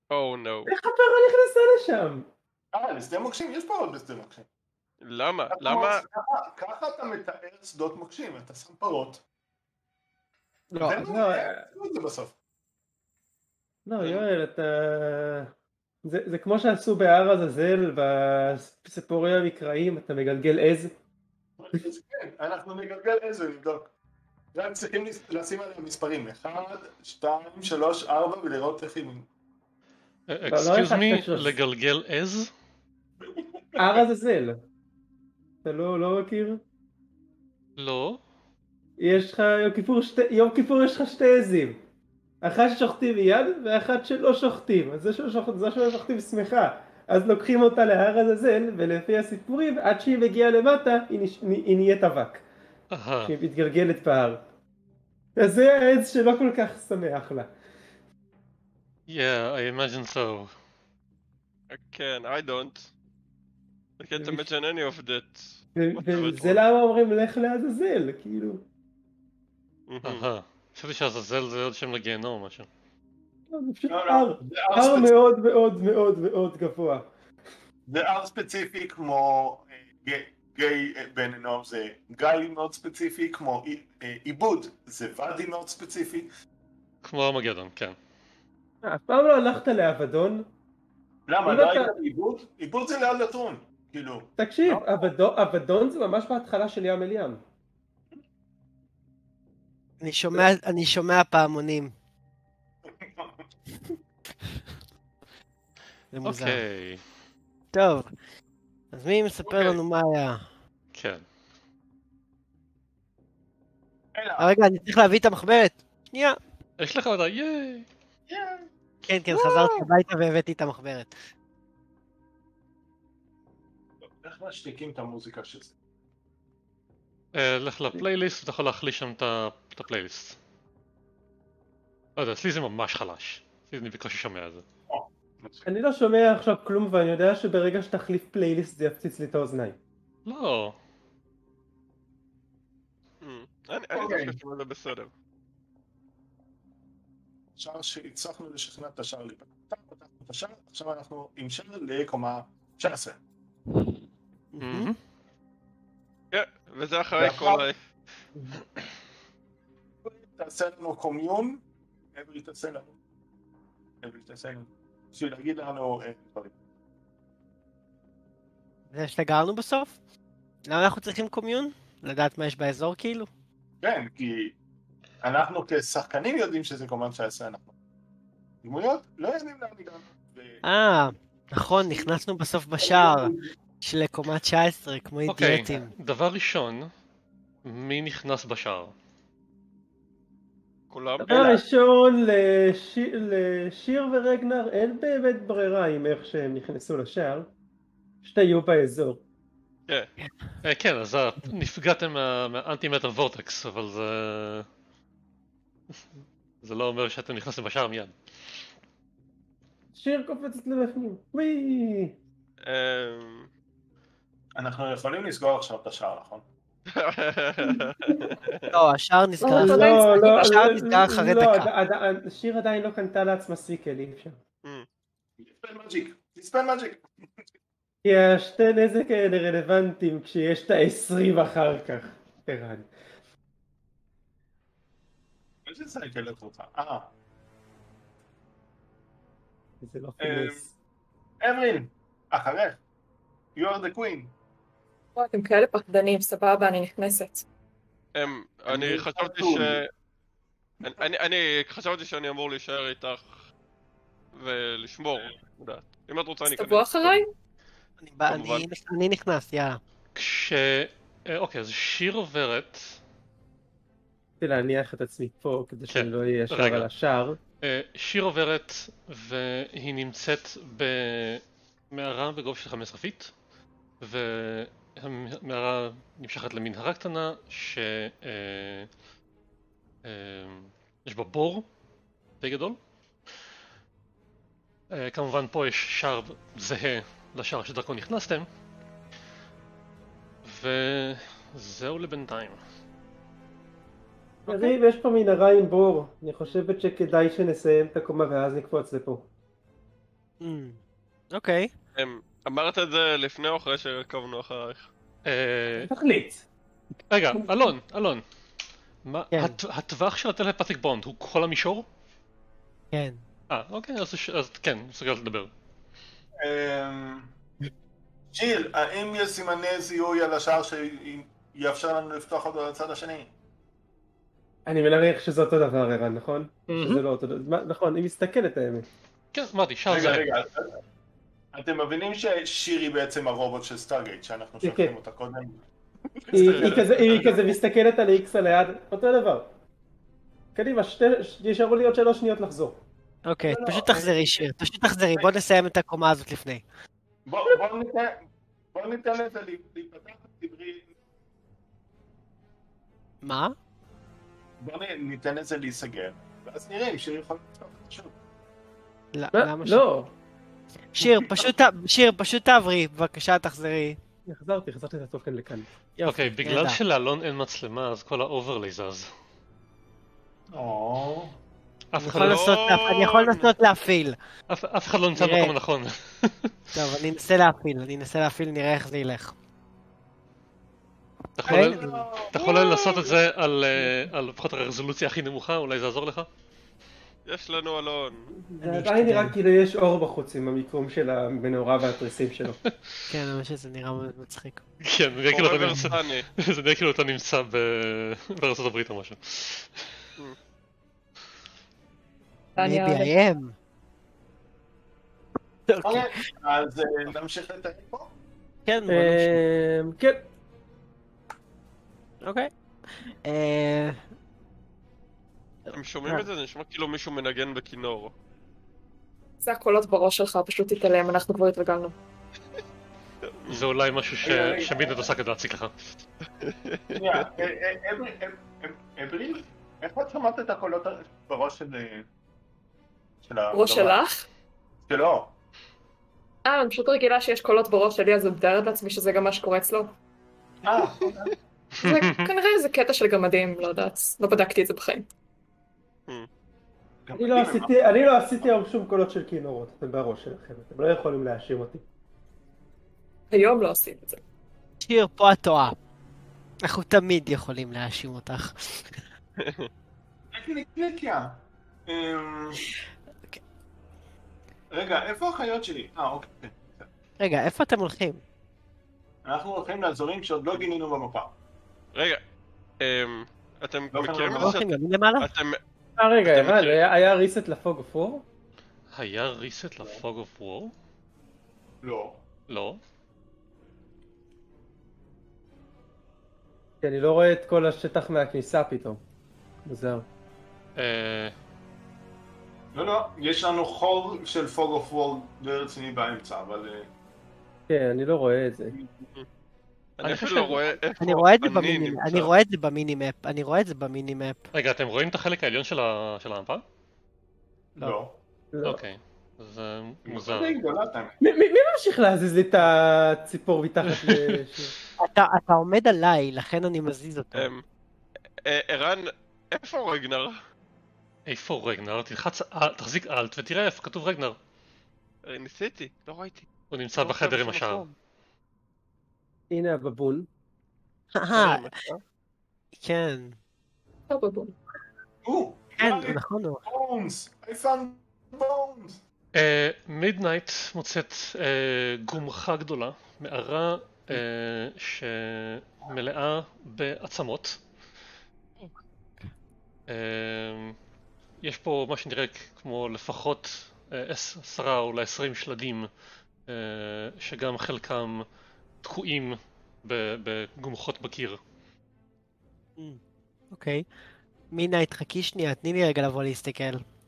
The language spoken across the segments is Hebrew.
או נו. איך הפרה נכנסה לשם? לשדה מוקשים? יש פה עוד בשדה מוקשים. למה? ככה אתה מתאר שדות מוקשים, אתה שם פרות. לא, זה בסוף. לא, יואל, אתה... זה כמו שעשו בהר עזאזל, בסיפורי המקראיים, אתה מגלגל עז. כן, אנחנו נגלגל עז ונבדוק. רק צריכים לשים עליהם מספרים, 1, 2, 3, 4 ולראות איך הם... אקסקיוז מי, לגלגל עז? הר עזאזל. אתה לא מכיר? לא. יש לך יום כיפור יש לך שתי עזים. אחת ששוחטים מיד ואחת שלא שוחטים. אז זו שלא שוחטים שמחה. אז לוקחים אותה להר עזאזל, ולפי הסיפורים, עד שהיא מגיעה למטה, היא נהיית אבק. שהיא מתגלגלת בהר. אז זה העז שלא כל כך שמח לה. Yeah, I imagine so. כן, I don't. I can't imagine any of that. וזה למה אומרים לך לעזאזל, כאילו. חשבתי שעזאזל זה עוד שם לגיהנום או משהו. זה פשוט הר מאוד מאוד מאוד מאוד גבוה. זה הר ספציפי כמו גיא בן אנום, זה גיא מאוד ספציפי, כמו עיבוד, זה ואדי מאוד ספציפי. כמו ארמגדון, כן. אף פעם לא הלכת לאבדון? למה? לא היית עיבוד? עיבוד זה ליד לטרון, כאילו. תקשיב, אבדון זה ממש בהתחלה של ים אל ים. אני שומע פעמונים. זה מוזר. אוקיי. טוב, אז מי מספר לנו מה היה? כן. רגע, אני צריך להביא את המחברת. שנייה. יש לך אותה, ייי. כן, חזרתי הביתה והבאתי את המחברת. איך משתיקים את המוזיקה של זה? לך לפלייליסט ואתה יכול להחליש שם את הפלייליסט. לא יודע, אצלי זה ממש חלש. אני בקושי שומע את זה. אני לא שומע עכשיו כלום ואני יודע שברגע שתחליף פלייליסט זה יפציץ לי את האוזניים. לא. אני חושב שזה בסדר. שער שהצלחנו לשכנע את השער להיפתח, פתחנו את השער, עכשיו אנחנו עם שער לקומה 19. כן, וזה אחרי כל ה... תעשה לנו קומיון, אברי תעשה לנו, בשביל להגיד לנו דברים. זה שתגרנו בסוף? למה אנחנו צריכים קומיון? לדעת מה יש באזור כאילו? כן, כי אנחנו כשחקנים יודעים שזה קומה 19, אנחנו דמויות לא יודעים לאן הגענו. נכון, נכנסנו בסוף בשער של קומה 19 כמו אידיוטים. דבר ראשון, מי נכנס בשער? כולם? דבר ראשון, לשיר ורגנר אין באמת ברירה עם איך שהם נכנסו לשער, שתהיו באזור. כן, אז נפגעתם מהאנטי-מטר וורטקס, אבל זה לא אומר שאתם נכנסתם בשער מיד. שיר קופצת לבפנים, וואי! אנחנו יכולים לסגור עכשיו את השער, נכון? לא, השער נסגר אחרי דקה. שיר עדיין לא קנתה לעצמה סיקל, אי אפשר. דיספל מג'יק. כי השתי נזק האלה רלוונטיים כשיש את ה-20 אחר כך. ערן. איזה סייקלת אותך? זה לא פינס. אברין, אחריך. You are the queen. אתם כאלה פחדנים, סבבה, אני נכנסת. אני חשבתי שאני אמור להישאר איתך ולשמור, אם את רוצה אני אכנס. תבוא אחריי? אני נכנס, יאללה. אוקיי, אז שיר עוברת. להניח את עצמי פה כדי שאני לא אהיה ישר על השער. שיר עוברת והיא נמצאת במערה בגובה של 15 פיט, והמערה נמשכת למנהרה קטנה שיש בה בור די גדול. כמובן פה יש שער זהה לשער שדרכו נכנסתם, וזהו לבינתיים. יריב, יש פה מנהרה עם בור, אני חושבת שכדאי שנסיים את הקומה ואז נקפוץ לפה. אוקיי. אמרת את זה לפני או אחרי שעקבנו אחרייך? תחליט. רגע, אלון. מה, כן. הטווח של הטלפתיק בונד הוא כל המישור? כן. אוקיי, אז כן, מסוגל לדבר. ג'יל, האם יש סימני זיהוי על השער שיאפשר לנו לפתוח אותו לצד השני? אני מניח שזה אותו דבר, ערן, נכון? שזה לא אותו דבר. נכון, היא מסתכלת האמת. כן, אמרתי, שער זה... רגע, אתם מבינים ששירי בעצם הרובוט של סטארגייט, שאנחנו שולחים אותה קודם? היא כזה מסתכלת על X על היד, אותו דבר. קדימה, ישארו לי עוד 3 שניות לחזור. אוקיי, פשוט תחזרי שיר, פשוט תחזרי, בוא נסיים את הקומה הזאת לפני. בוא ניתן לזה להיפתח דברי... מה? בוא ניתן לזה להיסגר, ואז נראה אם שירי יכול לפתוח את זה שוב. למה ש... לא. שיר, פשוט תעברי, בבקשה תחזרי. חזרתי את התוכן לכאן. אוקיי, בגלל שלאלון אין מצלמה, אז כל האוברלי זז. אני יכול לנסות להפעיל. אף אחד לא נמצא במקום הנכון. טוב, אני אנסה להפעיל, נראה איך זה ילך. אתה יכול לנסות את זה על לפחות הרזולוציה הכי נמוכה, אולי זה יעזור לך? יש לנו אלון. זה עדיין נראה כאילו יש אור בחוץ עם המיקום של המנורה והתריסים שלו. כן, אבל שזה נראה מאוד מצחיק. כן, זה נראה כאילו אתה נמצא בארצות הברית או משהו. maybe I am. אוקיי, אז נמשיך לתאר פה? כן, כן. אוקיי. אתם שומעים את זה? זה נשמע כאילו מישהו מנגן בכינור. זה הקולות בראש שלך, פשוט תתעלם, אנחנו כבר התרגלנו. זה אולי משהו שמינט עושה כדי להציג לך. שנייה, אברי, איפה את שמעת את הקולות בראש של... ראש שלך? שלא. אני פשוט רגילה שיש קולות בראש שלי, אז אני מתארת לעצמי שזה גם מה שקורה אצלו. זה כנראה איזה קטע של גמדים, לא יודעת, לא בדקתי את זה בחיים. אני לא עשיתי היום שום קולות של כינורות, אתם בראש שלכם, אתם לא יכולים להאשים אותי. היום לא עושים את זה. שיר, פה את טועה. אנחנו תמיד יכולים להאשים אותך. קליקיה. רגע, איפה החיות שלי? אוקיי. רגע, איפה אתם הולכים? אנחנו הולכים לאזורים שעוד לא גינינו במפה. רגע, אתם מכירים את זה? רגע, ערן, היה ריסט לפוג אוף וור? היה ריסט לפוג אוף וור? לא. לא? כי אני לא רואה את כל השטח מהכניסה פתאום. מוזר. לא, יש לנו חור של פוג אוף וור די רציני באמצע, אבל... כן, אני לא רואה את זה. אני אפילו לא רואה איפה אני רואה את זה במינימפ. רגע, אתם רואים את החלק העליון של המפה? לא. אוקיי, זה מוזר. מי ממשיך להזיז לי את הציפור מתחת לשיר? אתה עומד עליי, לכן אני מזיז אותו. ערן, איפה רגנר? איפה רגנר? תחזיק אלט ותראה איפה כתוב רגנר. ניסיתי, לא ראיתי. הוא נמצא בחדר עם השער. הנה הבבון. כן. בבון. כן, נכון. בונס! I found בונס! מידנייט מוצאת גומחה גדולה, מערה שמלאה בעצמות. יש פה מה שנראה כמו לפחות 10 או אולי 20 שלדים שגם חלקם תקועים בגומחות בקיר. אוקיי. מידנייט, חכי שנייה, תני לי רגע לבוא להסתכל.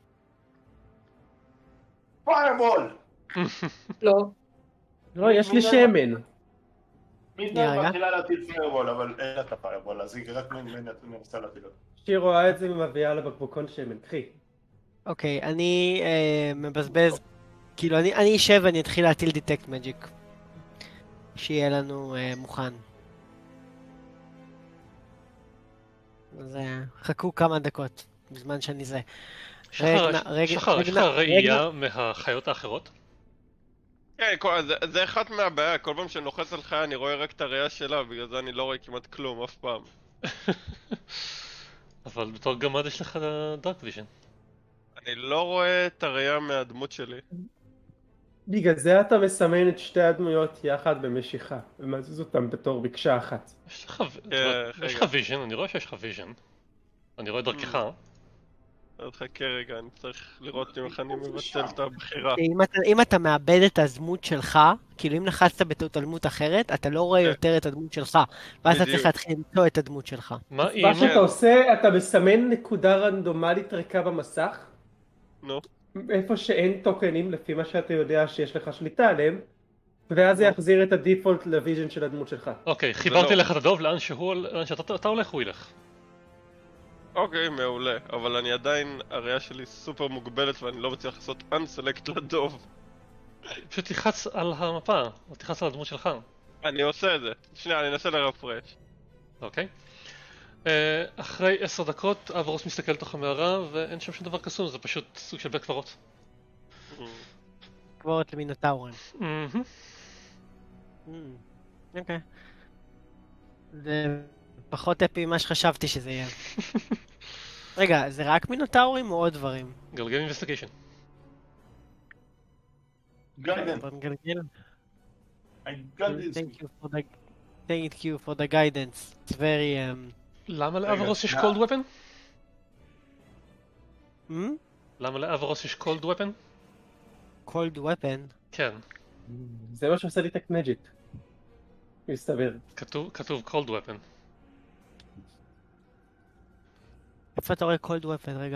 פיירבול! לא. לא, יש לי שמן. מידנייט מתחילה להטיל פיירבול, אבל אין לה את הפיירבול, אז היא רק מנסה להטיל אותו. שיר רואה את זה ומביאה לבקבוקון שמן, קחי. אוקיי, אני מבזבז, כאילו אני אשב ואני אתחיל להטיל דיטקט מג'יק. שיהיה לנו מוכן. אז חכו כמה דקות, בזמן שאני זה. שחר, יש לך ראייה מהחיות האחרות? כן, זה אחת מהבעיה, כל פעם שאני לוחץ על חיה אני רואה רק את הראייה שלה, בגלל זה אני לא רואה כמעט כלום אף פעם. אבל בתור גמד יש לך דארק ויז'ן. אני לא רואה את הראייה מהדמות שלי. בגלל זה אתה מסמן את שתי הדמויות יחד במשיכה, ומזיז אותם בתור מקשה אחת. יש לך ויז'ן, אני רואה שיש לך ויז'ן. אני רואה דרכך. אז חכה רגע, אני צריך לראות איך אני מבטל את הבחירה. אם אתה מאבד את הדמות שלך, כאילו אם לחצת בטעות על דמות אחרת, אתה לא רואה יותר את הדמות שלך, ואז אתה צריך להתחיל למצוא את הדמות שלך. מה מה שאתה עושה, אתה מסמן נקודה רנדומלית ריקה במסך, נו. איפה שאין טוקנים לפי מה שאתה יודע שיש לך שליטה עליהם, ואז זה יחזיר את הדיפולט לוויז'ן של הדמות שלך. אוקיי, חיברתי לך את הדוב, לאן שאתה הולך הוא ילך. אוקיי, מעולה, אבל אני עדיין, הראייה שלי סופר מוגבלת ואני לא מצליח לעשות unselect לדוב. פשוט תלחץ על המפה, או תלחץ על הדמות שלך. אני עושה את זה. שנייה, אני אנסה לרפרש. אוקיי. אחרי 10 דקות, אברוס מסתכל לתוך המערה ואין שם שום דבר קסום, זה פשוט סוג של בית קברות. קברות למינוטאורן. אוקיי. זה פחות אפי ממה שחשבתי שזה יהיה. רגע, זה רק מינוטאורים או עוד דברים? גלגל אינבסטיגיישן. גיידן. Thank you for the guidance. It's very למה לאברוס יש cold weapon? Hmm? למה לאברוס יש cold weapon? cold weapon? כן. זה מה שעושה detect magic. מסתבר. כתוב cold weapon. איפה אתה רואה cold weapon? רגע.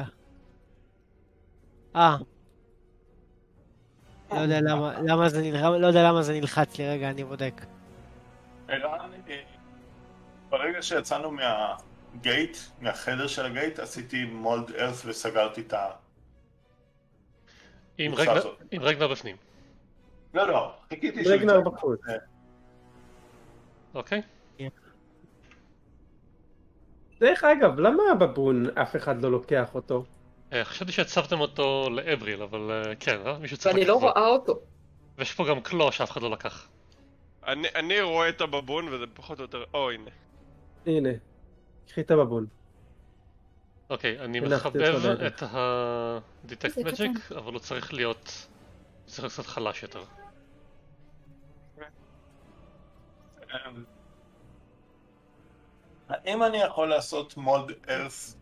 לא יודע למה זה נלחץ לי, רגע, אני בודק. ערן, ברגע שיצאנו מהגייט, מהחדר של הגייט, עשיתי מולד ארת' וסגרתי את ה... עם רגנר בפנים. לא, חיכיתי רגנר בחוץ. אוקיי. דרך אגב, למה הבבון אף אחד לא לוקח אותו? חשבתי שהצבתם אותו לאבריל, אבל כן, מישהו צריך ואני לא רואה אותו. ויש פה גם קלו שאף אחד לא לקח. אני רואה את הבבון וזה פחות או יותר... הנה. הנה. קחי את הבבון. אוקיי, אני מחבב את ה-Detect Magic, אבל הוא צריך להיות... צריך להיות קצת חלש יותר. האם אני יכול לעשות מולד ארת'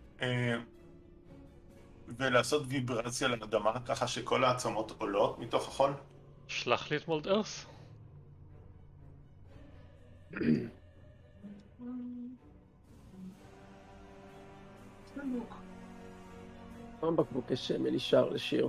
ולעשות ויברציה לאדמה ככה שכל העצמות עולות מתוך החול? שלח לי את מולד ארת'. כמה בקבוקי שמן נשאר לשיר?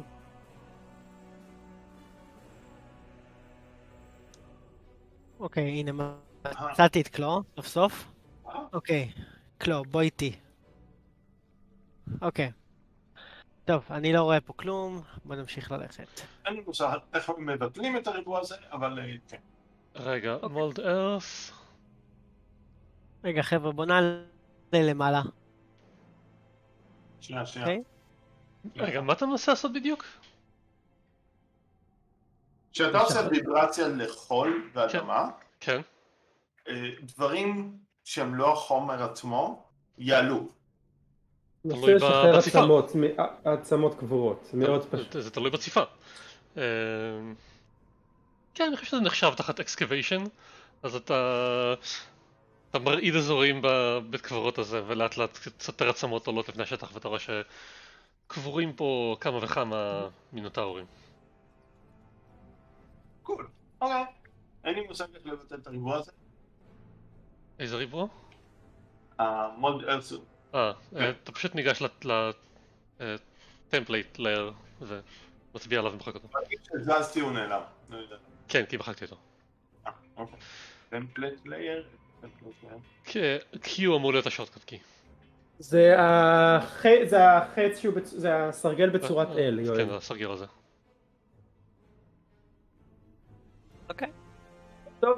אוקיי, הנה, מצאתי את קלו, סוף סוף. אוקיי, קלו, בוא איתי. אוקיי. טוב, אני לא רואה פה כלום, בוא נמשיך ללכת. אין לי מושג איך מבטלים את הריבוע הזה, אבל כן. רגע, מולד ארת'. רגע, חבר'ה, בוא נעלה למעלה. שנייה. אוקיי? רגע, מה אתה מנסה לעשות בדיוק? כשאתה עושה ויברציה לחול ואדמה, כן. דברים שהם לא החומר עצמו, יעלו. נושא לשחרר עצמות קבורות, זה מאוד פשוט. זה תלוי בציפה. כן, אני חושב שזה נחשב תחת אקסקוויישן, אז אתה מרעיד אזורים בבית קברות הזה, ולאט לאט קצת יותר עצמות עולות לפני השטח, ואתה רואה שקבורים פה כמה וכמה מינוטאורים. קול, אוקיי. אין לי מושג איך לבטל את הריבוע הזה. איזה ריבוע? המולד ארת'. אתה פשוט ניגש לטמפלייט לייר ומצביע עליו ומחק אותו. כשזזתי הוא נעלם. כן, כי מחקתי אותו. אוקיי. טמפלייט לייר. Q אמור להיות השוטקאט קי. זה החץ זה הסרגל בצורת L, יואל. כן, זה הסרגל הזה. אוקיי. טוב.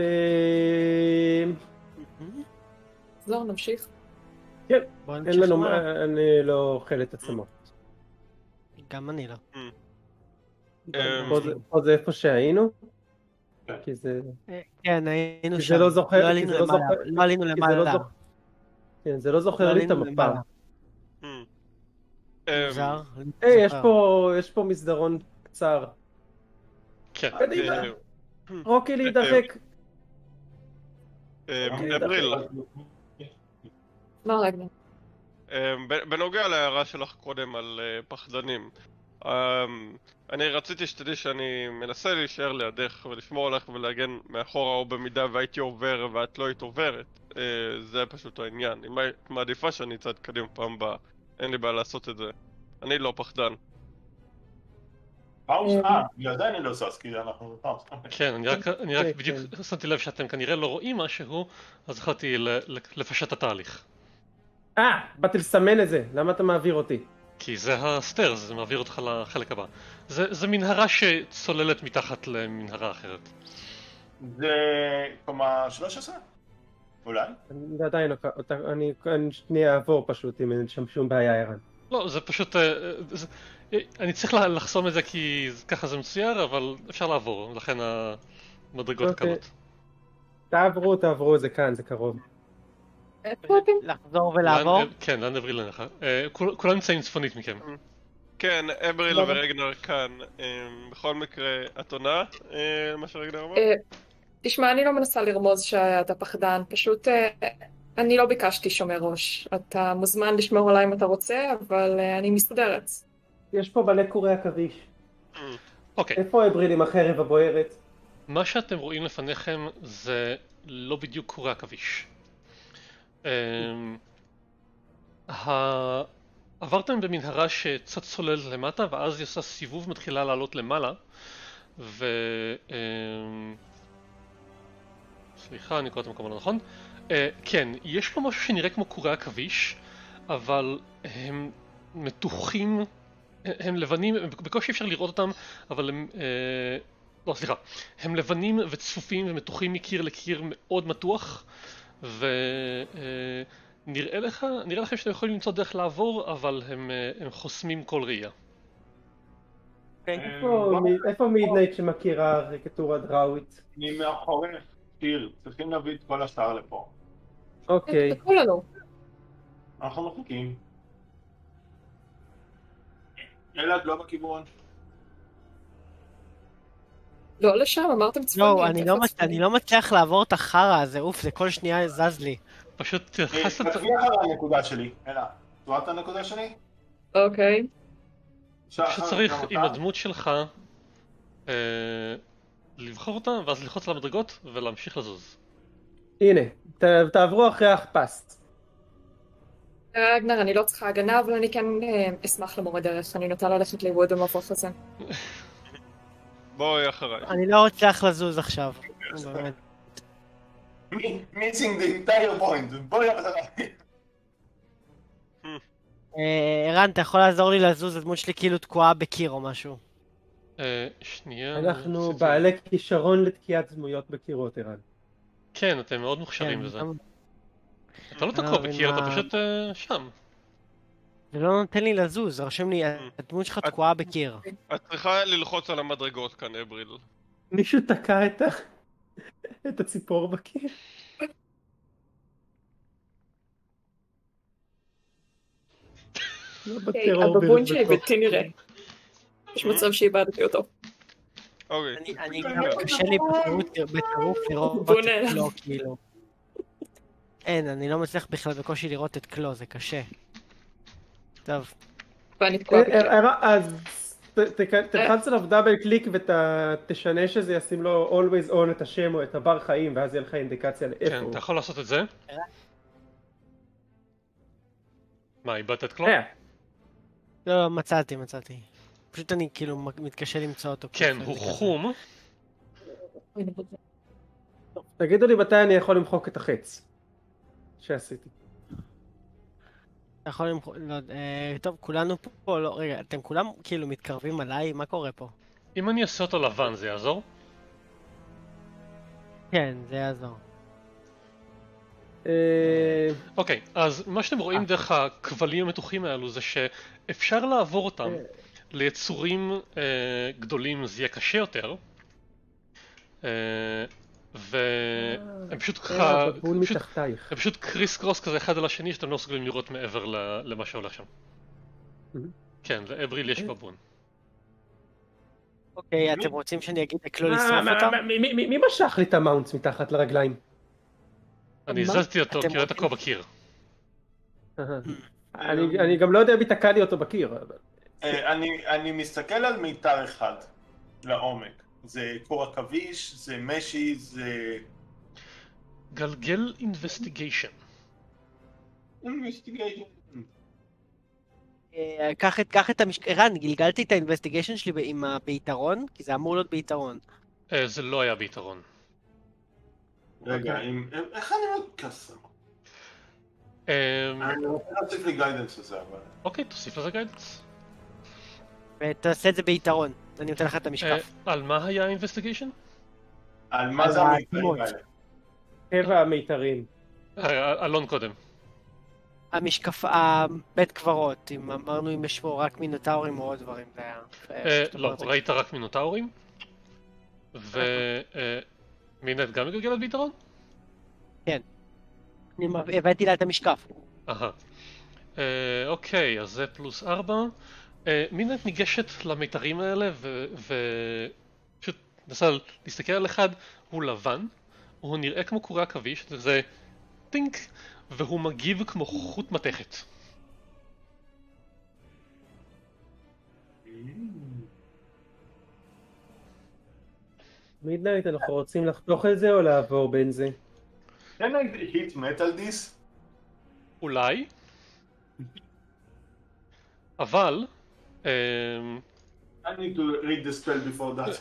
זהו, נמשיך. כן, אין לנו, אני לא אוכל את עצמו. גם אני לא. פה זה איפה שהיינו? כן. כי זה... כן, היינו כי שם. זה לא זוכר... לא עלינו למעלה. לא עלינו למעלה. כן, זה לא לא זוכר לי את עלינו המפה. למעלה. מוזר. היי, יש פה מסדרון קצר. כן. קדימה. רוקי להידחק. אבריל, מה רגע? בנוגע להערה שלך קודם על פחדנים, אני רציתי שתדעי שאני מנסה להישאר לידך ולשמור עליך ולהגן מאחורה, או במידה והייתי עובר ואת לא היית עוברת. זה פשוט העניין. אם היית מעדיפה שאני אצעד קדימה פעם הבאה, אין לי בעיה לעשות את זה. אני לא פחדן. פאוס? בגלל זה אני לא זז, כי אנחנו פאוס. כן, אני רק בדיוק שמתי לב שאתם כנראה לא רואים משהו, אז החלטתי לפשט את התהליך. באתי לסמן את זה, למה אתה מעביר אותי? כי זה הסטיירס, זה מעביר אותך לחלק הבא. זה מנהרה שצוללת מתחת למנהרה אחרת. זה קומה 13? אולי? אני עדיין לא... אני שנייה אעבור פשוט, אם אין שם שום בעיה, ערן. לא, זה פשוט... אני צריך לחסום את זה כי ככה זה מצויר, אבל אפשר לעבור, לכן המדרגות הקלות. תעברו, זה כאן, זה קרוב. איפה אתם? לחזור ולעבור? כן, לאן אבריל לך. כולם נמצאים צפונית מכם. כן, אבריל ורגנר כאן. בכל מקרה, את עונה מה שרגנר אמר? תשמע, אני לא מנסה לרמוז שאתה פחדן, פשוט אני לא ביקשתי שומר ראש. אתה מוזמן לשמור עליי אם אתה רוצה, אבל אני מסתדרת. יש פה מלא קורי עכביש. אוקיי. איפה אבריל עם החרב הבוערת? מה שאתם רואים לפניכם זה לא בדיוק קורי עכביש. עברתם במנהרה שקצת צוללת למטה, ואז היא עושה סיבוב ומתחילה לעלות למעלה, סליחה, אני קורא את המקום לא נכון. כן, יש פה משהו שנראה כמו קורי עכביש, אבל הם מתוחים, הם לבנים, בקושי אפשר לראות אותם, אבל הם... לא, סליחה. הם לבנים וצפופים ומתוחים מקיר לקיר מאוד מתוח, נראה לכם שאתם יכולים למצוא דרך לעבור, אבל הם חוסמים כל ראייה. איפה מידנייט שמכירה ארכיטקטורה דראווית? אני מאחורי שיר, צריכים להביא את כל השאר לפה. אוקיי. תקחו לנו. אנחנו מחכים. ילד לא בכיוון. לא לשם, אמרתם צפונית. לא, אני לא מצליח לעבור את החרא הזה, אוף, זה כל שנייה זז לי. פשוט תחס את... תצליח על הנקודה שלי, אלא. תראה את הנקודה שלי? אוקיי. פשוט צריך עם הדמות שלך לבחור אותה, ואז ללחוץ על המדרגות ולהמשיך לזוז. הנה, תעברו אחרי ההחפש. רגנר, אני לא צריכה הגנה, אבל אני כן אשמח למורה דרך. אני נוטה ללכת לאיבוד במבוך הזה. בואי אחריי. אני לא רוצה לזוז עכשיו. missing the entire point. בואי אחריי. ערן, אתה יכול לעזור לי לזוז? הדמות שלי כאילו תקועה בקיר או משהו. שנייה. אנחנו בעלי כישרון לתקיעת דמויות בקירות, ערן. כן, אתם מאוד מוכשרים בזה. אתה לא תקוע בקיר, אתה פשוט שם. זה לא נותן לי לזוז, רשם לי, הדמות שלך תקועה בקיר. את צריכה ללחוץ על המדרגות כאן, אבריל. מישהו תקע את הציפור בקיר? הבבון שלי בלתי נראה. יש מצב שאיבדתי אותו. אוקיי. אני גם קשה לי בטירוף לראות את קלו, כאילו. אין, אני לא מצליח בכלל בקושי לראות את קלו, זה קשה. טוב. ואני תקועה בקיר. אז תלחץ עליו דאבל קליק ותשנה שזה ישים לו always on את השם או את הבר חיים, ואז יהיה לך אינדיקציה לאיפה כן, הוא. אתה יכול לעשות את זה? מה, איבדת את קלו? לא, מצאתי. פשוט אני כאילו מתקשה למצוא אותו. כן, הוא חום. תגידו לי מתי אני יכול למחוק את החץ שעשיתי. אתה יכול למחוק... טוב, כולנו פה, לא, רגע, אתם כולם כאילו מתקרבים עליי? מה קורה פה? אם אני אעשה אותו לבן זה יעזור? כן, זה יעזור. אוקיי, אז מה שאתם רואים דרך הכבלים המתוחים האלו זה שאפשר לעבור אותם, ליצורים גדולים זה יהיה קשה יותר. והם פשוט ככה, הבבון מתחתייך. הם פשוט קריס קרוס כזה אחד על השני שאתם לא מסוגלים לראות מעבר למה שהולך שם. כן, לאבריל יש בבון. אוקיי, אתם רוצים שאני אגיד לכלו לשרוף אותם? מי משך לי את המאונטס מתחת לרגליים? אני הזזתי אותו כי הוא היה תקוע בקיר. אני גם לא יודע מי תקע לי אותו בקיר. אני מסתכל על מיתר אחד לעומק. זה קור עכביש, זה משי, זה... גלגל אינסטיגיישן. קח את ערן, גלגלתי את האינבסטיגיישן שלי ביתרון, כי זה אמור להיות ביתרון. זה לא היה ביתרון. רגע, איך אני מאוד קסם? אני רוצה להוסיף לי גיידנס לזה, אבל... אוקיי, תוסיף לזה גיידנס. ותעשה את זה ביתרון, אני נותן לך את המשקף. על מה היה האינבסטיגיישן? על מה זה המיתרים האלה? טבע המיתרים. אלון קודם. המשקף, בית קברות, אם אמרנו אם יש בו רק מינוטאורים או עוד דברים, זה היה... לא, ראית רק מינוטאורים? ומינט גם מגלגלת ביתרון? כן. אני הבאתי לה את המשקף. אוקיי, אז זה פלוס 4. מינט ניגשת למיתרים האלה ופשוט נסה להסתכל על אחד, הוא לבן, הוא נראה כמו קורי עכביש, זה טינק, והוא מגיב כמו חוט מתכת. מידנייט, אנחנו רוצים לחתוך את זה או לעבור בין זה? Can I hit metal this? אולי, אבל I need to read the spell before that.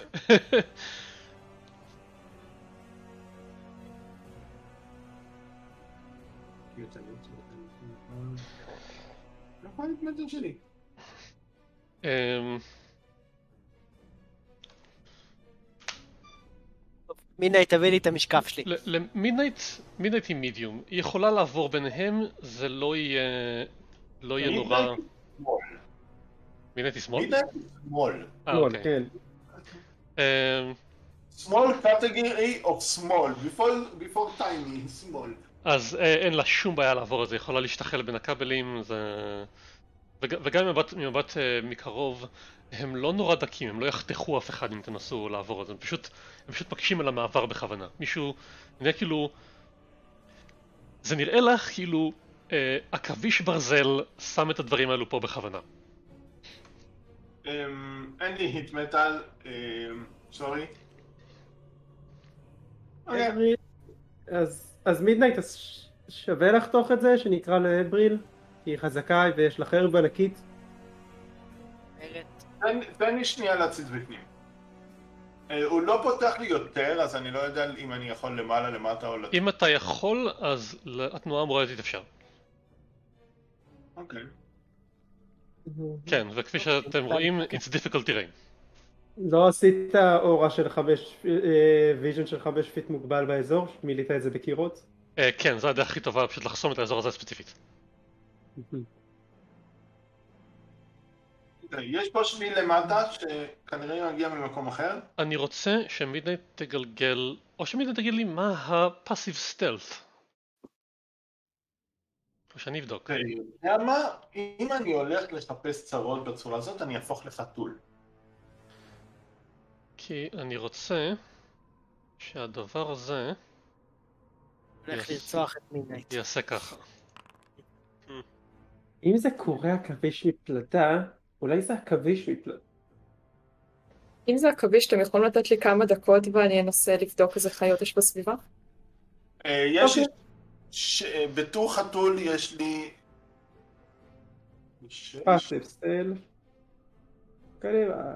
איפה המטל שלי? מידנייט, תביא לי את המשקף שלי. מידנייט היא מידיום, היא יכולה לעבור ביניהם, זה לא יהיה נורא. מידנייט היא שמאל? מידנייט היא שמאל. אוקיי. כן. Small category of small, before tiny, small. אז אין לה שום בעיה לעבור את זה, היא יכולה להשתחל בין הכבלים, וגם ממבט מקרוב, הם לא נורא דקים, הם לא יחתכו אף אחד אם תנסו לעבור את זה, הם פשוט מקשים על המעבר בכוונה. מישהו, נראה כאילו, זה נראה לך כאילו עכביש ברזל שם את הדברים האלו פה בכוונה. אין לי היט מטל, סורי. אז מידנייט, שווה לחתוך את זה, שנקרא לאבריל, כי היא חזקה ויש לה חרב ענקית. תן לי שנייה להציץ בפנים. הוא לא פותח לי יותר, אז אני לא יודע אם אני יכול למעלה, למטה או... אם אתה יכול, אז התנועה אמורה להתאפשר. אוקיי. כן, וכפי שאתם רואים, it's difficult terrain. לא עשית אורה של 5, ויז'ן של 5 פיט מוגבל באזור? מילאת את זה בקירות? כן, זו הדרך הכי טובה, פשוט לחסום את האזור הזה ספציפית. יש פה שביל למטה שכנראה מגיע ממקום אחר. אני רוצה שמידנייט תגלגל, או שמידנייט תגיד לי מה הפאסיב סטלט. או שאני אבדוק. מה? אם אני הולך לחפש צרות בצורה הזאת, אני אהפוך לחתול. כי אני רוצה שהדבר הזה הולך לרצוח את מידנייט. יעשה ככה. אם זה קורא עכביש מפלטה, אולי זה עכביש מפלטה. אם זה עכביש, אתם יכולים לתת לי כמה דקות ואני אנסה לבדוק איזה חיות יש בסביבה? יש... בתור חתול יש לי... פאסיב סטל. קדימה.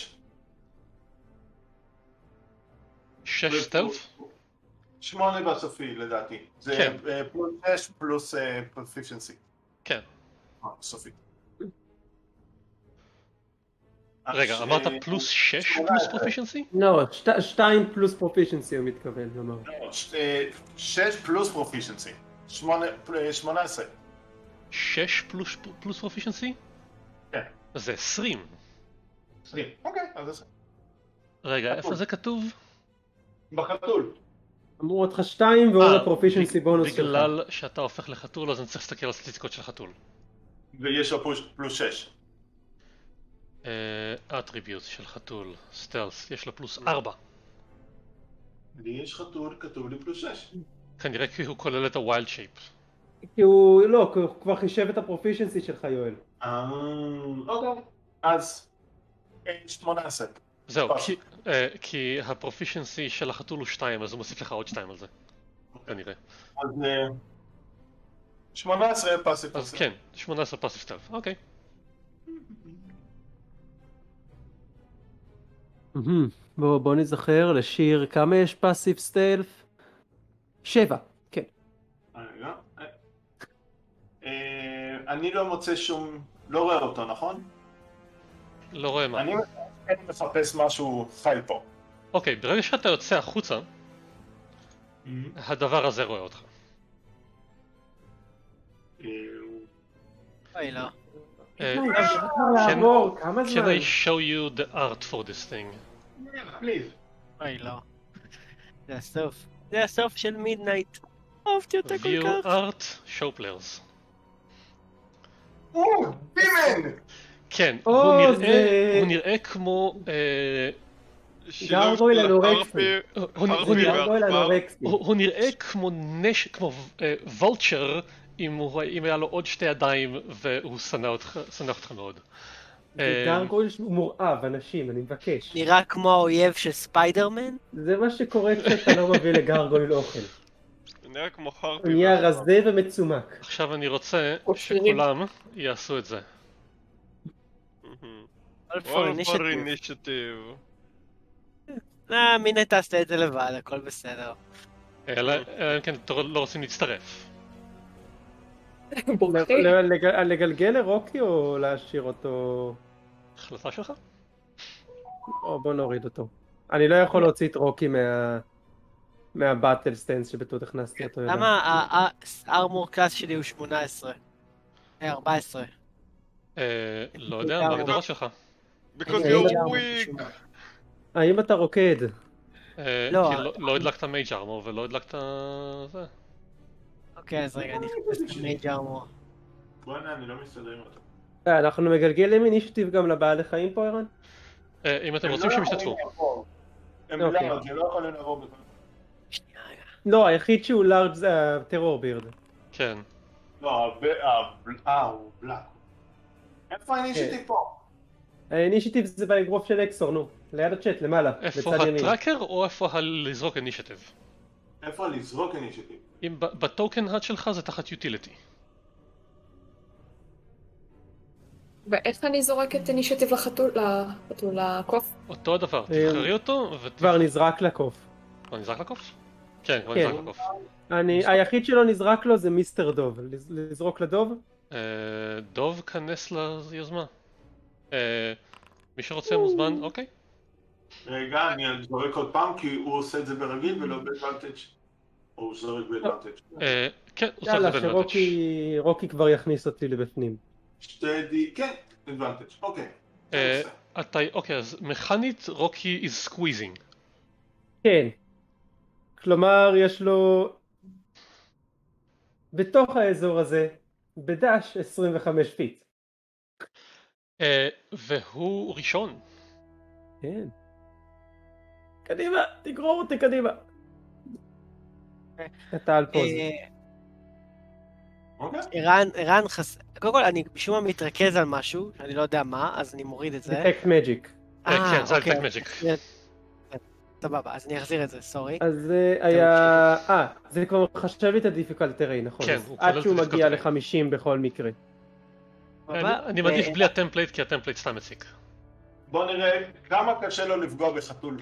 6 סטלף? 8 בסופי לדעתי. זה פלוס 6 פלוס פרופישנסי. כן. סופי. רגע, אמרת פלוס 6 פלוס פרופישנסי? לא, 2 פלוס פרופישנסי הוא מתכוון, כלומר. 6 פלוס פרופישנסי. 18. 6 פלוס פרופישנסי? כן. אז זה 20. 20. אוקיי, אז 20. רגע, איפה זה כתוב? בחתול. אמרו אותך 2 ועוד הפרופישנסי בונוס שלך. בגלל שאתה הופך לחתול, אז אני צריך להסתכל על הסטטיסטיקות של חתול. ויש לו פלוס 6. אטריביוט של חתול, סטלס, יש לו פלוס 4. לי יש חתול, כתוב לי פלוס 6. כנראה כי הוא כולל את הווילד שייפ. כי הוא, לא, כי הוא כבר חישב את הפרופישנסי שלך, יואל. אוקיי. אז 18. זהו, כי הפרופישנסי של החתול הוא 2, אז הוא מוסיף לך עוד 2 על זה. כנראה. אז 18 פאסיב. אז כן, 18 פאסיב סטלף, אוקיי. בוא נזכר לשיר כמה יש פאסיב סטלף? 7, כן. רגע. אני לא מוצא שום... לא רואה אותו, נכון? לא רואה מה. אני מחפש משהו חי פה. אוקיי, ברגע שאתה יוצא החוצה, הדבר הזה רואה אותך. אוי לא. כמה Can זמן? I show you the art for this thing? פליז. אוי לא. זה הסוף. זה הסוף של מידנייט. אהבתי אותה כל View כך. art, show players. פימן! כן, או, הוא נראה כמו... גרגויל אנורקסי. הרפי אנורקסי. הוא נראה כמו כמו וולצ'ר אם היה לו עוד 2 ידיים והוא שנא אותך מאוד. גרגויל הוא מורעב, אנשים, אני מבקש. נראה כמו האויב של ספיידרמן? זה מה שקורה כשאתה לא מביא לגרגויל אוכל. נראה כמו הרפי. הוא נהיה רזה ומצומק. עכשיו אני רוצה אופירים. שכולם יעשו את זה. All for All for initiative. initiative. מינה תעשה את זה לבד, הכל בסדר. אלא אם כן אתם לא רוצים להצטרף. בורחים. לגלגל לרוקי או להשאיר אותו? החלטה שלך? או בוא נוריד אותו. אני לא יכול להוציא את רוקי מהבטל סטנס שבטות הכנסתי אותו. למה הארמור קלאס שלי הוא 18? 14. לא יודע, מה ההגדרה שלך? Because אני you're לא weak. האם אתה רוקד? כי לא. לא הדלקת מייג' ארמור ולא הדלקת זה. אוקיי, אז רגע, אני אחפש את המייג' ארמור. בוא'נה, אני לא מסתדר עם אותו. אנחנו מגלגלים אינישטיב גם לבעלי חיים פה, ערן? אם אתם רוצים שהם ישתתפו. הם אוקיי. לא, לא יכולים לעבור בכל... שנייה, רגע. לא, היחיד שהוא לארג' זה הטרור בירד. כן. לא, הוא בלק. איפה האינישיטיב פה? האינישיטיב זה באגרוף של אקסור, נו. ליד הצ'אט, למעלה, איפה בצד ימין. הטראקר או איפה לזרוק אינישטיב? איפה לזרוק אינישיטיב? אם בטוקן האט שלך זה תחת יוטיליטי. ואיך אני זורקת אינישטיב לחתול, לקוף? אותו הדבר, תבחרי אותו כבר נזרק לקוף. כבר נזרק לקוף? כן, כבר כן. נזרק לקוף. היחיד שלא נזרק לו זה מיסטר דוב. לזרוק לדוב? דוב כנס ליוזמה. מי שרוצה מוזמן, אוקיי. רגע, אני זורק עוד פעם כי הוא עושה את זה ברגיל ולא באדוונטג'. או הוא זורק באדוונטג'. כן, הוא יאללה, זורק באדוונטג'. שרוקי כבר יכניס אותי לבפנים. כן, אדוונטג', אוקיי. אוקיי, אז מכנית רוקי is squeezing. כן. כלומר, יש לו... בתוך האזור הזה, בדש 25 פיט. והוא ראשון. כן. קדימה, תגרור אותי קדימה. אתה על פוז. ערן קודם כל אני משום מה מתרכז על משהו, אני לא יודע מה, אז אני מוריד את זה. דטקט מג'יק. כן, זה אוקיי. דטקט מג'יק. סבבה, אז אני אחזיר את זה, סורי. אז זה היה... זה כבר חשב לי את הדיפיקלט טריין, נכון? כן, אז הוא כולל עד שהוא את מגיע הדיפיקלט ל-50 בכל מקרה. אני מעדיף בלי הטמפלייט כי הטמפלייט סתם מציק. בוא נראה כמה קשה לו לפגוע בחתול.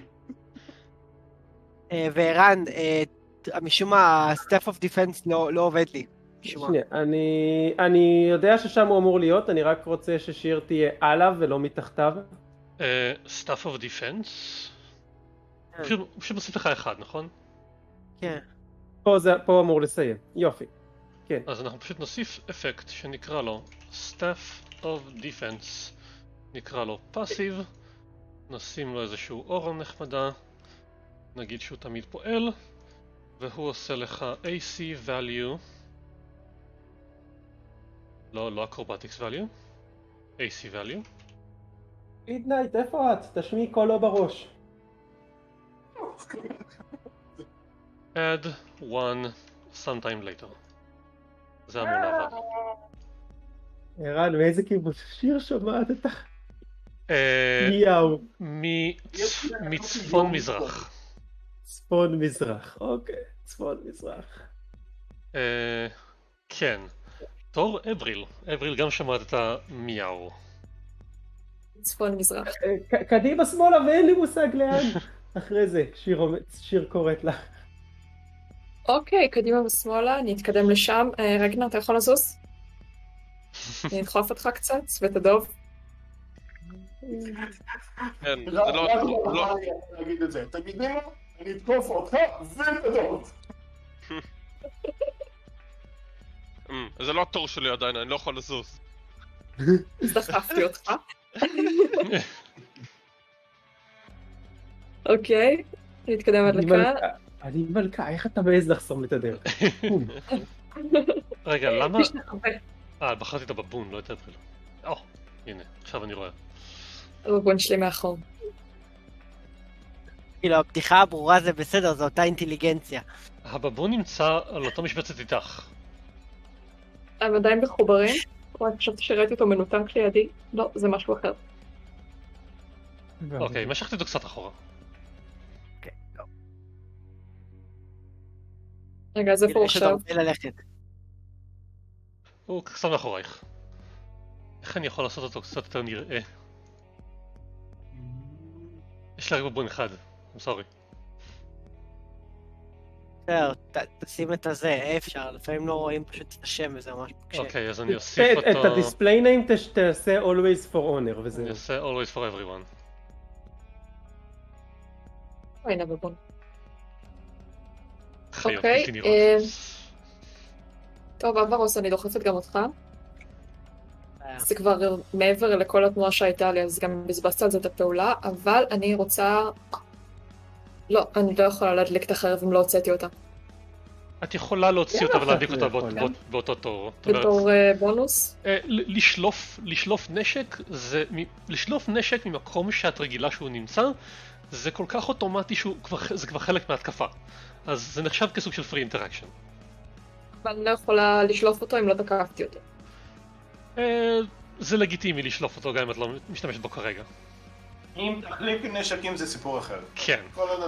וערן, משום מה, סטאפ אוף דיפנס לא עובד לי. שנייה, אני יודע ששם הוא אמור להיות, אני רק רוצה ששיר תהיה עליו ולא מתחתיו. Staff of Defense? הוא פשוט מוסיף לך 1, נכון? כן. פה אמור לסיים, יופי. כן. אז אנחנו פשוט נוסיף אפקט שנקרא לו Staff of Defense, נקרא לו Passive, נשים לו איזשהו אורה נחמדה, נגיד שהוא תמיד פועל, והוא עושה לך AC value, לא acrobatics value, AC value. מידנייט, איפה את? תשמיעי קולו בראש. add one sometime later. זה אמור לעבוד. ערן, מאיזה כיוון שיר שומעת את מיהו? מצפון מזרח. צפון מזרח, אוקיי, צפון מזרח. כן. תור אבריל גם שמעת את המיהו. צפון מזרח. קדימה שמאלה ואין לי מושג לאן. אחרי זה, שיר קוראת לה. אוקיי, קדימה ושמאלה, אני אתקדם לשם. רגנר, אתה יכול לזוז? אני אדחוף אותך קצת, ותדוב. כן, זה לא... להגיד את זה. תגידי לו, אני אתקוף אותך ותדוב. זה לא התור שלי עדיין, אני לא יכול לזוז. אז דחפתי אותך. אוקיי, נתקדם עד לכאן. אני מלכה, איך אתה מעז לחסום לי את הדרך? רגע, למה... תשתחווה. בחרתי את הבבון, לא את אבריל. הנה, עכשיו אני רואה. הבבון שלי מאחור. כאילו, הפתיחה הברורה זה בסדר, זו אותה אינטליגנציה. הבבון נמצא על אותו משבצת איתך. הם עדיין מחוברים? רק חשבתי שראיתי אותו מנותק לידי. לא, זה משהו אחר. אוקיי, משכתי אותו קצת אחורה. רגע, אז איפה הוא יש עוד עכשיו? הרבה ללכת. הוא קצת מאחורייך. איך אני יכול לעשות אותו קצת יותר נראה? יש לי רק בבון אחד, I'm sorry. בסדר, תשים את הזה, אפשר, לפעמים לא רואים פשוט את השם וזה ממש מקשה. אוקיי, אז אני אוסיף אותו... את הדיספליי ניים תעשה always for honor וזה. אני אעשה always for everyone. הנה בבון. חיות אוקיי, בלתי נראות. טוב, אברוס, אני דוחפת גם אותך. זה כבר מעבר לכל התנועה שהייתה לי, אז גם בזבזת על זה את הפעולה, אבל אני רוצה... לא, אני לא יכולה להדליק את החרב אם לא הוצאתי אותה. את יכולה להוציא אותה ולהדליק אותה באותו תור. בתור בונוס? לשלוף נשק, לשלוף נשק ממקום שאת רגילה שהוא נמצא, זה כל כך אוטומטי שזה כבר חלק מההתקפה. אז זה נחשב כסוג של free interaction. אבל אני לא יכולה לשלוף אותו אם לא תקפתי אותו. זה לגיטימי לשלוף אותו גם אם את לא משתמשת בו כרגע. אם תחליק נשקים זה סיפור אחר. כן.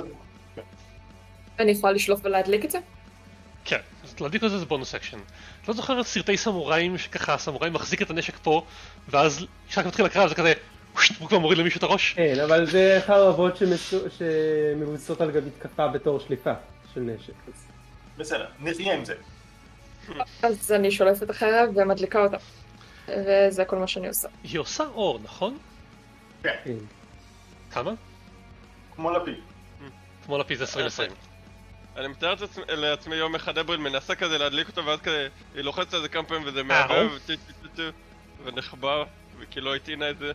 אני יכולה לשלוף ולהדליק את זה? כן, אז להדליק את זה בונוס אקשן. את לא זוכרת סרטי סמוראים שככה הסמוראי מחזיק את הנשק פה, ואז כשרק מתחיל הקרב זה כזה, הוא כבר מוריד למישהו את הראש? כן, אבל זה חרבות שמבוססות על גם מתקפה בתור שליפה של נשק. בסדר, נחיה עם זה. אז אני שולפת את החרב ומדליקה אותה. וזה כל מה שאני עושה. היא עושה אור, נכון? כן, כמה? כמו לפיד. כמו לפיד 2020. אני מתאר לעצמי יום אחד אבריל מנסה כזה להדליק אותו ואז כזה היא לוחצת על זה כמה פעמים וזה מערב ונחבא וכי לא הטעינה את זה.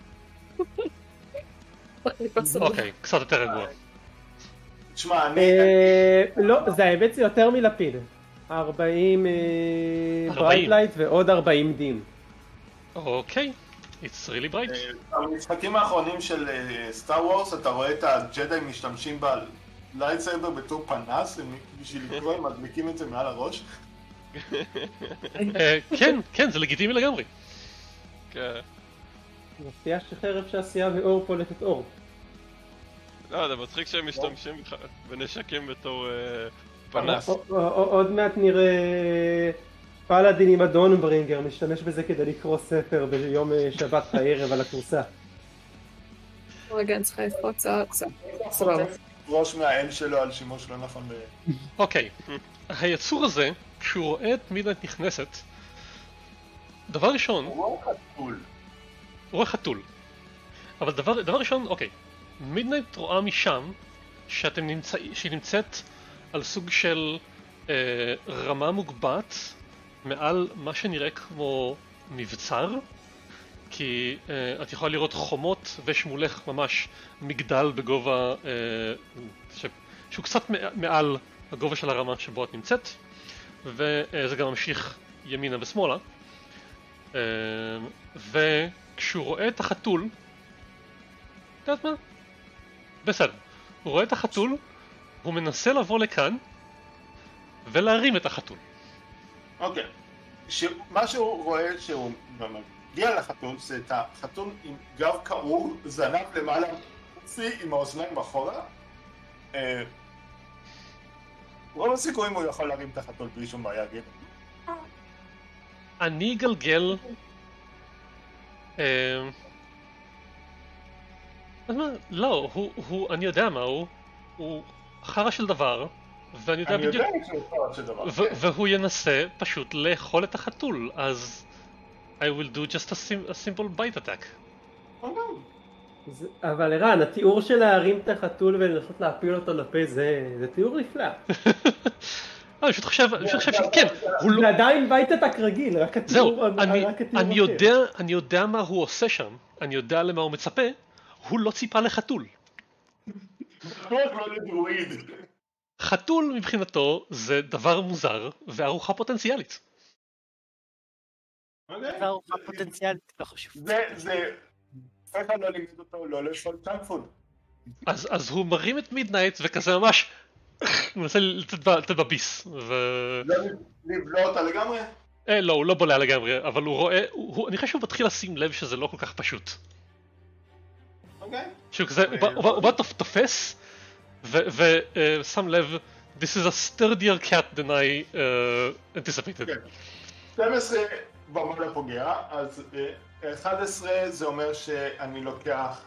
אוקיי, קצת יותר רגוע. תשמע, לא, זה האמת זה יותר מלפיד. 40 ברייטלייט ועוד 40 דין. אוקיי, it's really bright. במשחקים האחרונים של סטאר וורס אתה רואה את הג'די משתמשים בלייטסייבר בתור פנס בשביל לקרוא הם מדליקים את זה מעל הראש. כן, זה לגיטימי לגמרי. כן. מפתיע שחרב שעשייה ואור פולטת אור. לא, זה מצחיק שהם משתמשים בנשקים בתור פנס. עוד מעט נראה פלאדין עם הדונברינגר משתמש בזה כדי לקרוא ספר ביום שבת בערב על הכורסה. רגע, אני צריכה לפחות סבבה. ראש מהאל שלו על שימוש לא נכון אוקיי, היצור הזה, כשהוא רואה את מידנייט נכנסת, דבר ראשון... הוא חתול. הוא רואה חתול. אבל דבר ראשון, אוקיי, מידנייט רואה משם שהיא נמצאת על סוג של רמה מוגבעת מעל מה שנראה כמו מבצר, כי את יכולה לראות חומות ושמולך ממש מגדל בגובה שהוא קצת מעל הגובה של הרמה שבו את נמצאת, וזה גם ממשיך ימינה ושמאלה. וכשהוא רואה את החתול, אתה יודעת מה? בסדר, הוא רואה את החתול, הוא מנסה לבוא לכאן ולהרים את החתול. אוקיי. מה שהוא רואה שהוא מגיע לחתול זה את החתול עם גב קעור, זנב למעלה, חופי עם האוזניים אחורה. רוב הסיכויים הוא יכול להרים את החתול בלי שום בעיה, גיל. אני אגלגל... לא, אני יודע מה הוא חרא של דבר, ואני יודע בדיוק... אני יודע שהוא חרא של דבר. והוא ינסה פשוט לאכול את החתול, אז... I will do just a simple bite attack. אבל ערן, התיאור של להרים את החתול ולנסות להפיל אותו לפה זה תיאור נפלא. אני פשוט חושב שכן, הוא לא... זה עדיין בית עתק רגיל, רק התיאור אני יודע מה הוא עושה שם, אני יודע למה הוא מצפה, הוא לא ציפה לחתול. לא לדרואיד. חתול מבחינתו זה דבר מוזר וארוחה פוטנציאלית. ארוחה פוטנציאלית, לא חשוב. זה... אף אחד לא לימד אותו לא לאכול צ'אנק פוד. אז הוא מרים את מידנייט וכזה ממש... הוא מנסה לתת בביס, לבלוע אותה לגמרי? לא, הוא לא בולע לגמרי, אבל הוא רואה... אני חושב שהוא מתחיל לשים לב שזה לא כל כך פשוט. אוקיי. שהוא כזה, הוא בא תופס, ושם לב, This is a sturdier cat than I anticipated. 12 במעלה פוגע, אז 11 זה אומר שאני לוקח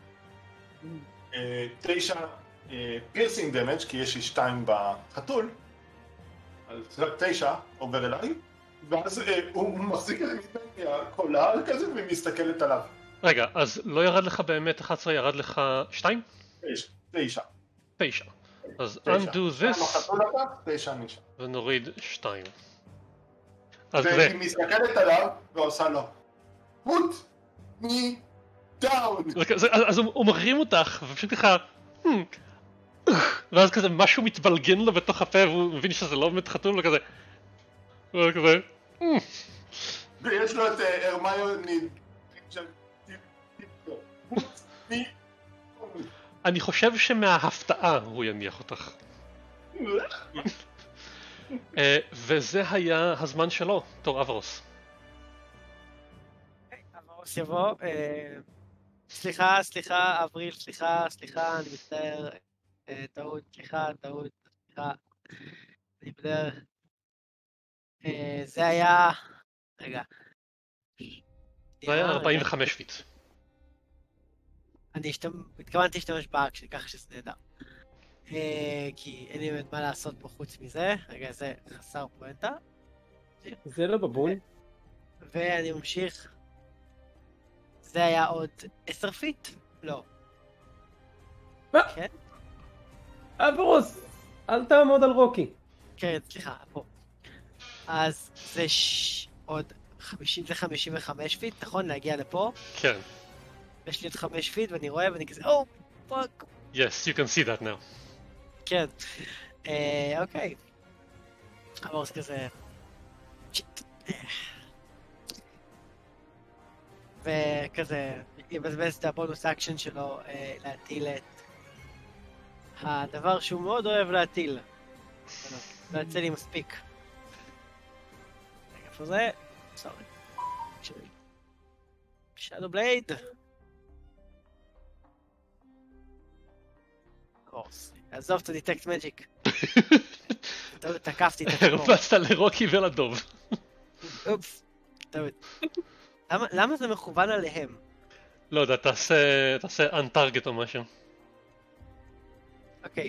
9 פירסינג דמג' כי יש לי 2 בחתול, אז רק 9 עובר אליי, ואז הוא מחזיק את המיטה מהקולר כזה ומסתכלת עליו. רגע, אז לא ירד לך באמת 11, ירד לך 2? 9. 9. אז undo this, החתול לקח, 9 נשאר. ונוריד 2. והיא מסתכלת עליו ועושה לו put me down. אז הוא מרים אותך, ופשוט ככה... ואז כזה משהו מתבלגן לו בתוך הפה, והוא מבין שזה לא באמת חתול, וכזה... וכזה... ויש לו את הרמיוני... אני חושב שמההפתעה הוא יניח אותך. וזה היה הזמן שלו, תור אברוס. אברוס יבוא, סליחה, אבריל, סליחה, אני מצטער, טעות, סליחה, אני בדרך. זה היה... רגע. זה היה 45 פיט. אני התכוונתי להשתמש בארק שלי, ככה שזה נהדר. כי אין לי באמת מה לעשות פה חוץ מזה. רגע, זה חסר פואנטה. זה לא בבון. ואני ממשיך. זה היה עוד 10 פיט? לא. מה? כן? אברוס, אל תעמוד על רוקי. כן, סליחה, פה. אז זה עוד 50, זה 55 פיט, נכון? להגיע לפה? כן. יש לי עוד 5 פיט ואני רואה ואני כזה, או, פאק. Yes, you can see that now. כן. אוקיי. אברוס כזה... שיט. וכזה, יבזבז את הבונוס אקשן שלו להטיל את הדבר שהוא מאוד אוהב להטיל. לא יצא לי מספיק. רגע, איפה זה? סורי. שדו בלייד. קורס. עזוב את ה-Detect Magic. תקפתי את הכל. הרבצת לרוקי ולדוב. אופס. טעות. למה זה מכוון עליהם? לא יודע, תעשה untarget או משהו. אוקיי.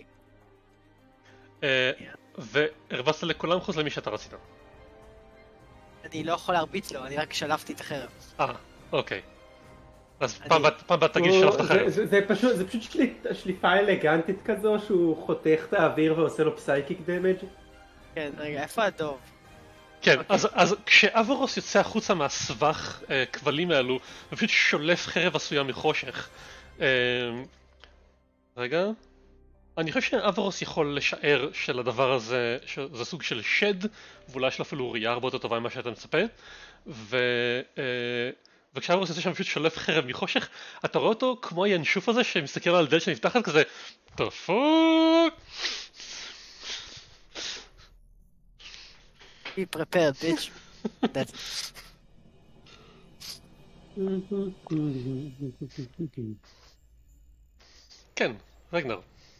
והרבצת לכולם חוץ למי שאתה רצית. אני לא יכול להרביץ לו, אני רק שלפתי את החרב. אוקיי. אז פעם בת תגיד שלפת את החרב. זה פשוט שליפה אלגנטית כזו שהוא חותך את האוויר ועושה לו פסייקיק דמג'. כן, רגע, איפה הדוב? כן, אז כשאברוס יוצא החוצה מהסבך כבלים האלו, הוא פשוט שולף חרב עשויה מחושך. רגע. אני חושב שאברוס יכול לשער שלדבר הזה, שזה סוג של שד, ואולי יש לו אפילו ראייה הרבה יותר טובה ממה שאתה מצפה. וכשאברוס יוצא שם פשוט שולף חרב מחושך, אתה רואה אותו כמו הינשוף הזה שמסתכל על דלת שנפתחת כזה, תפוק! Be prepared, bitch. כן, רגנר.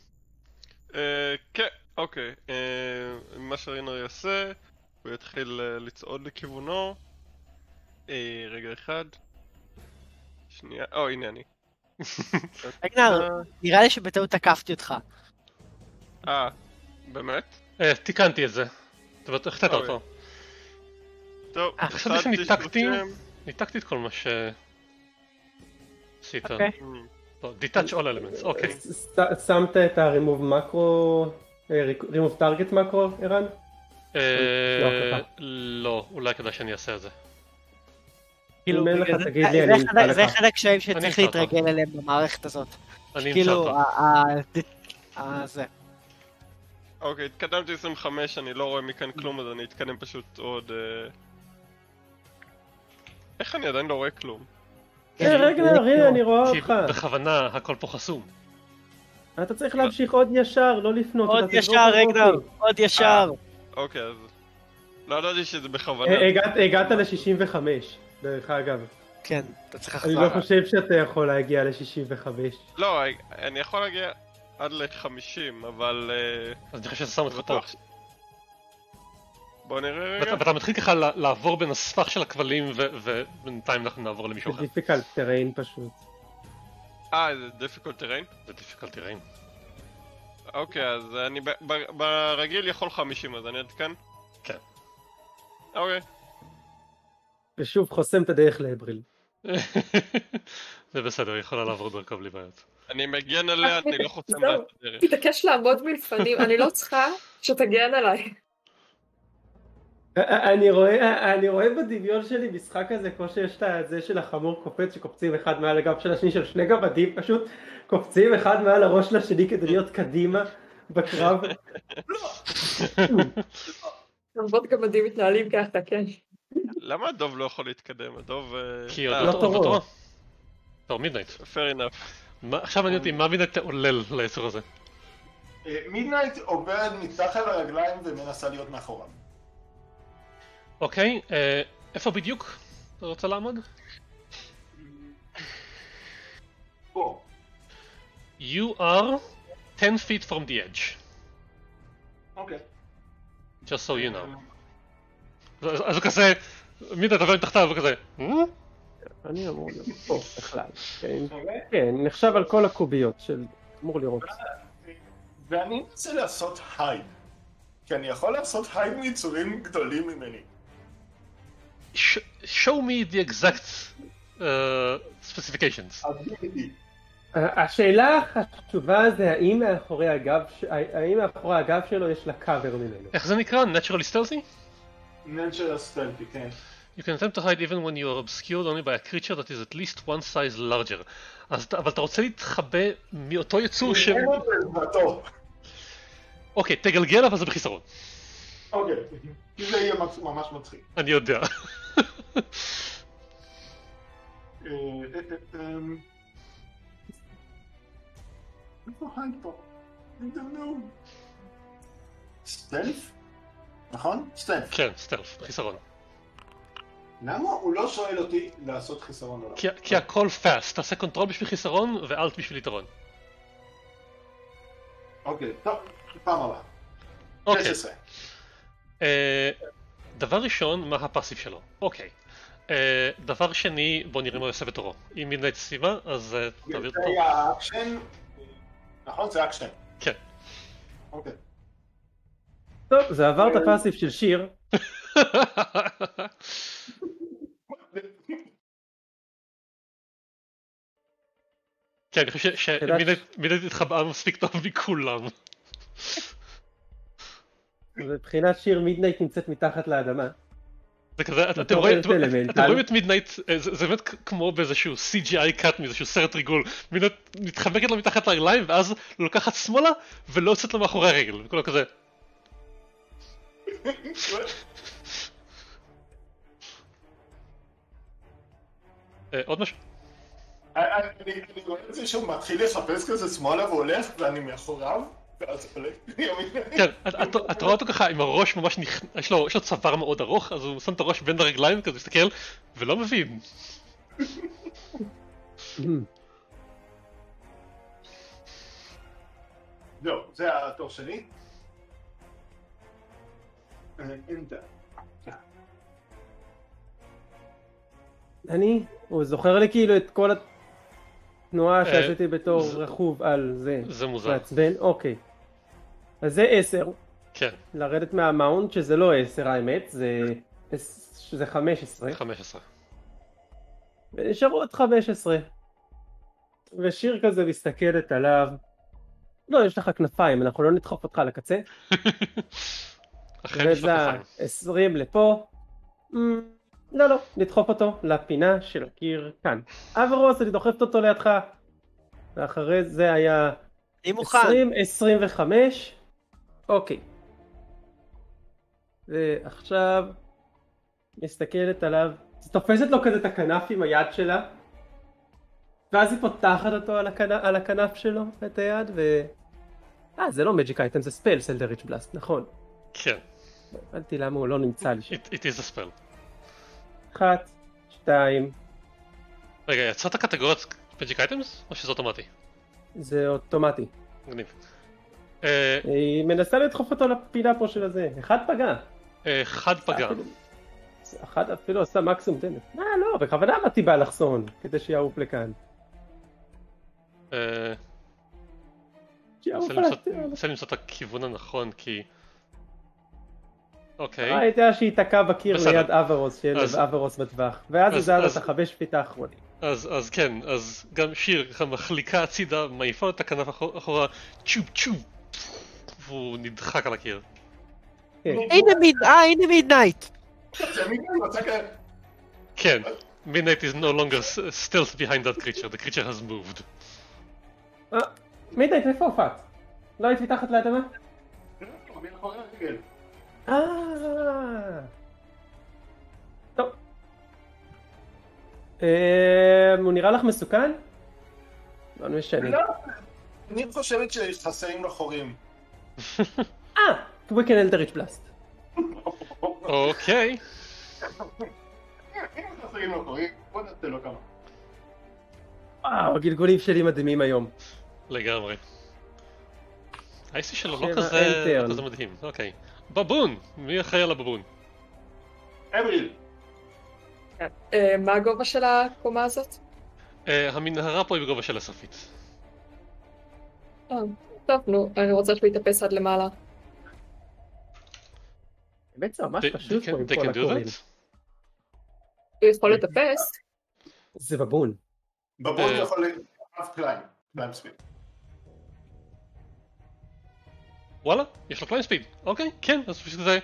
כן, אוקיי. מה שרינר יעשה, הוא יתחיל לצעוד לכיוונו. רגע אחד. שנייה, הנה אני. רגנר, נראה לי שבטעות תקפתי אותך. באמת? תיקנתי את זה. אתה בטח החטאת אוקיי. אותו. טוב, חשבתי שניתקתי את כל מה עשית. אוקיי. detach all elements, אוקיי. שמת את ה-remove מקרו, remove target מקרו, ערן? לא, אולי כדאי שאני אעשה את זה. כאילו, אם אין לך, תגיד לי, אני אמצא זה לך. אחד הקשיים שצריך אמצא אותו. להתרגל אליהם במערכת הזאת. אני כאילו, אמצא זה. אוקיי, התקדמתי 25, אני לא רואה מכאן כלום, אז אני אתקדם פשוט עוד... איך אני עדיין לא רואה כלום? רגע, הנה, אני רואה כי אותך. בכוונה הכל פה חסום. אתה צריך להמשיך עוד ישר, לא לפנות. עוד אתה תזרוק ישר, אותי. רגנר, עוד ישר. אוקיי, אז... לא ידעתי שזה בכוונה. הגעת ל-65, דרך אגב. כן, אתה צריך אני לחזור. לא חושב שאתה יכול להגיע ל-65. לא, אני יכול להגיע עד ל-50, אבל... אז אני חושב שזה שם אותך פה. בוא נראה רגע. ואתה מתחיל ככה לעבור בין הספח של הכבלים ובינתיים אנחנו נעבור למישהו זה אחר. דיפיקלט טריין פשוט. זה difficult terrain? זה difficult terrain. אוקיי, אז אני ברגיל יכול 50, אז אני עד כאן? כן. אוקיי. ושוב חוסם את הדרך לאבריל. זה בסדר, היא יכולה לעבור דרכה בלי בעיות. אני מגן עליה, אני לא חוסם לה את הדרך. תתעקש לעמוד מלפנים, אני לא צריכה שתגן עליי. אני רואה בדמיון שלי משחק כזה כמו שיש את זה של החמור קופץ שקופצים אחד מעל הגב של השני, של שני גמדים פשוט קופצים אחד מעל הראש של השני כדי להיות קדימה בקרב. למרות גמדים מתנהלים ככה, כן. למה הדוב לא יכול להתקדם? הדוב... כי לא עוד תורו. בתורה. טוב, מידנייט. fair enough. עכשיו מעניין אותי, מה מידנייט עולל ליצור הזה? מידנייט עוברת מתחת לרגליים ומנסה להיות מאחוריו. אוקיי, איפה בדיוק אתה רוצה לעמוד? פה. You are 10 feet from the edge. אוקיי. Just so you know. אז הוא כזה, מידנייט עובר מתחתיו וכזה, אני אמור להיות פה בכלל. כן, נחשב על כל הקוביות של אמור לראות. ואני רוצה לעשות הייד. כי אני יכול לעשות הייד מיצורים גדולים ממני. show me the exact specifications. השאלה החשובה זה האם מאחורי הגב שלו יש לה קאבר ממנו. איך זה נקרא? Naturally stealthy? נצ'ר סטלפי, כן. You can attempt to hide even when you are obscured only by a creature that is at least one size larger. אבל אתה רוצה להתחבא מאותו יצור ש... אוקיי, תגלגל אבל זה בחיסרון. אוקיי, כי זה יהיה ממש מצחיק. אני יודע. איפה הייד פה? I don't know. סטלף? נכון? סטלף. כן, סטלף, חיסרון. למה הוא לא שואל אותי לעשות חיסרון או לא? כי הכל fast, תעשה קונטרול בשביל חיסרון ואלט בשביל יתרון. אוקיי, טוב, פעם הבאה. אוקיי. 16. דבר ראשון, מה הפאסיב שלו? אוקיי. דבר שני, בוא נראה מה הוא עושה בתורו. אם מידנייט סביבה, אז תעביר זה אותו. היה אקשן, נכון? זה אקשן. כן. אוקיי. טוב, זה עבר את הפאסיב של שיר. כן, אני חושב שמידנייט התחבאה מספיק טוב מכולם. מבחינת שיר מידנייט נמצאת מתחת לאדמה. זה כזה, אתם בתור רואים אלמנטל. את מידנייט, זה באמת כמו באיזשהו CGI קאט מאיזשהו סרט ריגול. מידנייט מתחבקת לו מתחת לרגליים, ואז לוקחת שמאלה, ולא יוצאת לו מאחורי הרגל. וכולו כזה. עוד משהו? אני רואה את זה שהוא מתחיל לחפש כזה שמאלה והולך, ואני מאחוריו, ואז הולך ימינה. כן, את רואה אותו ככה עם הראש ממש יש לו צוואר מאוד ארוך, אז הוא שם את הראש בין הרגליים כזה, מסתכל, ולא מבין. זהו, זה התור שלי. הוא זוכר לי כאילו את כל התנועה שעשיתי בתור רכוב על זה. זה מוזר. מעצבן, אוקיי. אז זה 10. כן. לרדת מהמאונט, שזה לא 10 האמת, זה 15. 15. ונשארו עוד 15. ושיר כזה מסתכלת עליו. לא, יש לך כנפיים, אנחנו לא נדחוף אותך לקצה. וזה 20 לפה. לא, נדחוף אותו לפינה של הקיר כאן. אברוס, אני דוחפת אותו לידך. ואחרי זה היה 20, 25. אוקיי. ועכשיו מסתכלת עליו. היא תופסת לו כזה את הכנף עם היד שלה. ואז היא פותחת אותו על הכנף שלו, את היד, זה לא מג'יק אייטם, זה ספל, סלדריץ' בלאסט, נכון. כן. הבנתי למה הוא לא נמצא לי שם. It is a spell. 1, 2. רגע, יצאת קטגוריית מג'יק אייטמס? או שזה אוטומטי? זה אוטומטי. מגניב. היא מנסה לדחוף אותו לפינה פה של הזה. אחד פגע. אחד פגע. אחד אפילו עשה מקסימום דמק. לא, בכוונה באתי באלכסון, כדי שיעוף לכאן. רוצה למצוא את הכיוון הנכון, כי... אוקיי. הייתה שהיא תקעה בקיר ליד אברוס, שיהיה לב אברוס בטווח. ואז הוא זז את ה5 פיט האחרונים. אז כן, אז גם שיר ככה מחליקה הצידה, מעיפה את הכנף אחורה, צ'ופ צ'ופ, והוא נדחק על הקיר. הנה מידנייט! כן, Midnight is no longer stealth behind that creature, the creature has moved. מידנייט, איפה הופעת? לא היית מתחת לאדמה? טוב. הוא נראה לך מסוכן? לא משנה. אני חושבת שחסרים לו חורים. Weekend Eldritch Blast. אוקיי. אם חסרים לו חורים, בוא נעשה לו כמה. וואו, הגלגולים שלי מדהימים היום. לגמרי. האיסי שלו לא כזה מדהים, אוקיי. בבון! מי אחראי על הבבון? אבריל! מה הגובה של הקומה הזאת? המנהרה פה היא בגובה של 10 פיט. טוב, נו, אני רוצה שהוא יתאפס עד למעלה. באמת זה ממש פשוט פה עם כל הקורים. הוא יכול לטפס? זה בבון. בבון יכול קליים ספיד. וואלה, יש לו קליים ספיד. אוקיי, כן, אז פשוט זה...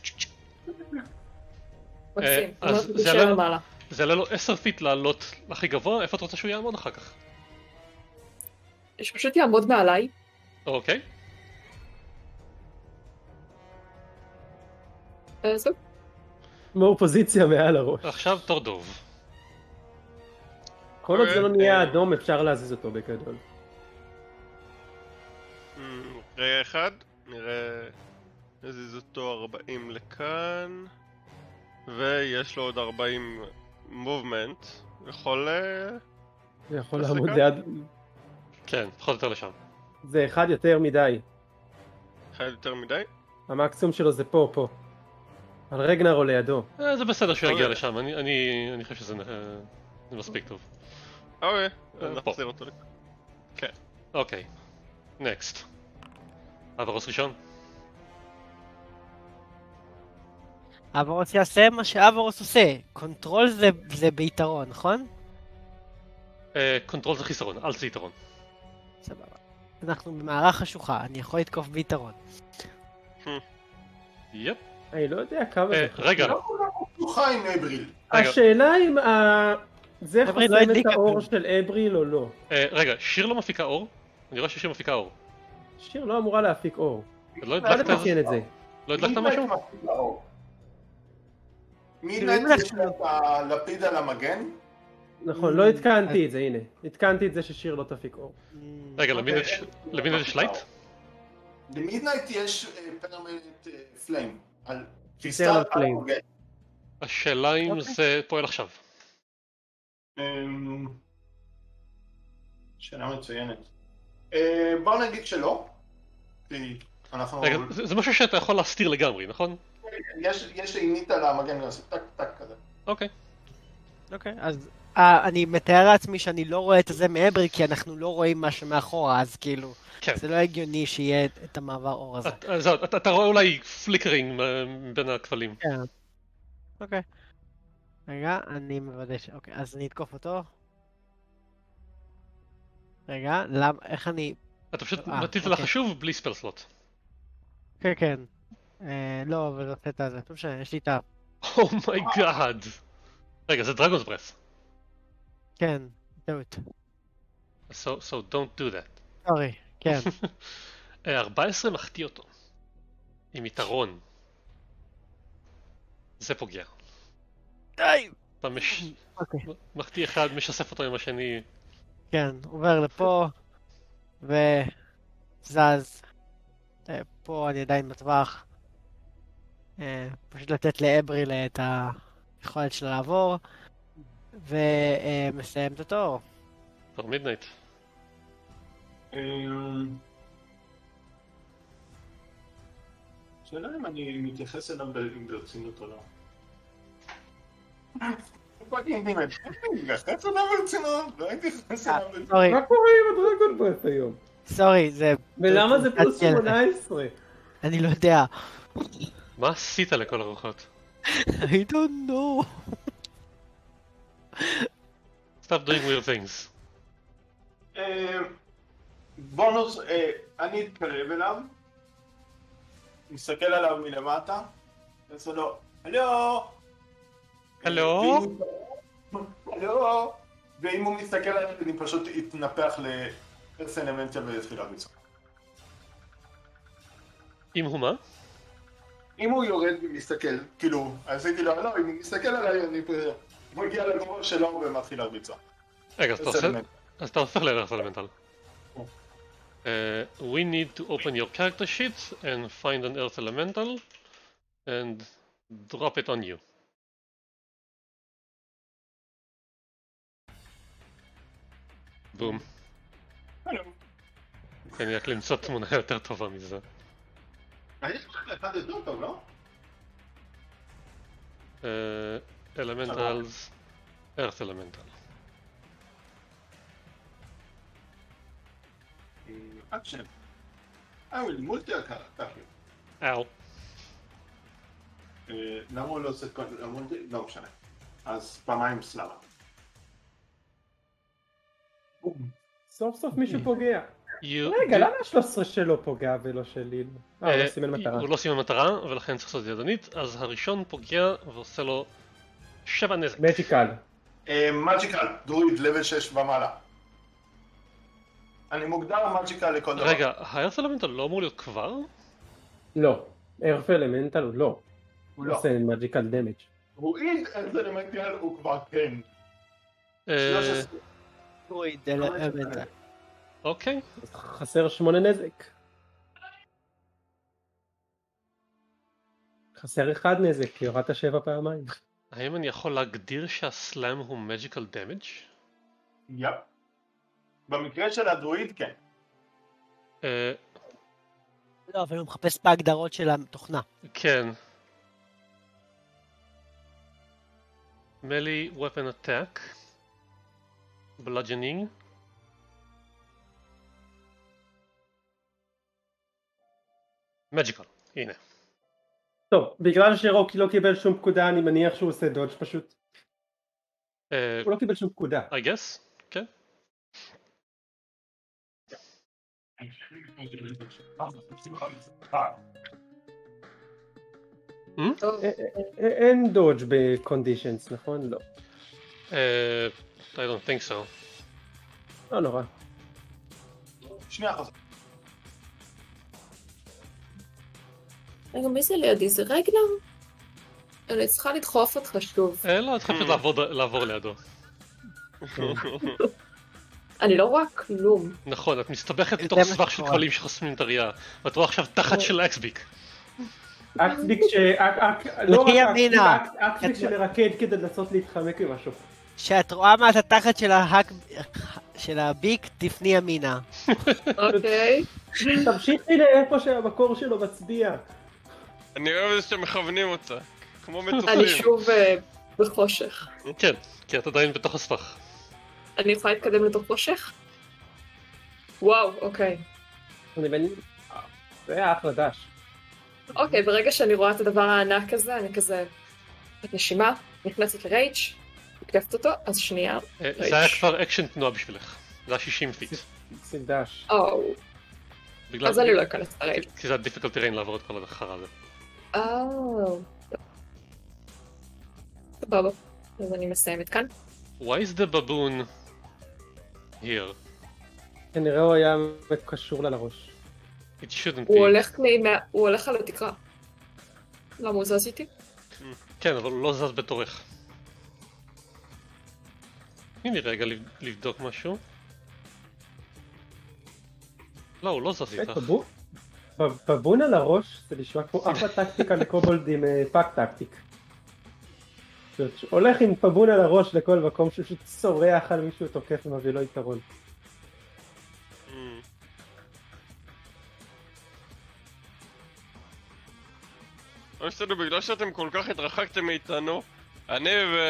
מקסים, זה עלה לו 10 פיט לעלות הכי גבוה, איפה את רוצה שהוא יעמוד אחר כך? שפשוט יעמוד מעליי. אוקיי. זהו. כמו פוזיציה מעל הראש. עכשיו תור דוב. כל עוד זה לא נהיה אדום אפשר להזיז אותו בגדול. רגע אחד, נראה... נזיז אותו 40 לכאן. ויש לו עוד 40 מובמנט. יכול לעמוד ליד... כן, פחות יותר לשם. זה אחד יותר מדי. אחד יותר מדי? המקסימום שלו זה פה. על רגנר או לידו. זה בסדר שהוא יגיע לשם, אני חושב שזה מספיק טוב. אוקיי, נחזיר אותו לכאן. כן. אוקיי. נקסט. אברוס ראשון. אברוס יעשה מה שאברוס עושה. קונטרול זה ביתרון, נכון? קונטרול זה חיסרון, אל זה יתרון. סבבה. אנחנו במערה חשוכה, אני יכול לתקוף ביתרון. יפ. אני לא יודע כמה זה... רגע. פתוחה עם אבריל. השאלה אם זה אבריל לא חוסם את הדליקה האור כלום. של אבריל או לא. רגע, שיר לא מפיקה אור? אני רואה ששיר מפיקה אור. שיר לא אמורה להפיק אור. לא אל הדלקת תתקן את זה. לא הדלקת משהו? מידנייט כאילו, יש לה את הלפיד על המגן. נכון, לא התקנתי את זה, הנה. התקנתי את זה ששיר לא תפיק אור. רגע, אוקיי. למידנייט יש לייט? למידנייט יש פרמנט פליים. על Eternal קריסטל על flame. המגן. השאלה אם זה פועל עכשיו. שאלה מצוינת. בוא נגיד שלא. כי אנחנו... רגע, זה משהו שאתה יכול להסתיר לגמרי, נכון? יש עינית על המגן לעשות טק טק כזה. אוקיי. אוקיי, אז אני מתאר לעצמי שאני לא רואה את זה מאבריל, כי אנחנו לא רואים משהו מאחורה, אז כאילו, כן. זה לא הגיוני שיהיה את המעבר אור הזה. אתה רואה אולי פליקרינג בין הכבלים. כן. אוקיי. רגע, אני מוודא אוקיי, אז אני אתקוף אותו. רגע, איך אני... אתה פשוט אה, מטיל אוקיי. לחשוב בלי ספל סלוט. כן, כן. לא, אבל זה עושה את זה. לא משנה, יש לי את ה... אומייגאד. רגע, זה דרגונס ברס. כן, טעות. So don't do that. סורי, כן. 14 מחטיא אותו. עם יתרון. זה פוגע. די! אתה אוקיי. מחטיא אחד, משסף אותו עם השני. כן, עובר לפה, וזז. פה אני עדיין בטווח. פשוט לתת לאבריל את היכולת שלה לעבור, ומסיים את התור. תור מידנייט. שאלה אם אני מתייחס אליו ברצינות או לא. מתייחס אליו ברצינות? לא הייתי מתייחס אליו ברצינות. סורי, מה קורה עם הדרגון ברס היום? סורי, זה... ולמה זה פלוס 18? אני לא יודע. מה עשית לכל הרוחות? I don't know. Stop doing weird things. בונוס, אני אתקרב אליו, מסתכל עליו מלמטה, ועושה לו, הלו! הלו? הלו! ואם הוא מסתכל עליו, אני פשוט אתנפח לארס אלמנטל ויתחיל להריץ. אם הוא מה? אם הוא יורד ומסתכל, כאילו, עשיתי לו, לא, אם הוא מסתכל עליי, אני מגיע לגמור שלו ומתחיל להרביצה. רגע, אז אתה הופך לארס אלמנטל. We need to open your character sheet and find an earth elemental and drop it on you. בום. אני רק למצוא תמונה יותר טובה מזה. יש לך אחד יותר טוב, לא? Elementals, earth elemental. Action. I will multi-attack you. אאו. למה הוא לא עושה את כל... לא משנה. אז פעמיים סלאמה. סוף סוף מישהו פוגע. רגע, למה ה-13 שלו פוגע ולא שלי? הוא לא סימן מטרה. הוא לא סימן מטרה, ולכן צריך לעשות את זה ידנית, אז הראשון פוגע ועושה לו 7 נזק. מג'יקל. מג'יקל, דרויד, לבל 6 ומעלה. אני מוגדר מג'יקל לכל דבר. רגע, הארץ אלמנטל לא אמור להיות כבר? לא. ארף אלמנטל הוא לא. הוא לא. עושה מג'יקל דמג'. דרויד, ארץ אלמנטל הוא כבר כן. אוקיי. חסר 8 נזק. חסר 1 נזק, כי יורדת 7 פעמיים. האם אני יכול להגדיר שהסלאם הוא מג'יקל דמג'? יפ. במקרה של הדרואיד כן. לא, אבל הוא מחפש בהגדרות של התוכנה. כן. melee weapon attack. bludgeoning. מג'יקל, הנה. טוב, בגלל שרוקי לא קיבל שום פקודה, אני מניח שהוא עושה דודג' פשוט. הוא לא קיבל שום פקודה. I guess, כן. אין דודג' בקונדישנס, נכון? לא. I don't think so. לא נורא. שנייה אחת. רגע, מי זה לידי? זה רגנר? אני צריכה לדחוף אותך שוב. לא, את חייבת לעבור לידו. אני לא רואה כלום. נכון, את מסתבכת לתוך סבך של כבלים שחוסמים את הראייה. ואת רואה עכשיו תחת של אקסביק. אקסביק לא רק אקסביק שמרקד כדי לנסות להתחמק ממשהו. כשאת רואה מה את התחת של הביק, תפני ימינה. אוקיי. תמשיכי לאיפה שהמקור שלו מצביע. אני אוהב את זה שמכוונים אותה, כמו מטוסים. אני שוב בחושך. כן, כי את עדיין בתוך הסבך. אני יכולה להתקדם לתוך חושך? וואו, אוקיי. זה היה אחלה דש. אוקיי, ברגע שאני רואה את הדבר הענק הזה, אני כזה... את נשימה, נכנסת לרייג', מקלפת אותו, אז שנייה. זה היה כבר אקשן תנועה בשבילך. זה היה 60 פיט. שים דש. אז אני לא אכנס לרייג'. כי זה הדיפיקולטי ריין לעבור את כל החרא הזה. סבבה. אז אני מסיימת כאן. Why is the baboon here? כנראה הוא היה קשור לה לראש. It shouldn't הוא be. הולך על התקרה. למה הוא זז איתי? כן, אבל הוא לא זז בתורך. תני לי רגע לבדוק משהו. לא, הוא לא זז איתך. בבון על הראש זה נשמע כמו אחלה טקטיקה לקובולד עם פאק טקטיק. הולך עם פבון על הראש לכל מקום שפשוט צורח על מישהו תוקף ומביא לו יתרון. בסדר, בגלל שאתם כל כך התרחקתם מאיתנו, אני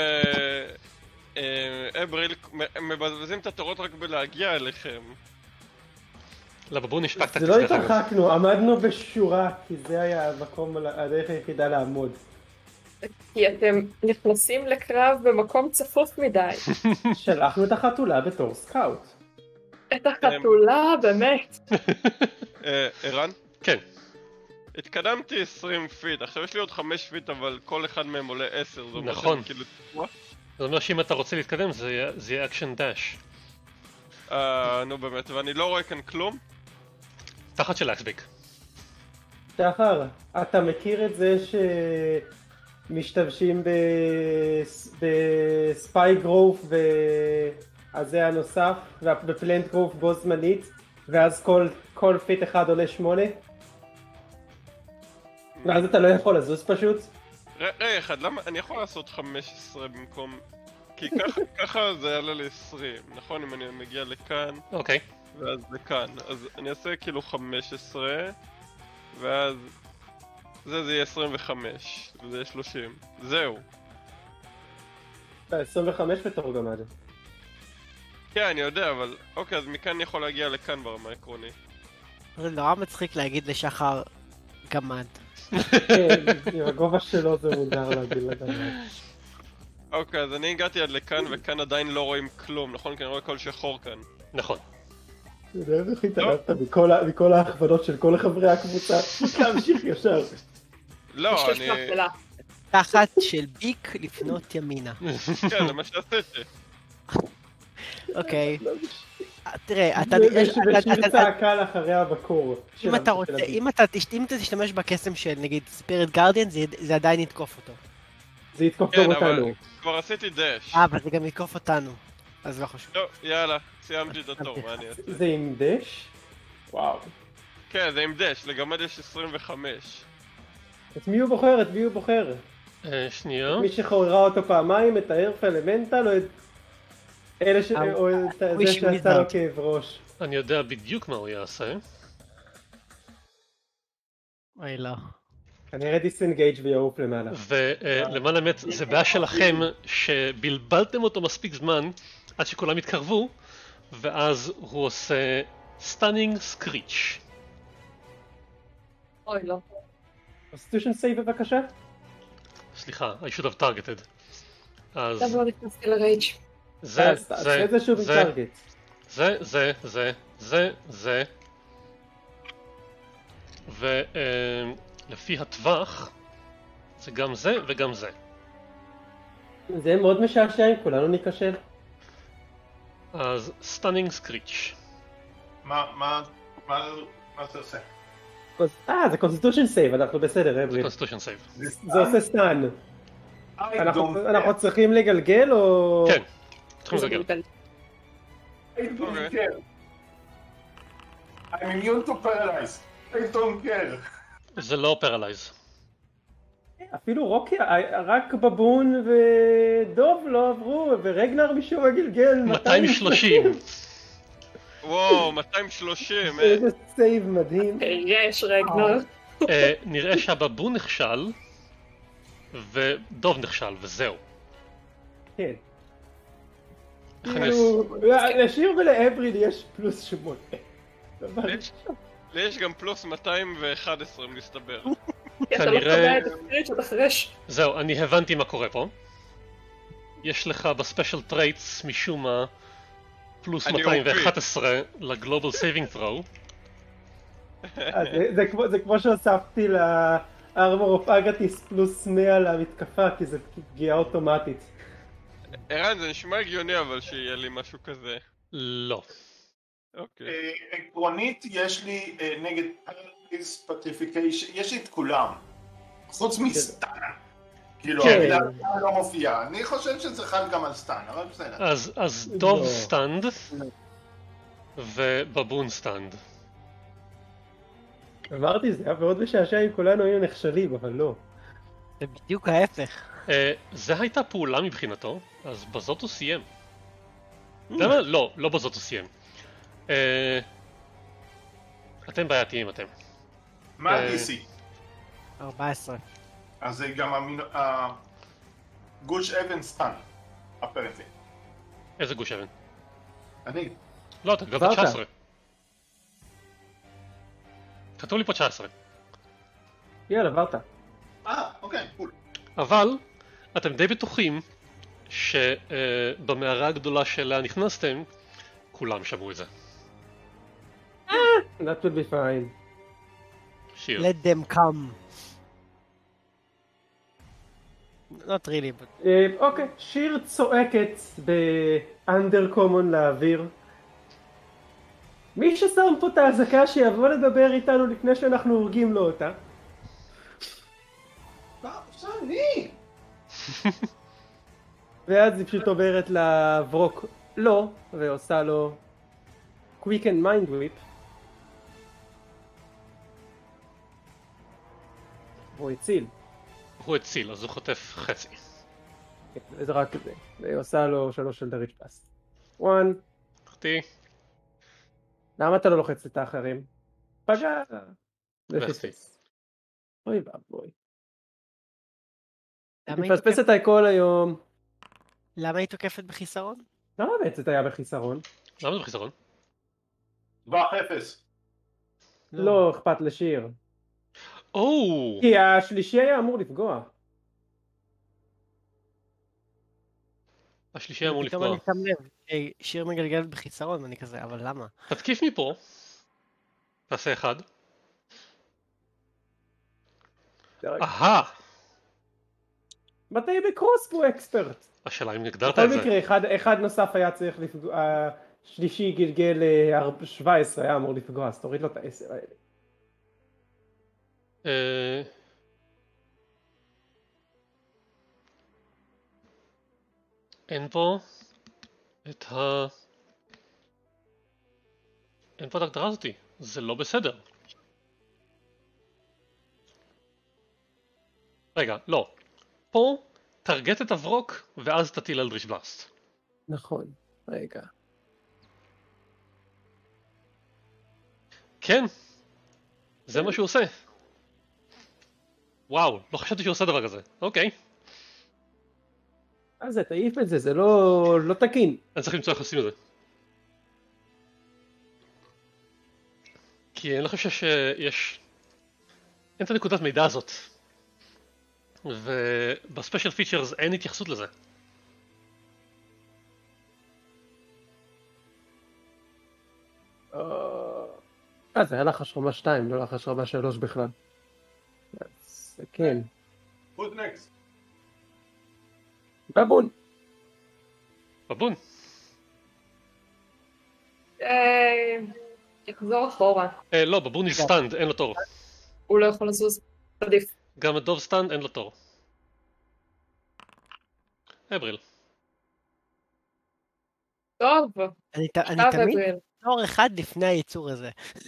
ואבריל מבזבזים את התורות רק בלהגיע אליכם. לבבון יש טקטיקה. זה לא התרחקנו, עמדנו בשורה, כי זה היה המקום, הדרך היחידה לעמוד. כי אתם נכנסים לקרב במקום צפוף מדי. שלחנו את החתולה בתור סקאוט. את החתולה, באמת. ערן? כן. התקדמתי 20 פיט, עכשיו יש לי עוד 5 פיט אבל כל אחד מהם עולה 10. נכון. כאילו תקוע. זאת אומרת שאם אתה רוצה להתקדם זה יהיה אקשן דאש. נו באמת, ואני לא רואה כאן כלום? תחת של אקסביק. שחר, אתה מכיר את זה שמשתמשים בספיי גרוף והזה הנוסף ובפלנט גרוף בו זמנית ואז כל פיט אחד עולה 8? ואז אתה לא יכול לזוז פשוט? רגע אחד, למה? אני יכול לעשות 15 במקום... כי ככה זה יעלה ל-20, נכון? אם אני מגיע לכאן אוקיי. ואז לכאן, אז אני אעשה כאילו 15 ואז זה יהיה 25 וזה יהיה 30, זהו. 25 בתור גמד. כן, אני יודע, אבל אוקיי, אז מכאן אני יכול להגיע לכאן ברמה העקרונית. זה נורא מצחיק להגיד לשחר גמד. כן, עם הגובה שלו זה מוזר להגיד לגמד. אוקיי, אז אני הגעתי עד לכאן וכאן עדיין לא רואים כלום, נכון? כי אני רואה כל שחור כאן. נכון. אתה יודע איך התעלמת מכל ההכוונות של כל חברי הקבוצה? להמשיך ישר. לא, אני... תחת של ביק לפנות ימינה. כן, זה מה שעשיתי. אוקיי. תראה, ושיר צעקה אחריה בקור. אם אתה רוצה, אם אתה תשתמש בקסם של נגיד ספיריט גארדיאן, זה עדיין יתקוף אותו. זה יתקוף גם כן, אבל אותנו. כבר עשיתי דש. אבל זה גם יתקוף אותנו. אז לא חשוב. טוב, יאללה, סיימתי את התור, מה אני אעשה? זה עם דש? וואו. כן, זה עם דש, לגמד יש 25. את מי הוא בוחר? את מי הוא בוחר? שנייה. מי שחוררה אותו פעמיים, את הארף אלמנטל או את... אלה ש... או את זה שעשה לו כאב ראש. אני יודע בדיוק מה הוא יעשה. אוי לא. כנראה דיסנגייג' ויעוף למעלה. ולמען האמת, זה בעיה שלכם שבלבלתם אותו מספיק זמן עד שכולם התקרבו, ואז הוא עושה סטאנינג סקריץ'. אוי לא. Constitution save בבקשה? סליחה, I should have targeted. אז למה לא נכנסתי לרייג'? זה, זה שוב עם טארגט. זה. ולפי הטווח, זה גם זה וגם זה. זה מאוד משעשע אם כולנו ניכשל. אז סטנינג סקריץ'. מה זה עושה? זה קונסטיטושן סייב, אנחנו בסדר, זה אברי. קונסטיטושן סייב. זה עושה סטן. אנחנו אנחנו צריכים לגלגל או... כן, צריכים לגלגל. I don't care. I'm immune to paralyze. I don't care. זה לא פרלייז. אפילו רוקי, רק בבון ודוב לא עברו, ורגנר משום הגלגל 230. וואו, 230, איזה סייב מדהים. יש רגנר. נראה שהבבון נכשל, ודוב נכשל, וזהו. כן. איך אני כאילו, לשיר ולאבריד יש פלוס 8. לי יש גם פלוס 211 מסתבר. אתה לא קובע את הסקריץ' שאתה חרש. זהו, אני הבנתי מה קורה פה. יש לך בספיישל טרייטס משום מה פלוס אני 211 לגלובל סייבינג ת'רו. זה כמו שהוספתי לארמור אוף אגטיס פלוס 100 למתקפה, כי זה פגיעה אוטומטית. ערן, זה נשמע הגיוני אבל שיהיה לי משהו כזה. לא. אוקיי. עקרונית יש לי נגד paralyze petrification, יש לי את כולם. חוץ מסטן. כאילו, המילה סטן לא מופיעה. אני חושב שזה חל גם על סטן, אבל בסדר. אז דוב סטנד ובבון סטנד. אמרתי, זה היה מאוד משעשע אם כולנו היינו נכשלים, אבל לא. זה בדיוק ההפך. זה הייתה פעולה מבחינתו, אז בזאת הוא סיים. למה? לא בזאת הוא סיים. אתם בעייתיים אתם. מה ה-DC? 14. אז זה גם גוש אבן סטן, אפרנטלי. איזה גוש אבן? אני. לא, אתה גבת 19. כתוב לי פה 19. יאללה, עברת. אוקיי, קול. אבל אתם די בטוחים שבמערה הגדולה שאליה נכנסתם, כולם שמעו את זה. That will be fine. שיר. Let them come. Not really, but... אוקיי, שיר צועקת באנדרקומון לאוויר. מי ששם פה את ההזקה שיבוא לדבר איתנו לפני שאנחנו הורגים לו אותה. אני! ואז היא פשוט עוברת לברוק לא, ועושה לו quick and mind whip. הוא הציל. הוא הציל, אז הוא חוטף חצי. זה רק זה. והיא עושה לו 3 של דריץ' פאסט. 1. אחתי. למה אתה לא לוחץ את האחרים? פגע. זה לחצי. פספס. אוי ואבוי. למה היא מפספסת עליי כל היום. למה היא תוקפת בחיסרון? למה בעצם היה בחיסרון? למה זה בחיסרון? טווח 0. לא אכפת לשיר. או! כי השלישי היה אמור לפגוע. השלישי אמור פתאום לפגוע. אני שם לב, שיר מגלגלת בחיסרון, ואני כזה, אבל למה? תתקיף מפה. תעשה 1. אהה! מתי בקרוסבו אקספרט? השאלה אם הגדרת בכל את זה. מקרה, אחד נוסף היה צריך לפגוע, השלישי גלגל 17 היה אמור לפגוע, אז תוריד לו את ה10 האלה. אין פה את אין פה את ההגדרה הזאתי. זה לא בסדר. רגע, לא. פה תרגט את הברוק ואז תטיל אלדריש בלאסט. נכון, רגע. כן, זה מה שהוא עושה. וואו, לא חשבתי שהוא עושה דבר כזה. אוקיי. אז תעיף את זה, זה לא תקין. אני צריך למצוא איך עושים את זה. כי אני לא חושב שיש... אין את הנקודת מידע הזאת. ובספיישל פיצ'רס אין התייחסות לזה. זה היה לחש רמה 2, לא לחש רמה 3 בכלל. אז כן. Who's next? בבון. בבון. יחזור אחורה. לא, בבון היא סטנד, אין לו תור. הוא לא יכול לזוז. עדיף. גם הדוב סטנד, אין לו תור. אבריל. טוב. אני עכשיו תמיד אבריל. תור אחד לפני היצור הזה.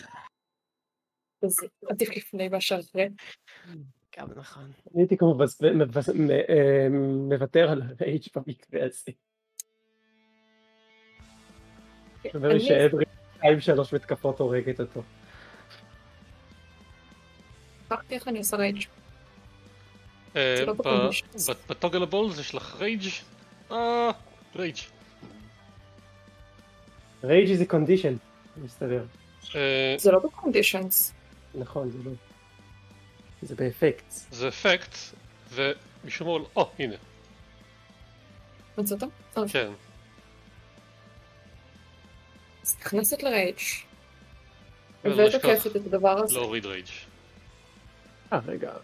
אז עדיף לפני מאשר אחרי. גם נכון. אני הייתי כמו מוותר על הרייג' במקרה הזה. אומר שאברי 2-3 מתקפות הורגת אותו. שכחתי איך אני עושה רייג'. זה לא בקונדישנס. בטוגל הבולס יש לך רייג'? רייג'. רייג' זה קונדישן, מסתבר. זה לא בקונדישנס. נכון, זה לא. זה באפקט. זה אפקט, ומשום מה... הנה. מצאת? כן. אז נכנסת לרייג' לא ותוקפת לשכוח את הדבר הזה. להוריד רייג'. רגע.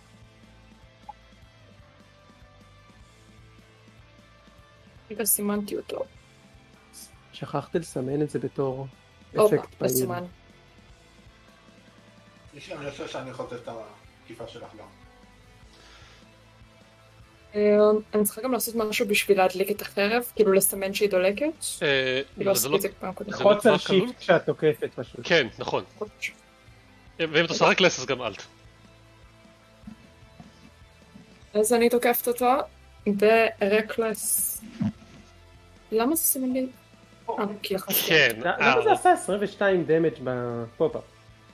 רגע, סימנתי אותו. שכחתי לסמן את זה בתור אופה, אפקט פעיל. בסימן. אני חושב שאני חוטף את התקיפה שלך גם. אני צריכה גם לעשות משהו בשביל להדליק את החרב, כאילו לסמן שהיא דולקת. כאילו זה עשיתי לא... את זה פעם קודם. לחוץ על שיפט כשאת תוקפת פשוט. כן, נכון. ואם אתה עושה רק לס אז גם אלט. אז אני תוקפת אותו ברקלס. למה זה סימן לי? כי לחסתי. כן. למה זה עשה 22 דמג' בפופ-אפ?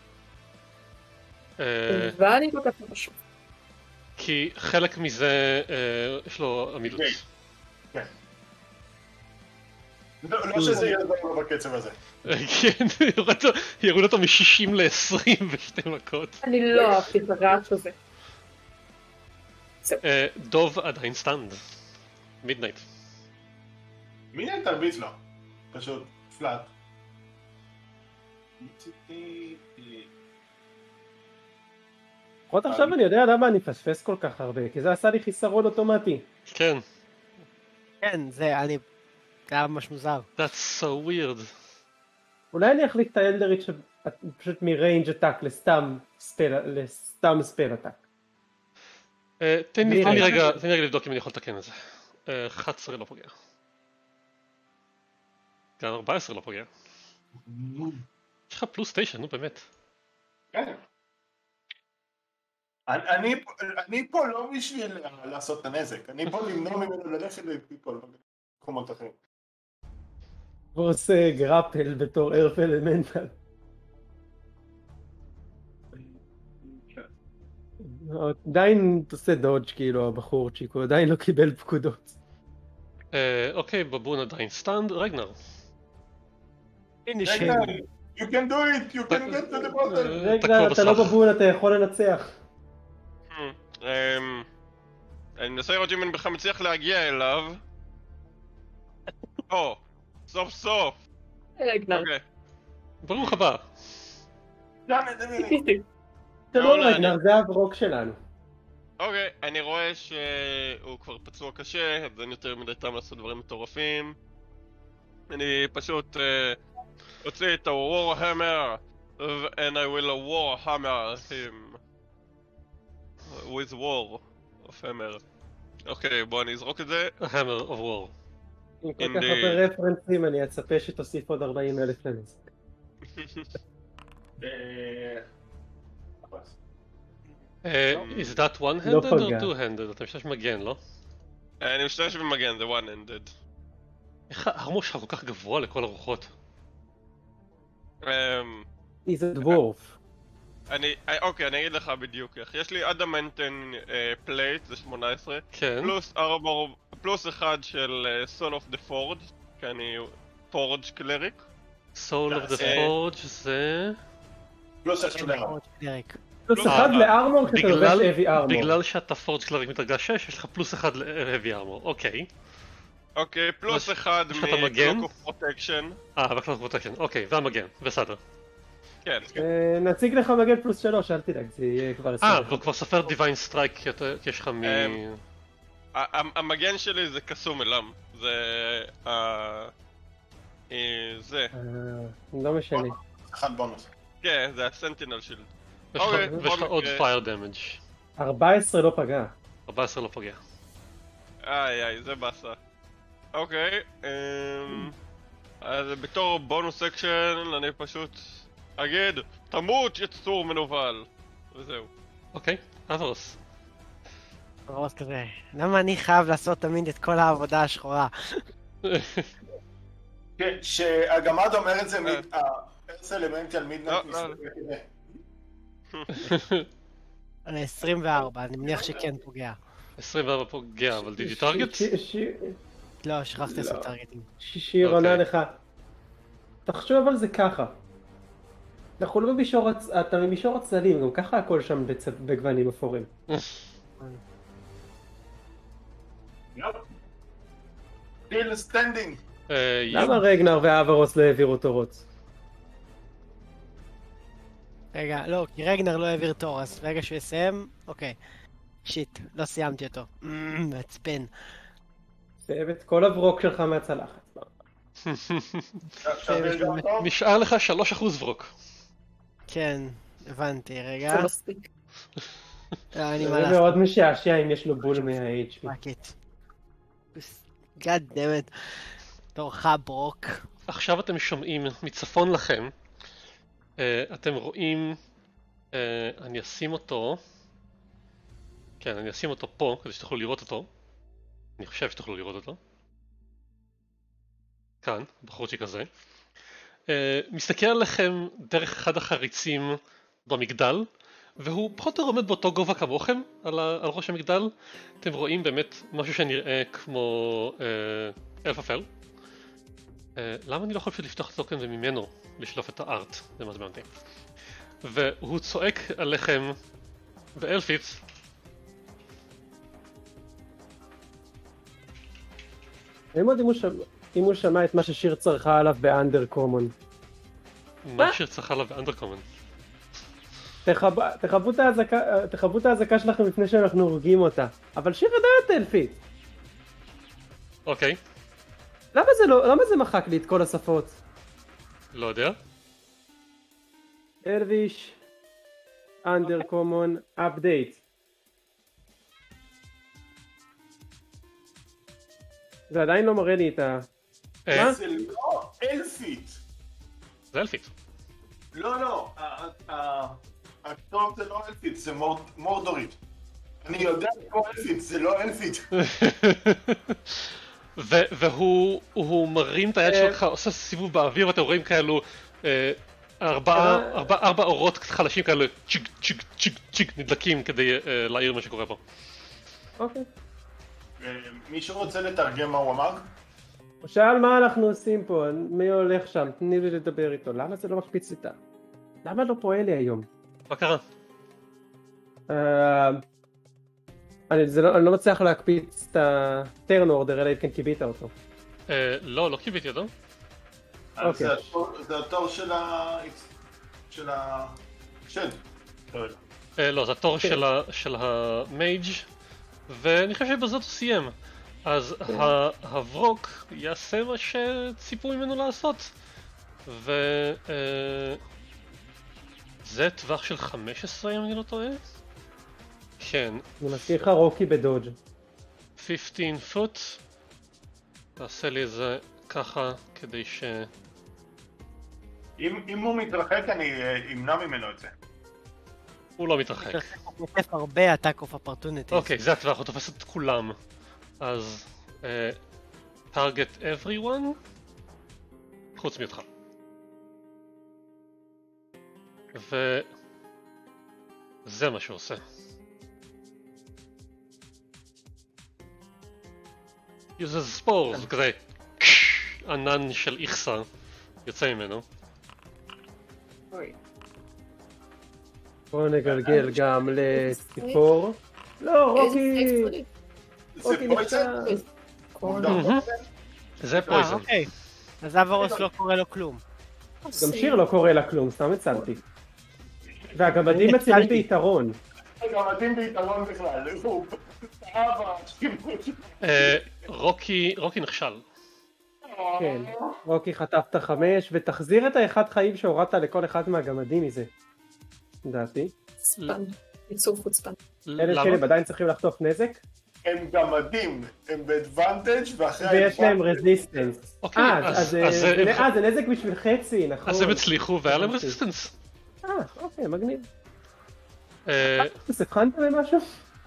ואני תוקפת אותו שוב. כי חלק מזה יש לו עמידות. כן. לא שזה יעזור בקצב הזה. כן, ירוד אותו מ-60 ל-20 בשתי מכות. אני לא אהבתי את הרעש הזה. דוב עדיין סטנד. מידנייט. מי תרביץ לו? פשוט פלאט. לפחות עכשיו אני יודע למה אני מפספס כל כך הרבה, כי זה עשה לי חיסרון אוטומטי. כן. כן, זה היה ממש מוזר. That's so weird. אולי אני אחליק את האלדרית פשוט מריינג' אטאק לסתם ספל אטאק. תן לי רגע לבדוק אם אני יכול לתקן את זה. 11 לא פוגע. גם 14 לא פוגע. יש לך פלוס 9, נו באמת. כן. אני פה לא בשביל לעשות את הנזק, אני פה למנוע ממנו ללכת לכל מקומות אחרים. הוא עושה גרפל בתור ארף אלמנטל. עדיין עושה דודג' כאילו הבחורצ'יק, הוא עדיין לא קיבל פקודות. אוקיי, בבון עדיין סטנד, רגנר. רגנר, you can do it, you can get to the bottom. רגע, אתה לא בבון, אתה יכול לנצח. אני מנסה לראות אם אני בכלל מצליח להגיע אליו. סוף סוף. רגנר. ברוך הבא. זה לא רגנר, זה הברוק שלנו. אוקיי, אני רואה שהוא כבר פצוע קשה, אז אין יותר מדי טעם לעשות דברים מטורפים. אני פשוט אוציא את ה-Warhammer and I will Warhammer him with war of hammer. אוקיי, בוא אני אזרוק את זה. Hammer of war. עם כל כך הרבה רפרנסים אני אצפה שתוסיף עוד 40,000 לנזק. Is that one-handed or two-handed? אתה משתמש במגן, לא? אני משתמש במגן, זה one-handed. איך הארמור שלך כל כך גבוה לכל הרוחות? He's a dwarf. אוקיי, אני אגיד לך בדיוק איך. יש לי אדמנטן פלייט, זה 18. כן. פלוס ארמור, פלוס אחד של Soul of the Forge, כי אני Forge קלריק. Soul of the Forge זה... פלוס אחד לארמור. פלוס אחד לארמור כשאתה לובש heavy armor. בגלל שאתה Forge קלריק מדרגה 6, יש לך פלוס אחד ל-heavy armor, אוקיי. אוקיי, פלוס אחד יש לך את המגן? מ-Cloak of Protection. ו-Cloak of Protection, אוקיי, והמגן, בסדר. כן, כן. נציג לך מגן +3, אל תדאג, זה יהיה כבר 20. והוא כבר סופר דיוויין סטרייק כי יש לך מ... המגן שלי זה קסום אלם. זה... לא משנה. אחד בונוס. כן, זה הסנטינל שילד. ויש לך עוד פייר דמג'. 14 לא פגע. 14 לא פוגע. איי, זה באסה. אוקיי, אז בתור בונוס אקשן אני פשוט אגיד, תמות יצור מנוול. וזהו. אוקיי, אברוס. ראש כזה, למה אני חייב לעשות תמיד את כל העבודה השחורה? כן, שהגמד אומר את זה, הארץ אלמנטי על מידנאט מסתכל. 24, אני מניח שכן פוגע. 24 פוגע, אבל דידי טרגט? לא, שכחתי לעשות טרגטים. שיר עונה לך. תחשוב על זה ככה. אנחנו לא במישור, אתה במישור הצללים, גם ככה הכל שם בגוונים אפורים. still standing. למה רגנר ואברוס לא העבירו תורות? רגע, לא, כי רגנר לא העביר תור, אז רגע שהוא יסיים, אוקיי. שיט, לא סיימתי אותו. מעצבן. סייב את כל הברוק שלך מהצלחת. נשאר לך 3% ורוק. כן, הבנתי, רגע. זה מספיק. זה מאוד משעשע אם יש לו בול מה-HP. פאקט. God damn it. תורך ברוק. עכשיו אתם שומעים מצפון לכם. אתם רואים... אני אשים אותו... כן, אני אשים אותו פה כדי שתוכלו לראות אותו. אני חושב שתוכלו לראות אותו. כאן, בחורצ'יק הזה. מסתכל עליכם דרך אחד החריצים במגדל, והוא פחות או יותר עומד באותו גובה כמוכם על ראש המגדל. אתם רואים באמת משהו שנראה כמו אלף אפל. למה אני לא יכול פשוט לפתוח את הטוקן וממנו לשלוף את הארט? זה מה זה מעניין. והוא צועק עליכם באלפית. אם הוא שמע את מה ששיר צרכה עליו באנדר קומון. מה שיר צרכה עליו באנדר קומון? תכבו את ההזקה שלכם לפני שאנחנו הורגים אותה. אבל שיר יודעת אלפית. אוקיי. למה זה מחק לי את כל השפות? לא יודע. אלוויש, אנדר קומון, אפדייט. זה עדיין לא מראה לי את ה... מה? זה לא אלפית. זה אלפית. לא, הכתוב זה לא אלפית, זה מורדורית. אני יודע לקרוא אלפית, זה לא אלפית. והוא מרים את היד שלך, עושה סיבוב באוויר, ואתם רואים כאלו 4 אורות חלשים כאלו צ'יק צ'יק צ'יק צ'יק נדלקים כדי להעיר מה שקורה פה. אוקיי. מישהו רוצה לתרגם מה הוא אמר? הוא שאל מה אנחנו עושים פה, מי הולך שם, תני לי לדבר איתו, למה זה לא מקפיץ איתה? למה לא פועל לי היום? מה קרה? אני לא מצליח להקפיץ את הטרן אורדר, אלא אם כן קיבית אותו. לא קיביתי אותו. זה התור של השד. לא, זה התור של המייג' ואני חושב שבזאת הוא סיים. אז הברוק יעשה מה שציפו ממנו לעשות. זה טווח של 15 אם אני לא טועה? כן. אני מזכיר לך רוקי בדודג' 15 פוט. תעשה לי את זה ככה כדי ש... אם הוא מתרחק אני אמנע ממנו את זה. הוא לא מתרחק. הוא נוטף הרבה attack of opportunity. אוקיי, זה הטווח, הוא תופס את כולם. אז... target everyone? חוץ מאותך. וזה מה שהוא עושה. uses ספור, זה כזה ענן של איכסה יוצא ממנו. בוא נגלגל גם לציפור. לא, רוקי! רוקי נפצע. זה פויזן. אוקיי. אז אברוס לא קורה לו כלום. גם שיר לא קורא לה כלום, סתם הצלתי. והגמדים מצילים ביתרון. הגמדים ביתרון בכלל, הוא טעה בשימוש. רוקי נכשל. כן, רוקי חטף את 5, ותחזיר את האחד חיים שהורדת לכל אחד מהגמדים מזה. לדעתי. חוצפן, ייצור חוצפן. אלה שכאלה עדיין צריכים לחטוף נזק. הם גמדים, הם באדוונטג' ואחרי ויש להם רזיסטנס. אוקיי, אז זה נזק בשביל חצי, נכון. אז הם הצליחו והיה להם רזיסטנס. אוקיי, מגניב. הבחנת במשהו?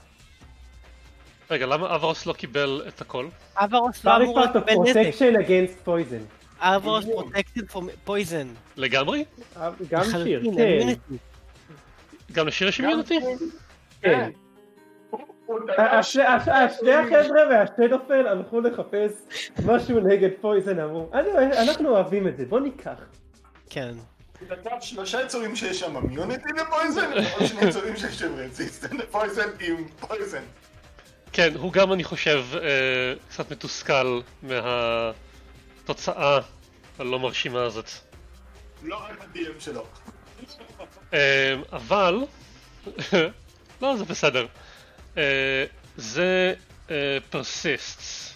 רגע, למה אברוס לא קיבל את הכל? אברוס לא אמור לקבל נזק. Protection against poison. אברוס protected from poison. לגמרי? גם שיר, כן. גם לשיר יש אימיוניטי? כן. שני החבר'ה והשטדופל הלכו לחפש משהו נגד פויזן, אמרו, אנחנו אוהבים את זה, בוא ניקח. כן. דקה 3 יצורים שיש שם אימיוניטי לפויזן, ועוד 2 יצורים שיש שם רזיסטנט לפויזן עם פויזן. כן, הוא גם אני חושב קצת מתוסכל מהתוצאה הלא מרשימה הזאת. לא רק ה-DM שלו. אבל, לא זה בסדר, זה persists.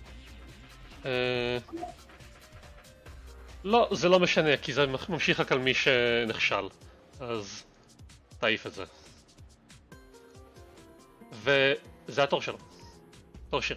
לא, זה לא משנה כי זה ממשיך רק על מי שנכשל, אז תעיף את זה. וזה התור שלו, תור שיר.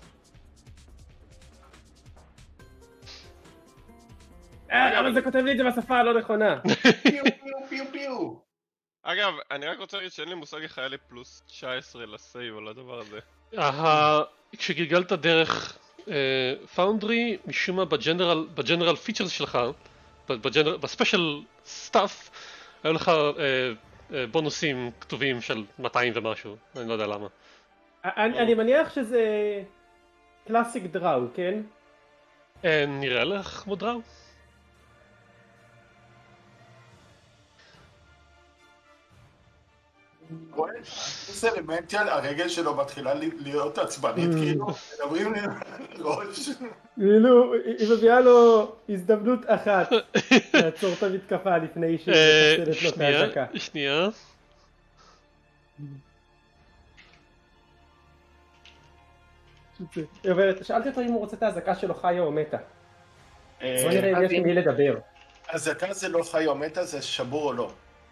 אבל זה כותב לי את זה בשפה הלא נכונה. פיו פיו פיו פיו. אגב, אני רק רוצה להגיד שאין לי מושג איך היה לי פלוס 19 לסייב על הדבר הזה. כשגלגלת דרך פאונדרי, משום מה בג'נרל פיצ'רס שלך, בספיישל סטאפ, היו לך בונוסים כתובים של 200 ומשהו, אני לא יודע למה. אני מניח שזה קלאסיק דראו, כן? נראה לך כמו דראו? זה אלמנטיאל, הרגל שלו מתחילה להיות עצבנית, כאילו, מדברים לי ראש. כאילו, היא מביאה לו הזדמנות אחת לעצור את המתקפה לפני שהיא מתחסדת לו את ההזקה. שנייה. שאלתי אותו אם הוא רוצה את ההזקה שלו חיה או מתה. בוא נראה אם יש עם מי לדבר. הזקה זה לא חי או מתה, זה שבור או לא.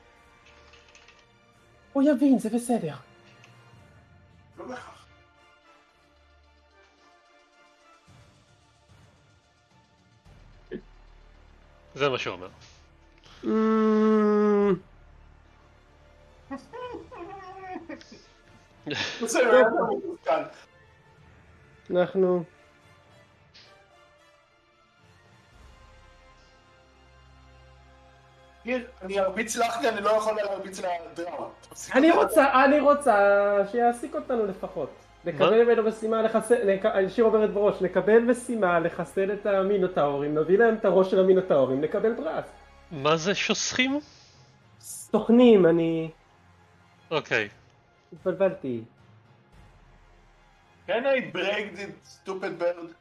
הוא יבין, זה בסדר. לא בכך. זה מה שהוא אומר. אנחנו... אני ארביץ לך, אני לא יכול להרביץ לדראו. אני רוצה שיעסיק אותנו לפחות. נקבל ממנו משימה לחסל, שיר עוברת בראש, נקבל משימה לחסל את המינוטאורים, נביא להם את הראש של המינוטאורים, נקבל פרס. מה זה שוסחים? סוכנים, אני... אוקיי. התבלבלתי. Can I break the stupid bird?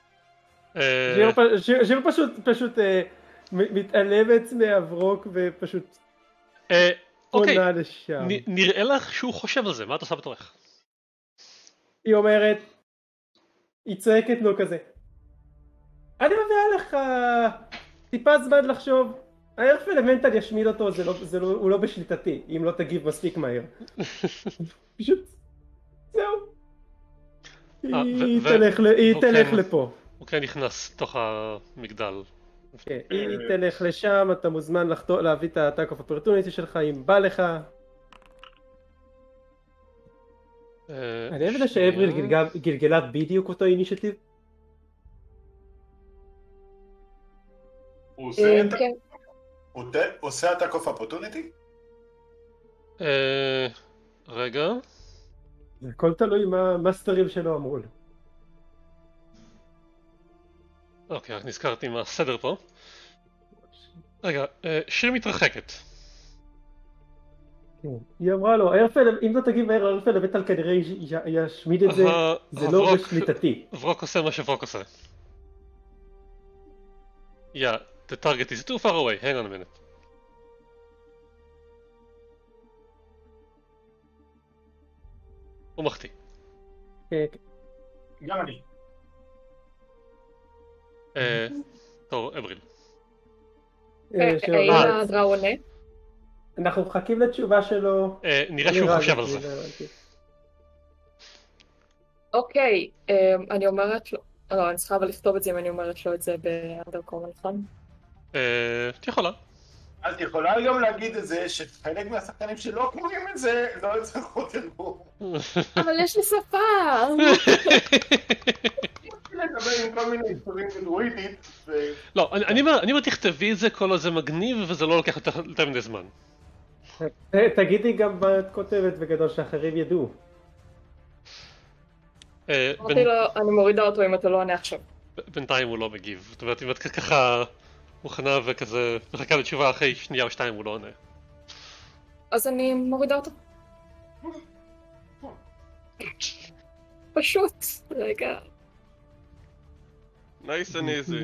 שיר פשוט מתעלמת מהברוק ופשוט עונה לשם. נראה לך שהוא חושב על זה, מה את עושה בתורך? היא אומרת, היא צועקת לו כזה, אני מביאה לך טיפה זמן לחשוב, הארף אלמנטל ישמיד אותו, הוא לא בשליטתי, אם לא תגיב מספיק מהר. פשוט, זהו. היא תלך לפה. הוא כן נכנס תוך המגדל. היא תלך לשם, אתה מוזמן להביא את ה-Attack of Opportunity שלך אם בא לך. אני אוהב שאבריל גלגלה בדיוק אותו אינישטיב. הוא עושה Attack of Opportunity? רגע. זה הכל תלוי מה המאסטרים שלו אמרו לו. אוקיי, רק נזכרתי מה הסדר פה. רגע, שיר מתרחקת. היא אמרה לו, אם לא תגיב מהר, הארף אלמנטל כנראה ישמיד את זה, זה לא בשליטתי. ורוק עושה מה שברוק עושה. The target is too far away, hang on a minute. הוא מחטיא. גם אני. טוב, אבריל. האם הדראו עונה? אנחנו מחכים לתשובה שלו. נראה שהוא חושב על זה. אוקיי, אני אומרת לו... לא, אני צריכה אבל לכתוב את זה אם אני אומרת לו את זה באנדרקום, נכון? את יכולה. את יכולה גם להגיד את זה שחלק מהשחקנים שלא קוראים את זה לא יצטרכו תרגום. אבל יש לי שפה! לדבר עם כל מיני דברים בדואידית ו... לא, אני אומר תכתבי את זה כל עוד זה מגניב וזה לא לוקח יותר מדי זמן. תגידי גם מה את כותבת בגדול שאחרים ידעו. אמרתי לו, אני מורידה אותו אם אתה לא עונה עכשיו. בינתיים הוא לא מגיב. זאת אומרת, אם את ככה מוכנה וכזה מחכה לתשובה אחרי שנייה או שתיים הוא לא עונה. אז אני מורידה אותו. פשוט, רגע. Nice and easy.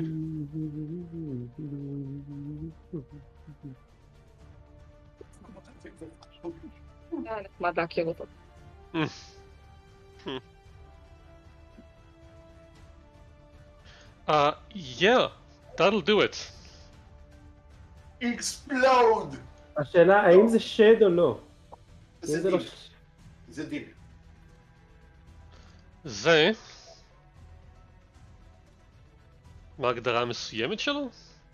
נחמד להכיר אותו. Yeah, that'll do it. Explode! השאלה האם זה שד או לא? זה דיל. זה דיל. זה... מה ההגדרה המסוימת שלו?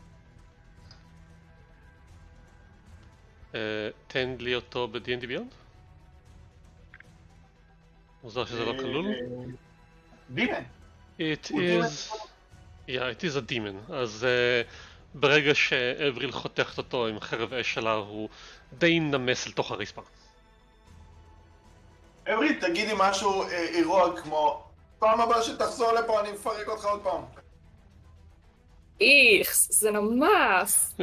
תן לי אותו ב-D&D Beyond? מוזר שזה לא כלול? דימן. It is... Yeah, it is a demon. אז ברגע שאבריל חותכת אותו עם חרב אש שלה הוא די נמס אל תוך הרצפה. אבריל, תגידי משהו אירוע כמו פעם הבאה שתחזור לפה אני מפרק אותך עוד פעם. איכס, זה נמס.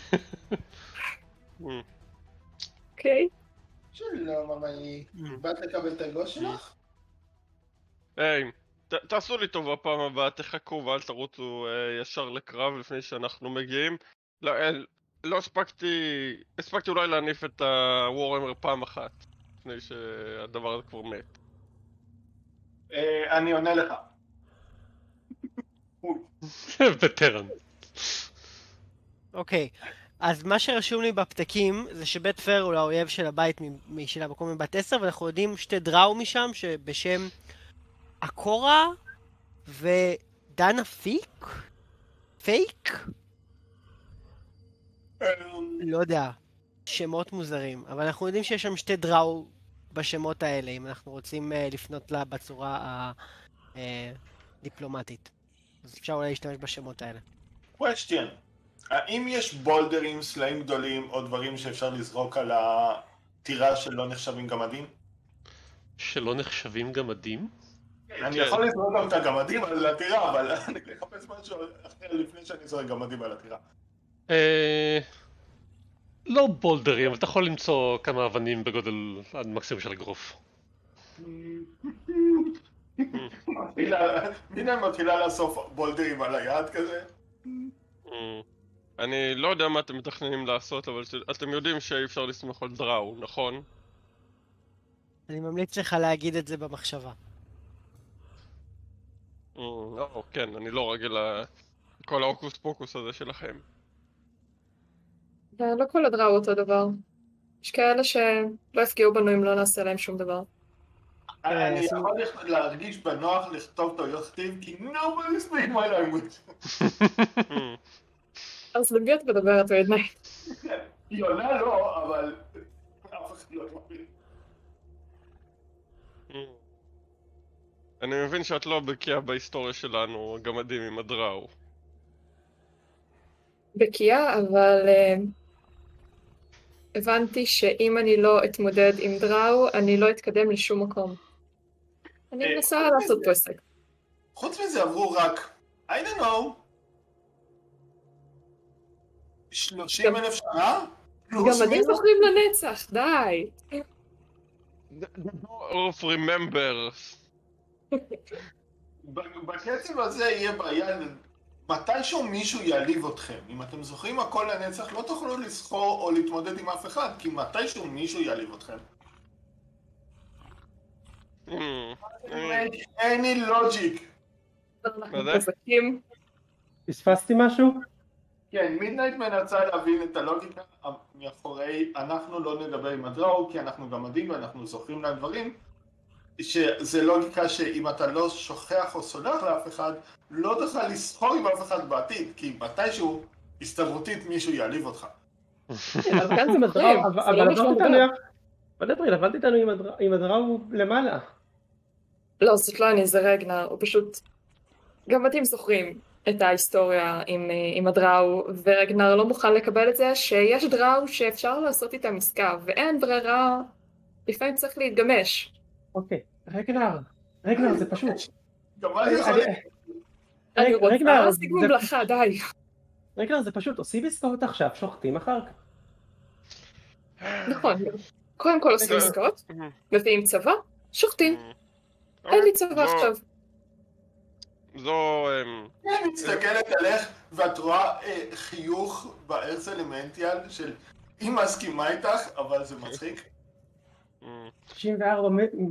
אוקיי. שלום, ממאי. באת לקבל את הגוש שלך? היי, תעשו לי טובה פעם הבאה, תחכו ואל תרוצו ישר לקרב לפני שאנחנו מגיעים. לא הספקתי אולי להניף את הוורהמר פעם אחת, לפני שהדבר הזה כבר מת. אני עונה לך. וטרן. אוקיי, אז מה שרשום לי בפתקים זה שבית פר הוא האויב של הבית של המקום מבת 10 ואנחנו יודעים שתי דראו משם שבשם הקורה ודנה פיק? פייק? לא יודע, שמות מוזרים, אבל אנחנו יודעים שיש שם שתי דראו בשמות האלה אם אנחנו רוצים לפנות לה בצורה הדיפלומטית. אז אפשר אולי להשתמש בשמות האלה. question. האם יש בולדרים, סלעים גדולים או דברים שאפשר לזרוק על הטירה שלא נחשבים גמדים? שלא נחשבים גמדים? אני יכול לזרוק גם את הגמדים על הטירה, אבל אני אחפש משהו אחר לפני שאני זורק גמדים על הטירה. לא בולדרים, אבל אתה יכול למצוא כמה אבנים בגודל עד מקסימום של אגרוף. מינה מתחילה לאסוף בולדרים על היד כזה? אני לא יודע מה אתם מתכננים לעשות, אבל אתם יודעים שאי אפשר לסמוך על דראו, נכון? אני ממליץ לך להגיד את זה במחשבה. כן, אני לא רגיל לכל ההוקוס פוקוס הזה שלכם. לא כל הדראו אותו דבר. יש כאלה שלא יפגעו בנו אם לא נעשה להם שום דבר. אני יכול להרגיש בנוח לכתוב טעויות כתיב כי nobody speak my language. אז למי את מדברת בעיניי? היא עונה לא, אבל אף אחד לא מבין. אני מבין שאת לא בקיאה בהיסטוריה שלנו, הגמדים עם הדראו. בקיאה, אבל הבנתי שאם אני לא אתמודד עם דראו, אני לא אתקדם לשום מקום. אני מנסה לעשות פה הישג. חוץ מזה עברו רק, I don't know, 30,000 שנה? גמדים זוכרים לנצח, די. of remembers. בקצב הזה יהיה בעיה מתישהו מישהו יעליב אתכם. אם אתם זוכרים הכל לנצח, לא תוכלו לסחור או להתמודד עם אף אחד, כי מתישהו מישהו יעליב אתכם. any logic. אנחנו חזקים. פספסתי משהו? כן, מידנייט מנסה להבין את הלוגיקה מאחורי אנחנו לא נדבר עם הדראו, כי אנחנו גמדים ואנחנו זוכרים להם דברים, שזה לוגיקה שאם אתה לא שוכח או סולח לאף אחד, לא תוכל לסחור עם אף אחד בעתיד, כי מתישהו הסתברותית מישהו יעליב אותך. אז כאן זה מדראו, אבל עבדתי איתנו עם הדראו למעלה. לא, זאת לא אני, זה רגנר, הוא פשוט... גם אתם זוכרים את ההיסטוריה עם הדראו, ורגנר לא מוכן לקבל את זה שיש דראו שאפשר לעשות איתם עסקה, ואין ברירה, לפעמים צריך להתגמש. אוקיי, רגנר זה פשוט. גם אני יכול... אני רוצה להשיג ממלכה, די. רגנר זה פשוט, עושים עסקאות עכשיו, שוחטים אחר כך. נכון, קודם כל עושים עסקאות, מביאים צבא, שוחטים. אין לי צבא עכשיו. זו... אני מסתכלת עליך ואת רואה חיוך בארץ אלמנטיאל של היא מסכימה איתך, אבל זה מצחיק. 94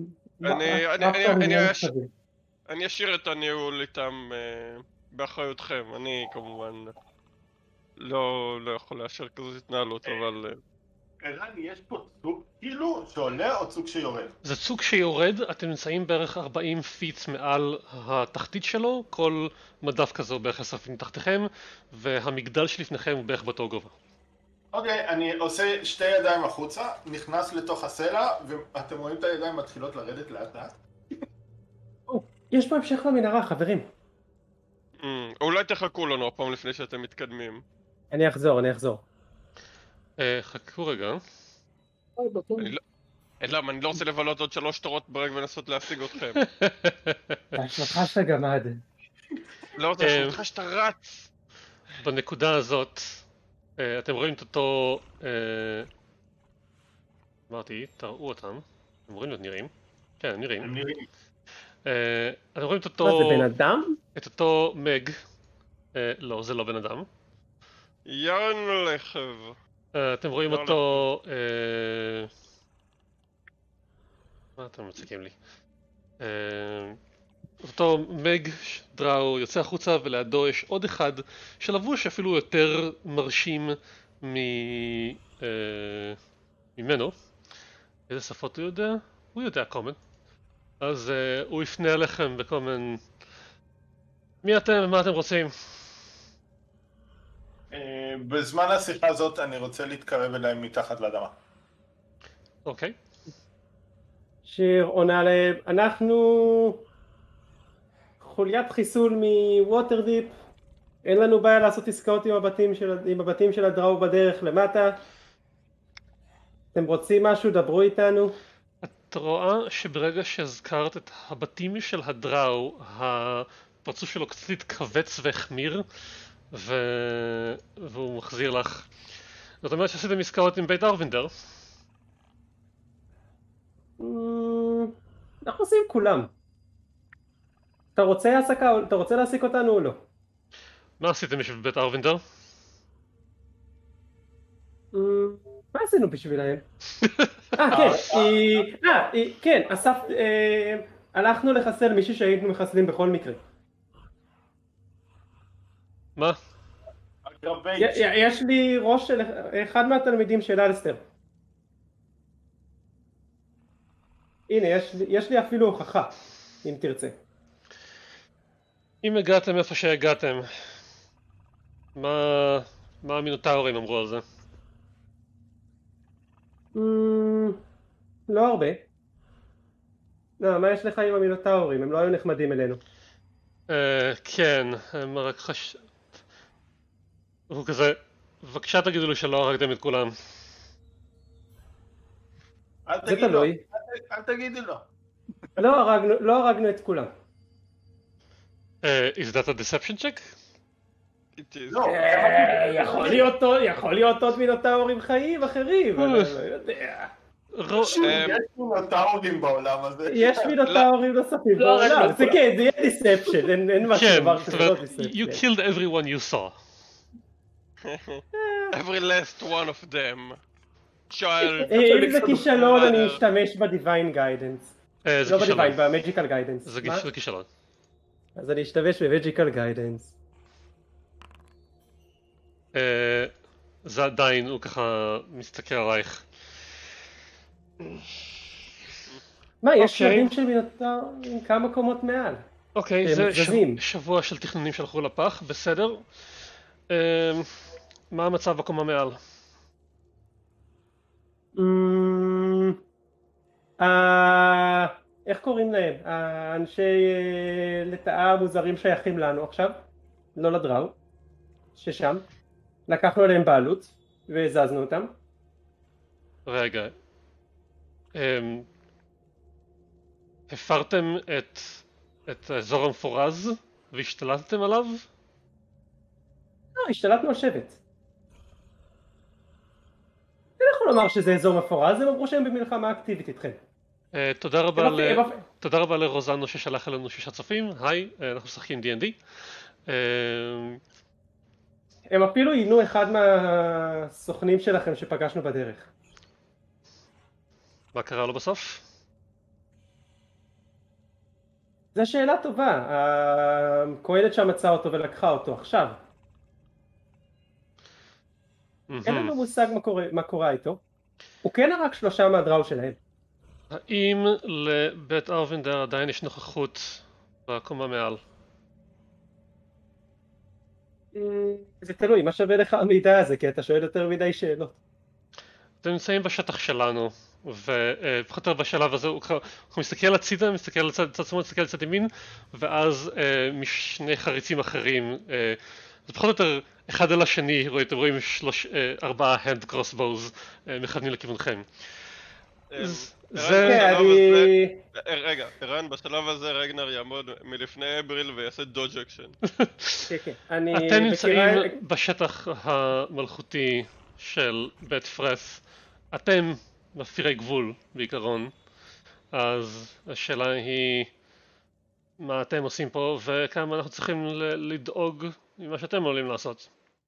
אני אשאיר את הניהול איתם באחריותכם. אני כמובן לא יכול לאשר כזאת התנהלות, אבל... ערן, יש פה צוק כאילו שעולה או צוק שיורד? זה צוק שיורד, אתם נמצאים בערך 40 פיט מעל התחתית שלו, כל מדף כזה הוא בערך 10 פיט מתחתיכם, והמגדל שלפניכם הוא בערך באותו גובה. אוקיי, אני עושה שתי ידיים החוצה, נכנס לתוך הסלע, ואתם רואים את הידיים מתחילות לרדת לאט לאט? יש פה המשך למנהרה, חברים. אולי תחכו לנו הפעם לפני שאתם מתקדמים. אני אחזור. חכו רגע. למה? אני לא רוצה לבלות עוד 3 תורות ברג ולנסות להשיג אתכם. ההשלכה של הגמד. לא רוצה להשיג אותך שאתה רץ. בנקודה הזאת, אתם רואים את אותו... אמרתי, תראו אותם. הם רואים להיות נראים. כן, הם נראים. אתם רואים את אותו... מה זה, בן אדם? את אותו מג. לא, זה לא בן אדם. ירן לחב. אתם רואים אותו... מה אתם מציגים לי? אותו מג דראו יוצא החוצה ולידו יש עוד אחד שלבוש אפילו יותר מרשים ממנו. איזה שפות הוא יודע? הוא יודע קומן. אז הוא יפנה אליכם בקומן. מי אתם ומה אתם רוצים? בזמן השיחה הזאת אני רוצה להתקרב אליהם מתחת לאדמה. אוקיי. שיר עונה להם, אנחנו חוליית חיסול מווטרדיפ, אין לנו בעיה לעשות עסקאות עם הבתים של הדראו בדרך למטה. אתם רוצים משהו? דברו איתנו. את רואה שברגע שהזכרת את הבתים של הדראו, הפרצוף שלו קצת התכווץ והחמיר, והוא מחזיר לך. זאת אומרת שעשיתם עסקאות עם בית ארווינדר? אנחנו עושים כולם. אתה רוצה העסקה, אתה רוצה להעסיק אותנו או לא? מה עשיתם בשביל בית ארווינדר? מה עשינו בשבילהם? כן, הלכנו לחסל מישהו שהיינו מחסלים בכל מקרה. מה? יש לי ראש של אחד מהתלמידים של אלסטר. הנה, יש לי אפילו הוכחה, אם תרצה. אם הגעתם איפה שהגעתם, מה המינוטאורים אמרו על זה? לא הרבה. לא, מה יש לך עם המינוטאורים? הם לא היו נחמדים אלינו. כן, הם רק הוא כזה, בבקשה תגידו לי שלא הרגתם את כולם. זה תלוי. אל תגידי לו. לא הרגנו את כולם. Is that a deception check? לא. יכול להיות עוד מינוטאורים חיים אחרים, אני לא יודע. יש מינוטאורים בעולם הזה. יש מינוטאורים נוספים לא, בעולם, זה כן, זה יהיה דיספשן, אין משהו כן, דבר זאת כזה לא אומרת, דיספשן. you killed everyone you saw. Every last one of them. child. אם זה כישלון אני אשתמש בדיוויין גיידנס. זה לא כישלון. בדיוויין, במג'יקל גיידנס. זה כישלון. אז אני אשתמש במג'יקל גיידנס. זה עדיין, הוא ככה מסתכל עלייך. מה, יש שלבים של מינוטאר עם כמה קומות מעל. אוקיי, זה זזים. שבוע של תכנונים שהלכו לפח, בסדר. מה המצב בקומה מעל? איך קוראים להם? האנשי לטאה המוזרים שייכים לנו עכשיו, לא לדראו, ששם. לקחנו עליהם בעלות והזזנו אותם. רגע. הפרתם את האזור המפורז והשתלטתם עליו? לא, השתלטנו על שבט. אני יכול לומר שזה אזור מפורז, הם אמרו שהם במלחמה אקטיבית איתכם. תודה רבה לרוזנו ששלח אלינו 6 צופים. היי, אנחנו משחקים D&D. הם אפילו עינו אחד מהסוכנים שלכם שפגשנו בדרך. מה קרה לו בסוף? זו שאלה טובה. הכהנת שם מצאה אותו ולקחה אותו עכשיו. אין לנו מושג מה קורה איתו. הוא כן הרג 3 מהדראו שלהם. האם לבית ארווינדר עדיין יש נוכחות בקומה מעל? זה תלוי, מה שווה לך המידע הזה, כי אתה שואל יותר מדי שאלות. אתם נמצאים בשטח שלנו, ופחות או יותר בשלב הזה הוא מסתכל הצידה, מסתכל לצד שמאל, מסתכל לצד ימין, ואז משני חריצים אחרים, זה פחות או יותר אחד על השני, אתם רואים 4 hand crossbows מכוונים לכיוונכם. רגע, ערן, בשלב הזה רגנר יעמוד מלפני אבריל ויעשה דודג' אקשן. אתם נמצאים בשטח המלכותי של בית פרס. אתם מפירי גבול בעיקרון, אז השאלה היא מה אתם עושים פה וכמה אנחנו צריכים לדאוג ממה שאתם עולים לעשות.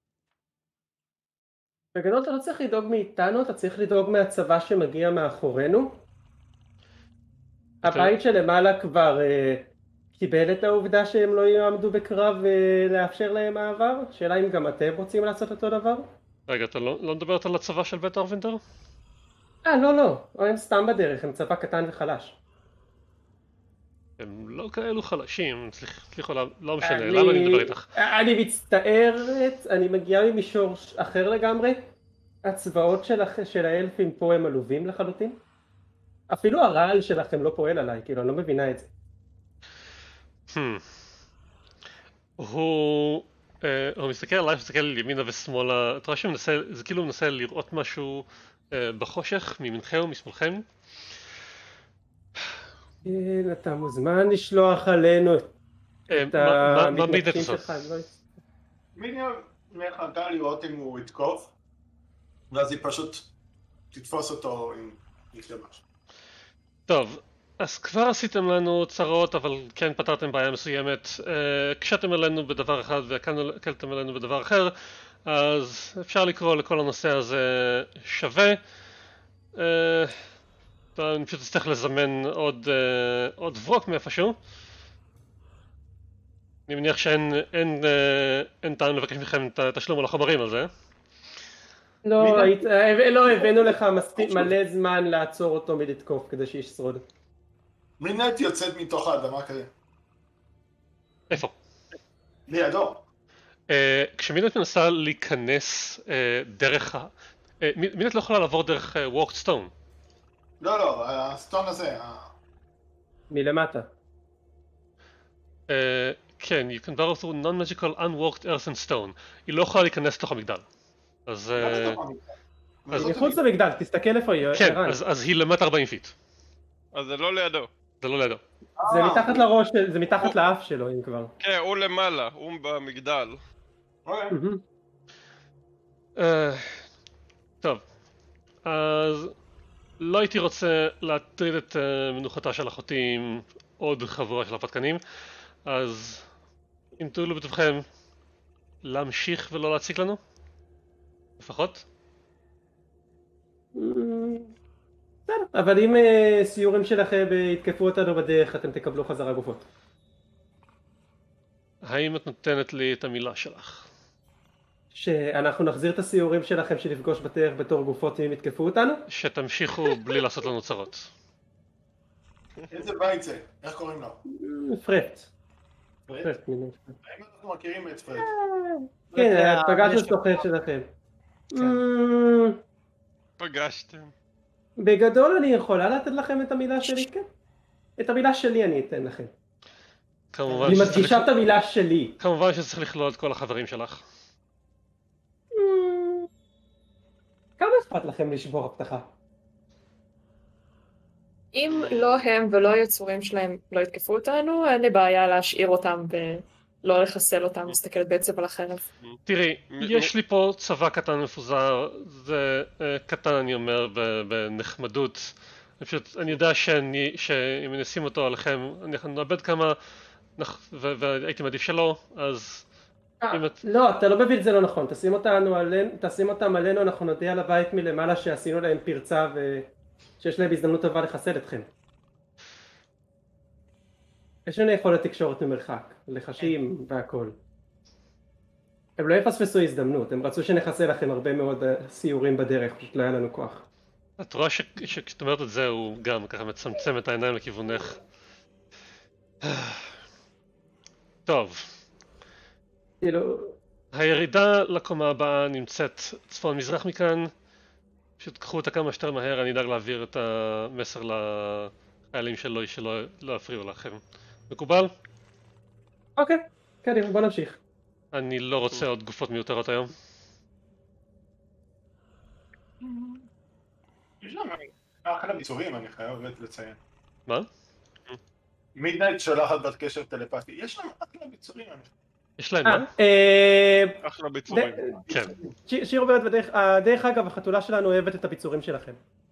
בגדול אתה לא צריך לדאוג מאיתנו, אתה צריך לדאוג מהצבא שמגיע מאחורינו. הבית שלמעלה כבר קיבל את העובדה שהם לא יעמדו בקרב ולאפשר להם מעבר. שאלה אם גם אתם רוצים לעשות אותו דבר? רגע, אתה לא מדברת על הצבא של בית ארווינדר? לא, הם סתם בדרך, הם צבא קטן וחלש. הם לא כאלו חלשים, סליחה, לא משנה, למה אני מדבר איתך? אני מצטערת, אני מגיעה ממישור אחר לגמרי. הצבאות של האלפים פה הם עלובים לחלוטין. אפילו הרעל שלכם לא פועל עליי, כאילו, אני לא מבינה את זה. הוא מסתכל עליי, מסתכל על ימינה ושמאלה, אתה רואה שזה כאילו הוא מנסה לראות משהו בחושך, מימינכם ומשמאלכם. כן, אתה מוזמן לשלוח עלינו את המתנגשים שלך. מיניון מחכה לראות אם הוא יתקוף, ואז היא פשוט תתפוס אותו עם משהו. טוב, אז כבר עשיתם לנו צרות, אבל כן פתרתם בעיה מסוימת. קשתם אלינו בדבר אחד והקלתם אלינו בדבר אחר, אז אפשר לקרוא לכל הנושא הזה שווה. אני פשוט אצטרך לזמן עוד ורוק מאיפשהו. אני מניח שאין טעם לבקש מכם את התשלום על החומרים על זה. לא, הבאנו לך מספיק מלא זמן לעצור אותו מלתקוף כדי שישרוד. מינט יוצאת מתוך האדמה כזה. איפה? לידו. כשמינט מנסה להיכנס דרך מינט לא יכולה לעבור דרך walked stone. לא, הסטון הזה. מלמטה. כן, you can borrow through non-magical unwalked earth and stone. היא לא יכולה להיכנס לתוך המגדל. אז מחוץ למגדל, תסתכל איפה היא. כן, אז היא למטה 40 פיט. אז זה לא לידו. זה לא לידו. זה מתחת לראש, זה מתחת לאף שלו אם כבר. כן, הוא למעלה, הוא במגדל. טוב, אז לא הייתי רוצה להטריד את מנוחתה של אחותי עם עוד חבורה של הרפתקנים, אז אם תואילו בטובכם להמשיך ולא להציק לנו, לפחות. בסדר, אבל אם סיורים שלכם יתקפו אותנו בדרך, אתם תקבלו חזרה גופות. האם את נותנת לי את המילה שלך? שאנחנו נחזיר את הסיורים שלכם שנפגוש בדרך בתור גופות אם יתקפו אותנו? שתמשיכו בלי לעשות לנו צרות. איזה בית זה? איך קוראים לו? פרט. פרד? האם אנחנו מכירים את פרד? כן, פגשנו סוכן שלכם. פגשתם. בגדול אני יכולה לתת לכם את המילה שלי, כן? את המילה שלי אני אתן לכם. כמובן אני שצריך מדגישה את המילה שלי. כמובן שצריך לכלול את כל החברים שלך. כמה אכפת לכם לשבור הבטחה? אם לא הם ולא היצורים שלהם לא יתקפו אותנו, אין לי בעיה להשאיר אותם ולא לחסל אותם, להסתכל בעצב על החרב. תראי, יש לי פה צבא קטן מפוזר, זה קטן אני אומר בנחמדות. אני יודע שאם נשים אותו עליכם, אנחנו נאבד כמה, והייתי מעדיף שלא, אז... לא, אתה לא מבין את זה לא נכון, תשים אותם עלינו, אנחנו נודיע על הבית מלמעלה שעשינו להם פרצה ושיש להם הזדמנות טובה לחסל אתכם. יש לנו יכולת תקשורת ממרחק, לחשים והכל. הם לא יפספסו הזדמנות, הם רצו שנחסל לכם הרבה מאוד סיורים בדרך, פשוט לא היה לנו כוח. את רואה שכשאת אומרת את זה הוא גם ככה מצמצם את העיניים לכיוונך. טוב. כאילו... הירידה לקומה הבאה נמצאת צפון מזרח מכאן. פשוט קחו אותה כמה שיותר מהר, אני אדאג להעביר את המסר לחיילים שלא יפריעו לכם. מקובל? אוקיי, קדימה, בוא נמשיך. אני לא רוצה עוד גופות מיותרות היום. יש להם אחלה ביצורים, אני חייב לציין. מה? מידנייט שולחת בת קשר טלפתי, יש להם אחלה ביצורים. יש להם מה? אחלה ביצורים. כן. שיר אומרת בדרך, דרך אגב, החתולה שלנו אוהבת את הביצורים שלכם.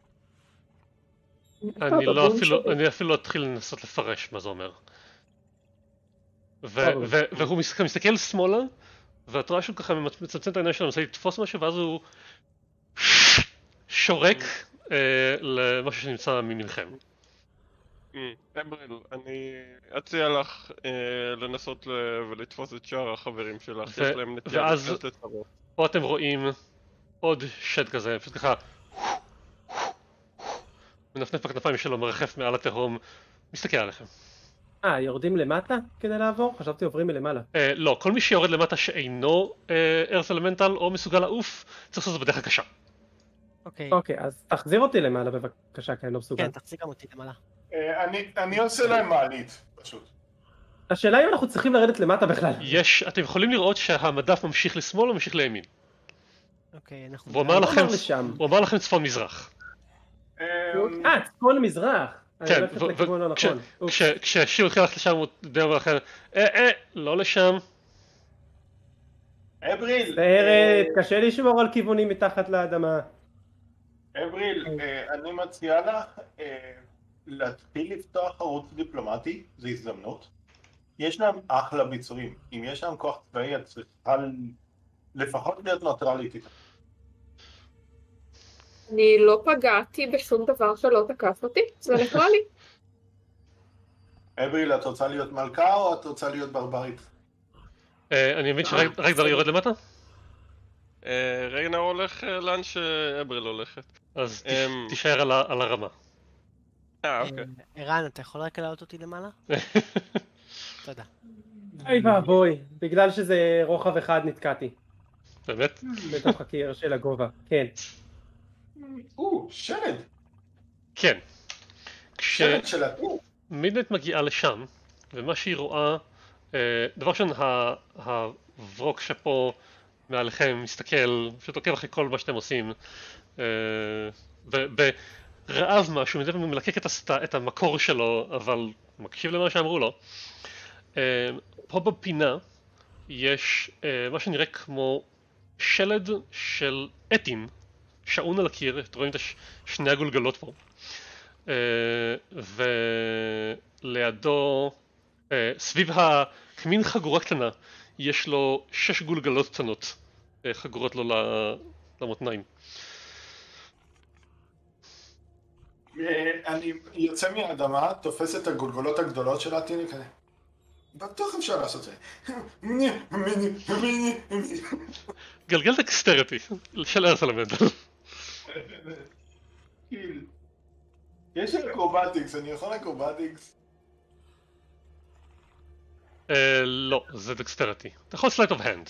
אני אפילו לא אתחיל לנסות לפרש מה זה אומר. והוא מסתכל שמאלה, ואת רואה שהוא ככה מצמצם את העיניים שלו, מנסה לתפוס משהו, ואז הוא שורק למשהו שנמצא מימינכם. אמריל, אני אציע לך לנסות ולתפוס את שאר החברים שלך, יש להם נטייה לתת את הרוב. פה אתם רואים עוד שד כזה, פשוט ככה מנפנף בכנפיים שלו, מרחף מעל התהום, מסתכל עליכם. יורדים למטה כדי לעבור? חשבתי עוברים מלמעלה. לא, כל מי שיורד למטה שאינו ארץ אלמנטל או מסוגל לעוף, צריך לעשות את זה בדרך הקשה. אוקיי, אז תחזיר אותי למעלה בבקשה, כי אני לא מסוגל. כן, תחזיר גם אותי למעלה. אני עושה להם מעלית, פשוט. השאלה אם אנחנו צריכים לרדת למטה בכלל. אתם יכולים לראות שהמדף ממשיך לשמאל או ממשיך לימין. אוקיי, אנחנו... הוא אמר לכם צפון מזרח. צפון מזרח. כן, כשהשיר התחיל ללכת לשם הוא דבר לכם, לא לשם. אבריל! סרט, קשה לשמור על כיוונים מתחת לאדמה. אבריל, אני מציע לך להתחיל לפתוח ערוץ דיפלומטי, זו הזדמנות. יש להם אחלה ביצורים, אם יש להם כוח צבאי, את צריכה לפחות להיות נוטרלית איתה. אני לא פגעתי בשום דבר שלא תקף אותי, זה ניטרלי. אבריל, את רוצה להיות מלכה או את רוצה להיות ברברית? אני מבין שרק דבר יורד למטה? ריינר הולך לאן שאבריל הולכת. אז תישאר על הרמה. אוקיי. ערן, אתה יכול רק להעלות אותי למעלה? תודה. אוי ואבוי, בגלל שזה רוחב אחד נתקעתי. באמת? בתוך הקיר של הגובה, כן. שלד! כן. שלד של הטור. מידנייט מגיעה לשם, ומה שהיא רואה, דבר ראשון, הברוק שפה מעליכם מסתכל, פשוט עוקב אחרי כל מה שאתם עושים, ברעב משהו, מדי פעם מלקק את המקור שלו, אבל מקשיב למה שאמרו לו. פה בפינה יש מה שנראה כמו שלד של עטים שעון על הקיר, אתם רואים את שני הגולגלות פה. ולידו, סביב מין חגורה קטנה, יש לו 6 גולגלות קטנות, חגורות לו למותניים. אני יוצא מהאדמה, תופס את הגולגולות הגדולות של הטיני כזה. בטוח אפשר לעשות זה. גלגל דקסטריטי של ארץ אלמנטל. יש אקרובטיקס, אני יכול אקרובטיקס? לא, זה דקסטריטי. אתה יכול סלייט אוף הנד.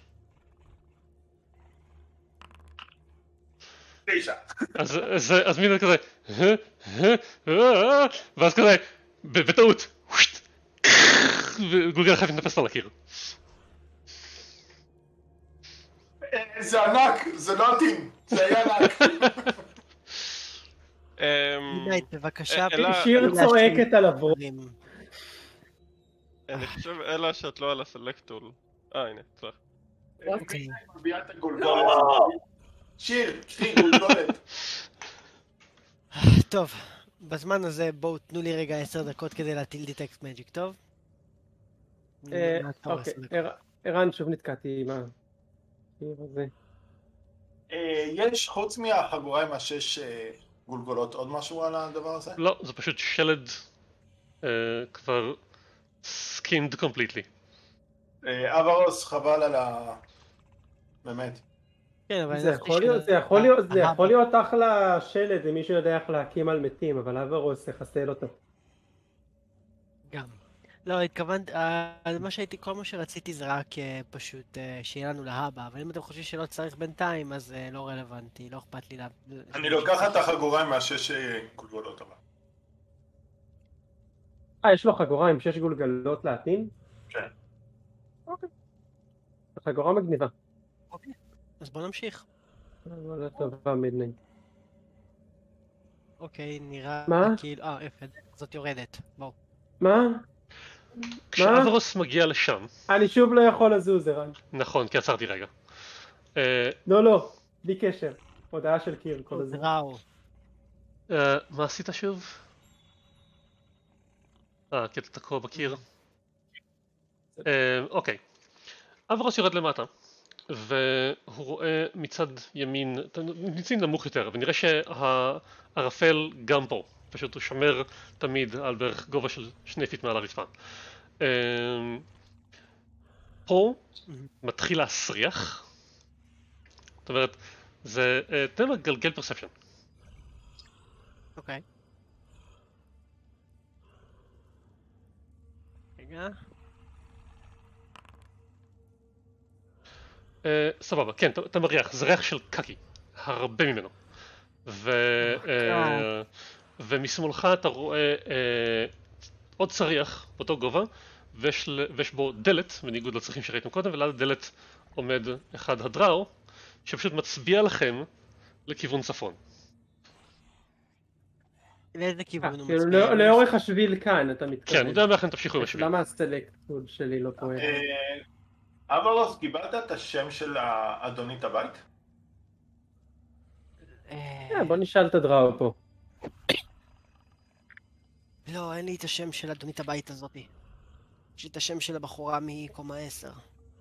9. אז מין כזה, ואז כזה, בטעות, וגולגל חייב להתנפס על הקיר. זה ענק, זה לא עטין, זה היה ענק. נייט, בבקשה. שיר צועקת על הוורים. אני חושב אלא שאת לא על הסלקטול. הנה, צריך. אוקיי. מביאה את הגולגולת. שיר, קחי גולגולת. טוב, בזמן הזה בואו תנו לי רגע 10 דקות כדי להטיל דיטקט מג'יק, טוב? אוקיי, ערן, שוב נתקעתי עם השיר הזה. יש חוץ מהחגורה עם 6 גולגולות עוד משהו על הדבר הזה? לא, זה פשוט שלד כבר skimmed completely. אברוס, חבל על באמת. כן, אבל זה יכול להיות אחלה שלד אם מישהו יודע איך להקים על מתים, אבל אברוס יחסל אותו. גם. לא, התכוונת, כל מה שרציתי זה רק פשוט שיהיה לנו להבא, אבל אם אתם חושבים שלא צריך בינתיים, אז לא רלוונטי, לא אכפת לי אני לוקח את החגורה עם 6 גולגולות אבל. יש לו חגורה עם 6 גולגלות להטין? כן. אוקיי. חגורה מגניבה. אוקיי, אז בוא נמשיך. לא טובה מידנייט. אוקיי, נראה כאילו, זאת יורדת, בואו. מה? כשאברוס מגיע לשם... אני שוב לא יכול לזוז, ערן. נכון, כי עצרתי רגע. לא, בלי קשר. הודעה של קיר כל הזמן. ראו. מה עשית שוב? כי אתה תקוע בקיר. אוקיי. אברוס יורד למטה, והוא רואה מצד ימין, נמצאים נמוך יותר, ונראה שהערפל גם פה. פשוט הוא שומר תמיד על בערך גובה של 2 פיט מעל הרצפה. פה מתחיל להסריח. זאת אומרת, זה תן לה גלגל פרספשן. אוקיי. רגע. סבבה, כן, אתה מריח, זה ריח של קקי, הרבה ממנו. ומשמאלך אתה רואה עוד צריח באותו גובה, ויש בו דלת, בניגוד לצריכים שראיתם קודם, וליד הדלת עומד אחד הדראו, שפשוט מצביע לכם לכיוון צפון. לאיזה כיוון הוא כאילו מצביע? לאורך השביל כאן אתה מתכוון. כן, הוא יודע מאכן תמשיכו עם השביל. למה הסלקטוד שלי לא פועל? אברוס, קיבלת את השם של אדונית הבית? בוא נשאל את הדראו פה. לא, אין לי את השם של אדונית הבית הזאתי. יש לי את השם של הבחורה מקומה 10.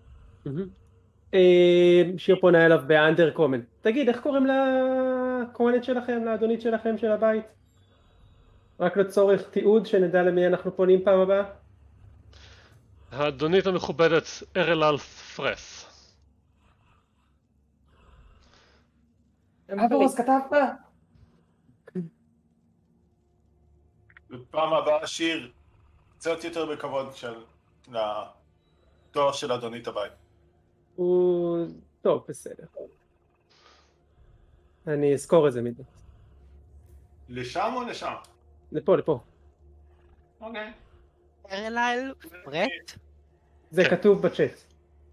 שיר פונה אליו באנדר קומן. תגיד, איך קוראים לקומנית שלכם, לאדונית שלכם של הבית? רק לצורך תיעוד שנדע למי אנחנו פונים פעם הבאה? האדונית המכובדת ארלאל פרס. אברוס, כתבת? בפעם הבאה שיר קצת יותר בכבוד של לתואר של אדונית הבית. טוב, בסדר. אני אזכור את זה מדי. לשם או לשם? לפה. אוקיי. ארלאל פרט? זה כתוב בצ'אט.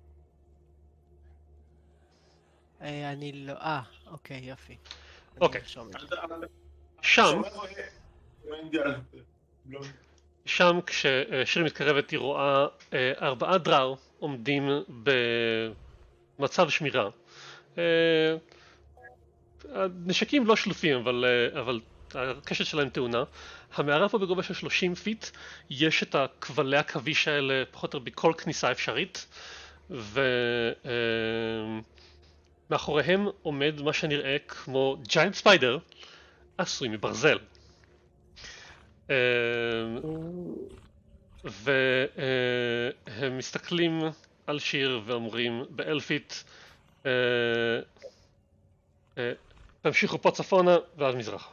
אני לא... אוקיי, יופי. אוקיי. שם כששיר מתקרבת היא רואה 4 דראו עומדים במצב שמירה. הנשקים לא שלופים, אבל הקשת שלהם טעונה. המערה פה בגובה של 30 פיט, יש את הכבלי עכביש האלה פחות או יותר בכל כניסה אפשרית, ומאחוריהם עומד מה שנראה כמו ג'יינט ספיידר עשוי מברזל. והם מסתכלים על שיר ואומרים באלפית, תמשיכו פה צפונה ואז מזרחה.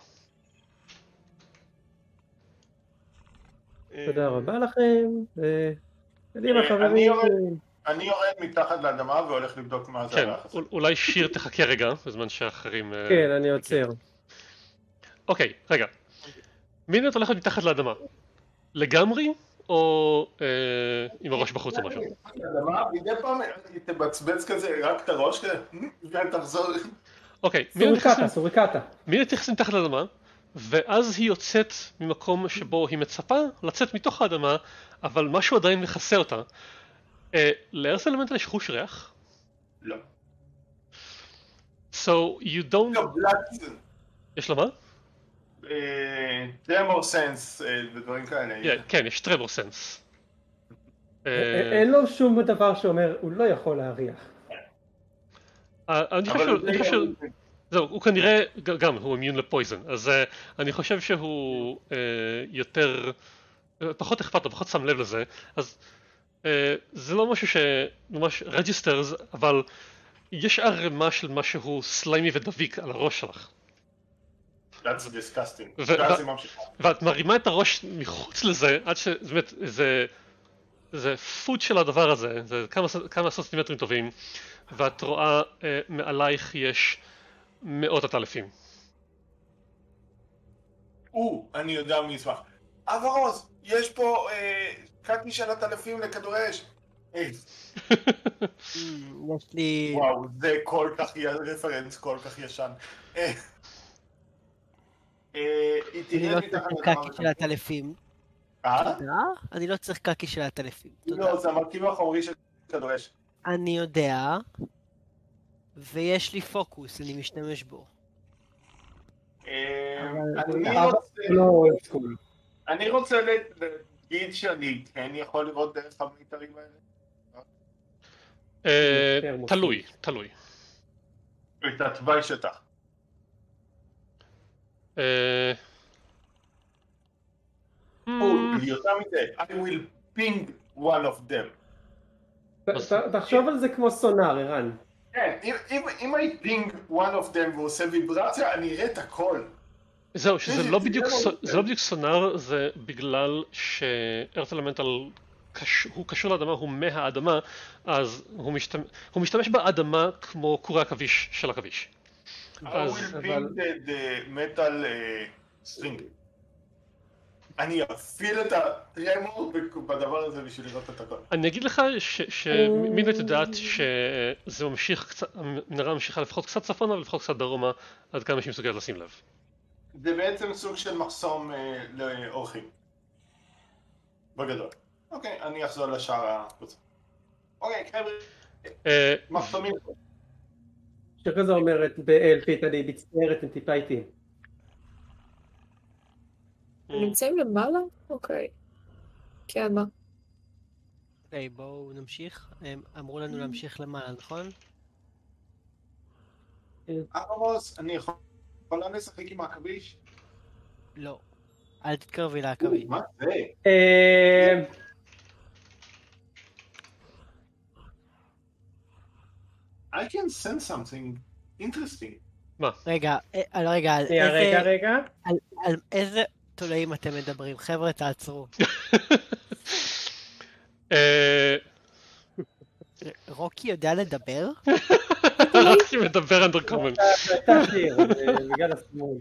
תודה רבה לכם, קדימה חברים. אני יורד מתחת לאדמה והולך לבדוק מה זה כן, הלחץ. אולי שיר תחכה רגע בזמן שאחרים... כן, אני עוצר. אוקיי, רגע. מינט הולכת מתחת לאדמה. לגמרי או עם הראש בחוץ או משהו? לאדמה, מדי פעם היא תבצבץ כזה, רק את הראש כזה, ותחזור. אוקיי, סוריקטה. מינט נכנסת מתחת לאדמה, ואז היא יוצאת ממקום שבו היא מצפה לצאת מתוך האדמה, אבל משהו עדיין מכסה אותה. לארס אלמנטל יש חוש ריח? לא. So you don't... יש לו מה? טרמור סנס ודברים כאלה. כן, יש טרמור סנס. אין לו שום דבר שאומר, הוא לא יכול להריח. אני חושב זהו, הוא כנראה, גם הוא אימיון לפויזן, אז אני חושב שהוא יותר, פחות אכפת לו, פחות שם לב לזה, אז זה לא משהו שממש רג'יסטרס, אבל יש ערימה של משהו סליימי ודביק על הראש שלך. That's disgusting. ואת מרימה את הראש מחוץ לזה, עד שבאמת זה פוט של הדבר הזה, זה כמה סנטימטרים טובים, ואת רואה מעלייך יש מאות אלפים. אני יודע מי ישמח. אברוז, יש פה קקי של אלפים לכדורי אש. יש לי... וואו, זה כל כך רפרנס כל כך ישן. אני לא צריך קקי של אלפים. אני לא צריך קקי של אלפים. לא, זה המרכיב החומרי של כדורי אש. אני יודע. ויש לי פוקוס, אני משתמש בו. אני רוצה להגיד שאני כן יכול לראות דרך המיתרים האלה? תלוי. את התוואי שטח. יותר מזה, I will ping one of them. תחשוב על זה כמו סונאר, ערן. כן, אם I ping one of them והוא עושה ויברציה, אני אראה את הכל. זהו, שזה לא בדיוק סונאר, זה בגלל שארץ אלמנטל הוא קשור לאדמה, הוא מהאדמה, אז הוא משתמש באדמה כמו קורי עכביש של עכביש. I will ping the metal string. אני אפעיל את הטרמור בדבר הזה בשביל לראות את הכל. אני אגיד לך שמינט יודעת שזה ממשיך קצת, המנהרה ממשיכה לפחות קצת צפונה ולפחות קצת דרומה עד כמה שהיא מסוגלת לשים לב. זה בעצם סוג של מחסום לאורחים. בגדול. אוקיי, אני אחזור לשאר הקבוצה. אוקיי, חבר'ה, מחסומים. שכזה אומרת באלפית, אני מצטערת עם טיפה איתי. נמצאים למעלה? אוקיי. כן, מה? אוקיי, בואו נמשיך. הם אמרו לנו להמשיך למעלה, נכון? אברמוס, אני יכולה לשחק עם העכביש? לא. אל תתקרבי לעכביש. מה זה? I can sense something interesting. מה? רגע, על איזה תולעים אתם מדברים? חבר'ה, תעצרו. רוקי יודע לדבר? רוקי מדבר אנדרקומן. אתה שיר, בגלל השמאל.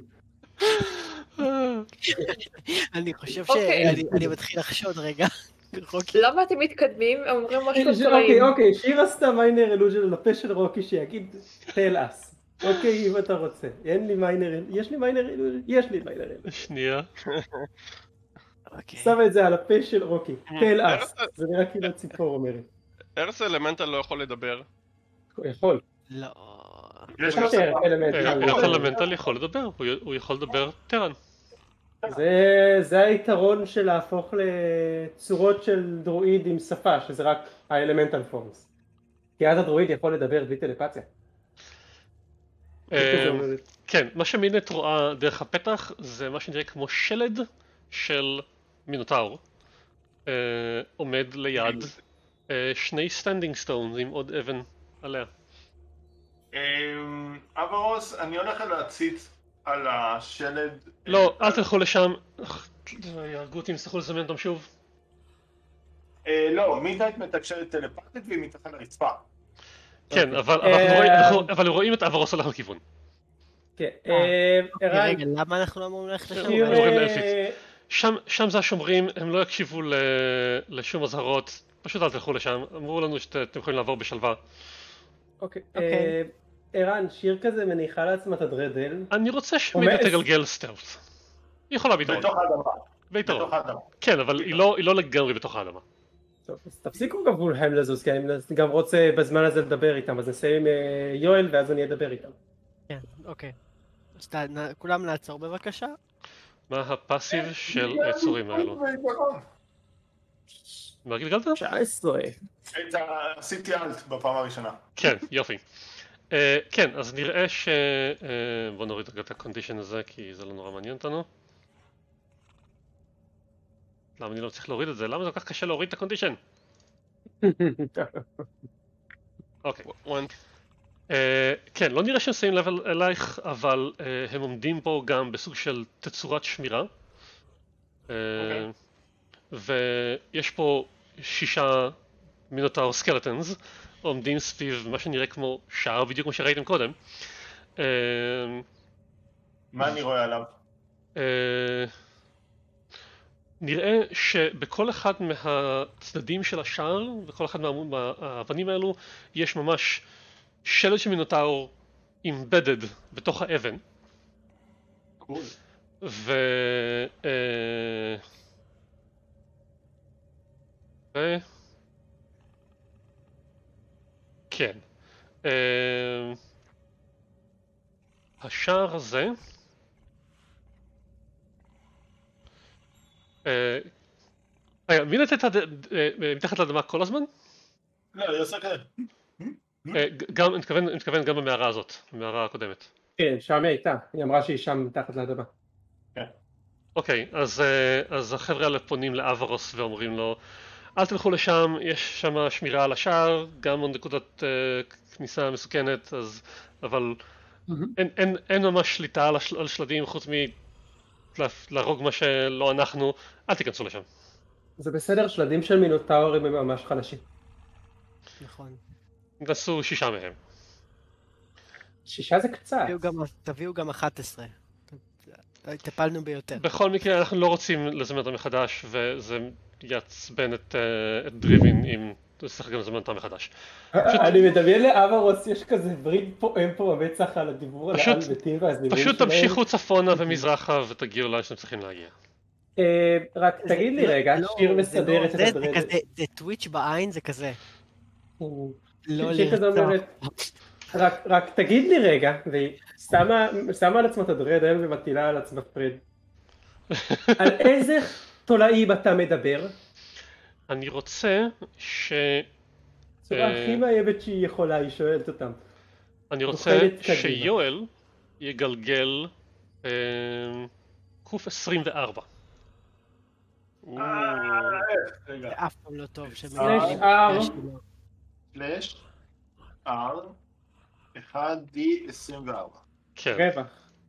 אני חושב שאני מתחיל לחשוד רגע. למה אתם מתקדמים? אומרים משהו תולעים. אוקיי, שיר עשתה מיינר אלוז'ן לפה של רוקי שיגיד tell us. אוקיי, אם אתה רוצה. אין לי מיינר, יש לי מיינר אלוז'ן? יש לי מיינר אלוז'ן. שנייה. שם את זה על הפה של רוקי. tell us. זה נראה כאילו הציפור אומרת. ארץ אלמנטל לא יכול לדבר. יכול. לא. יש לו שרף שפה. אלמנטל. איך אלמנטל יכול לדבר? הוא יכול לדבר טרן. זה היתרון של להפוך לצורות של דרואיד עם שפה, שזה רק האלמנטל פורמס. כי אז הדרואיד יכול לדבר בלי טלפתיה. כן, מה שמינט רואה דרך הפתח זה מה שנראה כמו שלד של מינוטאור. עומד ליד שני סטנדינג סטונס עם עוד אבן עליה. אברוס, אני הולך להציץ על השלד. לא, אל תלכו לשם. יהרגו אותי אם יצטרכו לזמן אותם שוב. לא, מידנייט מתקשרת טלפתית והיא מתחת לרצפה. כן, אבל רואים את אברוס הולך לכיוון. כן, רגע, למה אנחנו לא אמורים ללכת לשם? עוברים לאלפית. שם זה השומרים, הם לא יקשיבו לשום אזהרות, פשוט אל תלכו לשם, אמרו לנו שאתם יכולים לעבור בשלווה. אוקיי, ערן, שיר כזה מניחה לעצמה את הדרדל. אני רוצה שמידה תגלגל סטארט. היא יכולה ביתרון. בתוך האדמה. ביתרון. כן, אבל היא לא לגמרי בתוך האדמה. טוב, אז תפסיקו גם מולהם לזוז, כי אני גם רוצה בזמן הזה לדבר איתם, אז נסיים עם יואל ואז אני אדבר איתם. כן, אוקיי. אז כולם לעצור בבקשה. מה הפאסיב של היצורים האלו? מה גלגלת? 19. עשיתי אלט בפעם הראשונה. כן, יופי. כן, אז נראה ש... בוא נוריד את הקונדישן הזה כי זה לא נורא מעניין אותנו. למה אני לא צריך להוריד את זה? למה זה כל כך קשה להוריד את הקונדישן? אוקיי. כן, לא נראה שהם שמים לב אלייך, אבל הם עומדים פה גם בסוג של תצורת שמירה. ויש פה 6 מינוטאור סקלטונס עומדים סביב מה שנראה כמו שער, בדיוק כמו שראיתם קודם. מה אני רואה עליו? נראה שבכל אחד מהצדדים של השער, בכל אחד מהאבנים האלו, יש ממש שלד של מינוטאור embedded בתוך האבן. קול. כן. השער הזה מי נתת מתחת לאדמה כל הזמן? לא, היא עושה כזה. אני מתכוון גם במערה הזאת, במערה הקודמת. כן, שם היא הייתה, היא אמרה שהיא שם מתחת לאדמה. אוקיי, אז החבר'ה האלה פונים לאברוס ואומרים לו אל תלכו לשם, יש שם שמירה על השער, גם נקודת כניסה מסוכנת, אבל אין ממש שליטה על שלדים חוץ מלהרוג מה שלא אנחנו, אל תיכנסו לשם. זה בסדר, שלדים של מינוטאורים הם ממש חלשים. נכון. נסו 6 מהם. 6 זה קצת. תביאו גם 11. טיפלנו ביותר. בכל מקרה אנחנו לא רוצים לזמן אותם מחדש, וזה יעצבן את דריבין אם תשחק גם לזמן אותם מחדש. אני מדמיין לאברוס, יש כזה ברית פועם פה במצח על הדיבור על האלבטים והזנימים שלהם. פשוט תמשיכו צפונה ומזרחה ותגיעו לאן שאתם צריכים להגיע. רק תגיד לי רגע, שיר מסדרת את הדרדל. זה טוויץ' בעין, זה כזה. שיר כזה אומרת, רק תגיד לי רגע, והיא שמה על עצמה את הדרדל ומטילה על עצמה פרד. על איזה תולעים אתה מדבר? אני רוצה צורה הכי מאייבת שהיא יכולה, היא שואלת אותם. אני רוצה שיואל יגלגל קוף 24. זה אף פעם לא טוב. סלש R 1D 24. כן. רווח.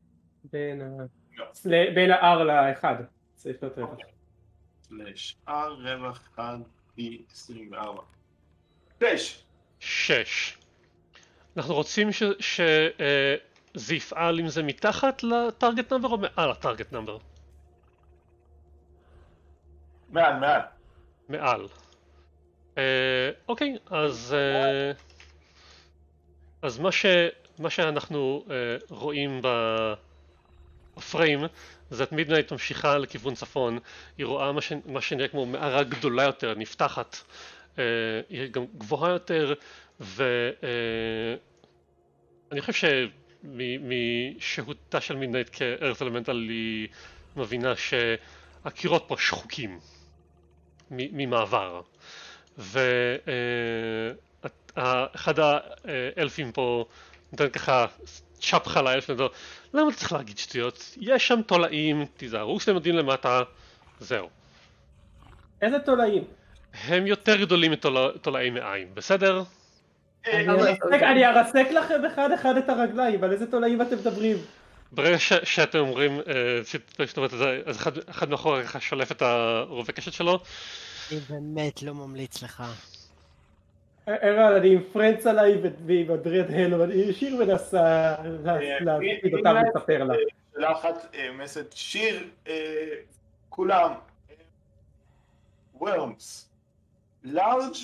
בין ה-R ל-1. צריך להיות רווח. סלש R רווח 1D 24. 6. אנחנו רוצים שזה יפעל אם זה מתחת לטארגט נאמבר או מעל הטארגט נאמבר? מעל. אוקיי, אז מה שאנחנו רואים בפריים זה את מידנייט ממשיכה לכיוון צפון, היא רואה מה שנראה כמו מערה גדולה יותר, נפתחת, היא גם גבוהה יותר אני חושב שמשהותה של מידנייט כארץ אלמנטל היא מבינה שהקירות פה שחוקים ממעבר. ואחד האלפים פה נותן ככה צ'פחה לאלף נדו, למה אתה צריך להגיד שטויות? יש שם תולעים, תיזהרו שאתם יודעים למטה, זהו. איזה תולעים? הם יותר גדולים מתולעי מעיים, בסדר? אני ארסק לכם אחד אחד את הרגליים, על איזה תולעים אתם מדברים? ברגע שאתם אומרים, אז אחד מאחורי ככה שולף את הרובה קשת שלו. אני באמת לא ממליץ לך. ערן, אני עם פרנץ עליי ועם הדרד הלו, אני שיר מנסה להספיד אותה ולספר לה. שאלה אחת, מסד, שיר, כולם, worms, large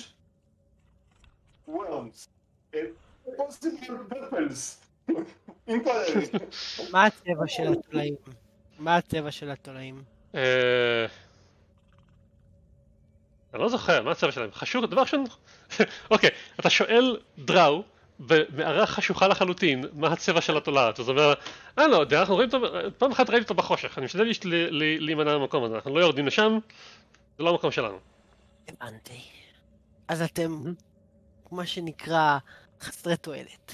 worms, possible purples, מה הצבע של התולעים? מה הצבע של התולעים? אני לא זוכר, מה הצבע שלהם? חשוך, דבר ראשון... אוקיי, אתה שואל דראו במערה חשוכה לחלוטין מה הצבע של התולעת, אז הוא אומר, לא יודע, אנחנו רואים אותו, פעם אחת ראיתי אותו בחושך, אני משתדל להימנע מהמקום הזה, אנחנו לא יורדים לשם, זה לא המקום שלנו. הבנתי. אז אתם, מה שנקרא, חסרי תועלת.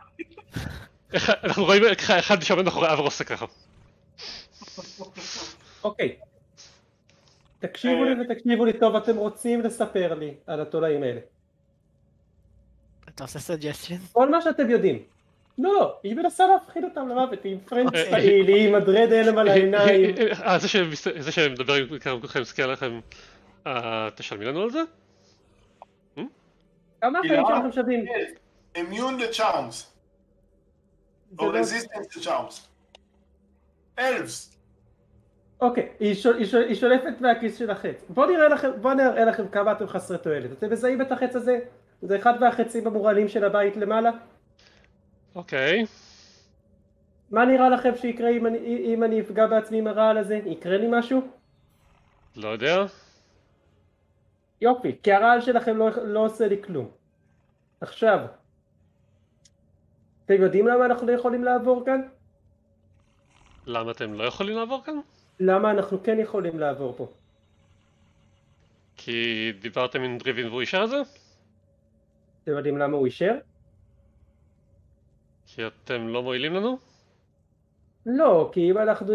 אנחנו רואים אחד שעומד מאחורי אבר עושה ככה. אוקיי. תקשיבו לי ותקשיבו לי טוב, אתם רוצים לספר לי על התולעים האלה. אתה עושה סוג'סטין? כל מה שאתם יודעים. לא, היא מנסה להפחיד אותם למוות, עם פרנץ פעילי, עם הדרד הלם על העיניים. זה שמדבר עם כולכם, מסתכל עליכם, תשלמי לנו על זה? כמה החיים שלכם שווים? immune ל-charms, או resistance ל-charms. elves. אוקיי, היא שולפת מהכיס של החץ. בואו נראה לכם כמה אתם חסרי תועלת. אתם מזהים את החץ הזה? זה אחד מהחצים המורעלים של הבית למעלה. אוקיי. מה נראה לכם שיקרה אם אני אפגע בעצמי עם הרעל הזה? יקרה לי משהו? לא יודע. יופי, כי הרעל שלכם לא עושה לי כלום. עכשיו, אתם יודעים למה אנחנו לא יכולים לעבור כאן? למה אתם לא יכולים לעבור כאן? למה אנחנו כן יכולים לעבור פה? כי דיברתם עם דריבין והוא אישר את זה? אתם יודעים למה הוא אישר? כי אתם לא מועילים לנו? לא, כי אם אנחנו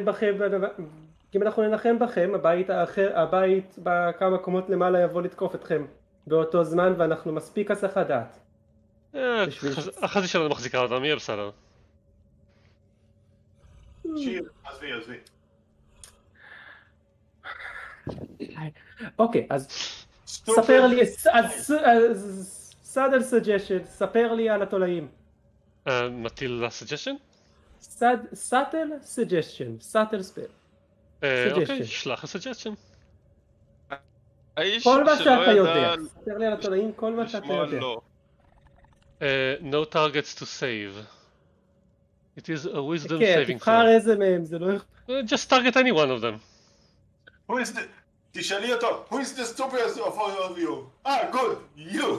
נלחם בכם, הבית בכמה מקומות למעלה יבוא לתקוף אתכם באותו זמן, ואנחנו מספיק הסחת דעת. החזי שלנו מחזיקה אותם, יהיה בסדר. שיר, עזבי. אוקיי, אז ספר לי, סאדל סג'שן, ספר לי על התולעים. מטיל סג'שן? סאטל סג'שן, סאטל ספל. אוקיי, שלח סג'שן. כל מה שאתה יודע, ספר לי על התולעים, כל מה שאתה יודע. No targets to save. It is a wisdom כן, saving תבחר throw. איזה מהם, זה לא... Just target any one of them. תשאלי אותו, who is the stupidest of all of you? Good, you!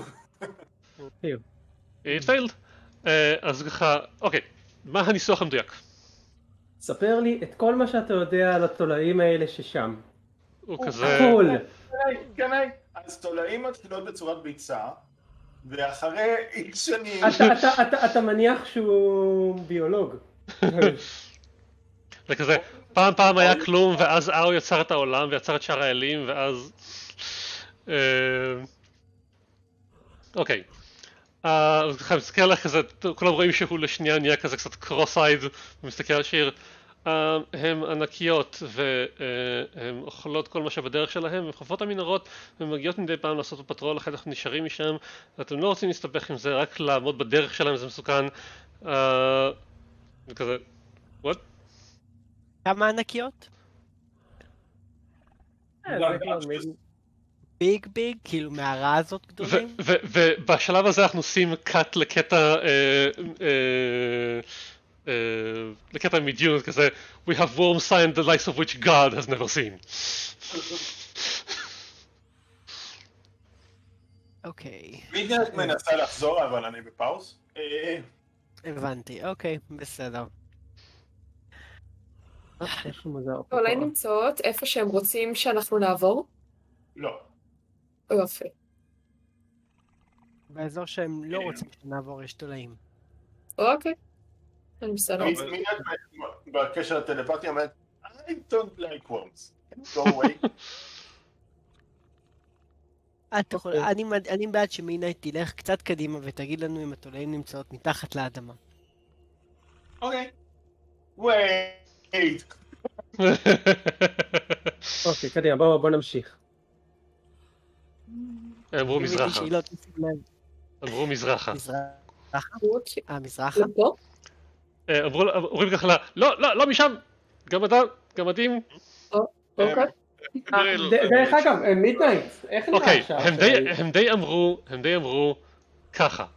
It failed. אז ככה, אוקיי, מה הניסוח המדויק? ספר לי את כל מה שאתה יודע על התולעים האלה ששם. הוא כזה... הכל. אז תולעים מתחילות בצורת ביצה, ואחרי איקס שנים... אתה מניח שהוא ביולוג. זה כזה, פעם היה כלום, ואז אאו יצר את העולם, ויצר את שאר האלים, ואז... אוקיי. אז ככה מסתכל עליך כזה, כולם רואים שהוא לשנייה נהיה כזה קצת קרוס-אייד, ומסתכל על שיר. הן ענקיות, והן אוכלות כל מה שבדרך שלהם, הן חופרות המנהרות, והן מגיעות מדי פעם לעשות פטרול, אחרי אנחנו נשארים משם, ואתם לא רוצים להסתבך עם זה, רק לעמוד בדרך שלהם זה מסוכן. וכזה, what? כמה ענקיות? ביג, כאילו מערה הזאת גדולים? ובשלב הזה אנחנו עושים קאט לקטע מדיון כזה, we have worm sign the likes of which God has never seen. אוקיי. מידנייט מנסה לחזור, אבל אני בפאוס. הבנתי, אוקיי, בסדר. משהו מוזר פה. אולי נמצאות איפה שהם רוצים שאנחנו נעבור? לא. יופי. באזור שהם לא רוצים שנעבור יש תולעים. אוקיי. אני בסדר. מיד בקשר לטלפתיה אומרת, I don't like worms. Go away. אני בעד שמינה תלך קצת קדימה ותגיד לנו אם התולעים נמצאות מתחת לאדמה. אוקיי. wait. אוקיי, קדימה, בוא נמשיך. אמרו מזרחה. שהיא לא תשים לב. אמרו מזרחה. מזרחה? מזרחה? לפה? אומרים ככה, לא משם! גם אתה, גם אדים. אוקיי. דרך אגב, מידנייט, איך נראה אוקיי, עכשיו? הם די אמרו ככה.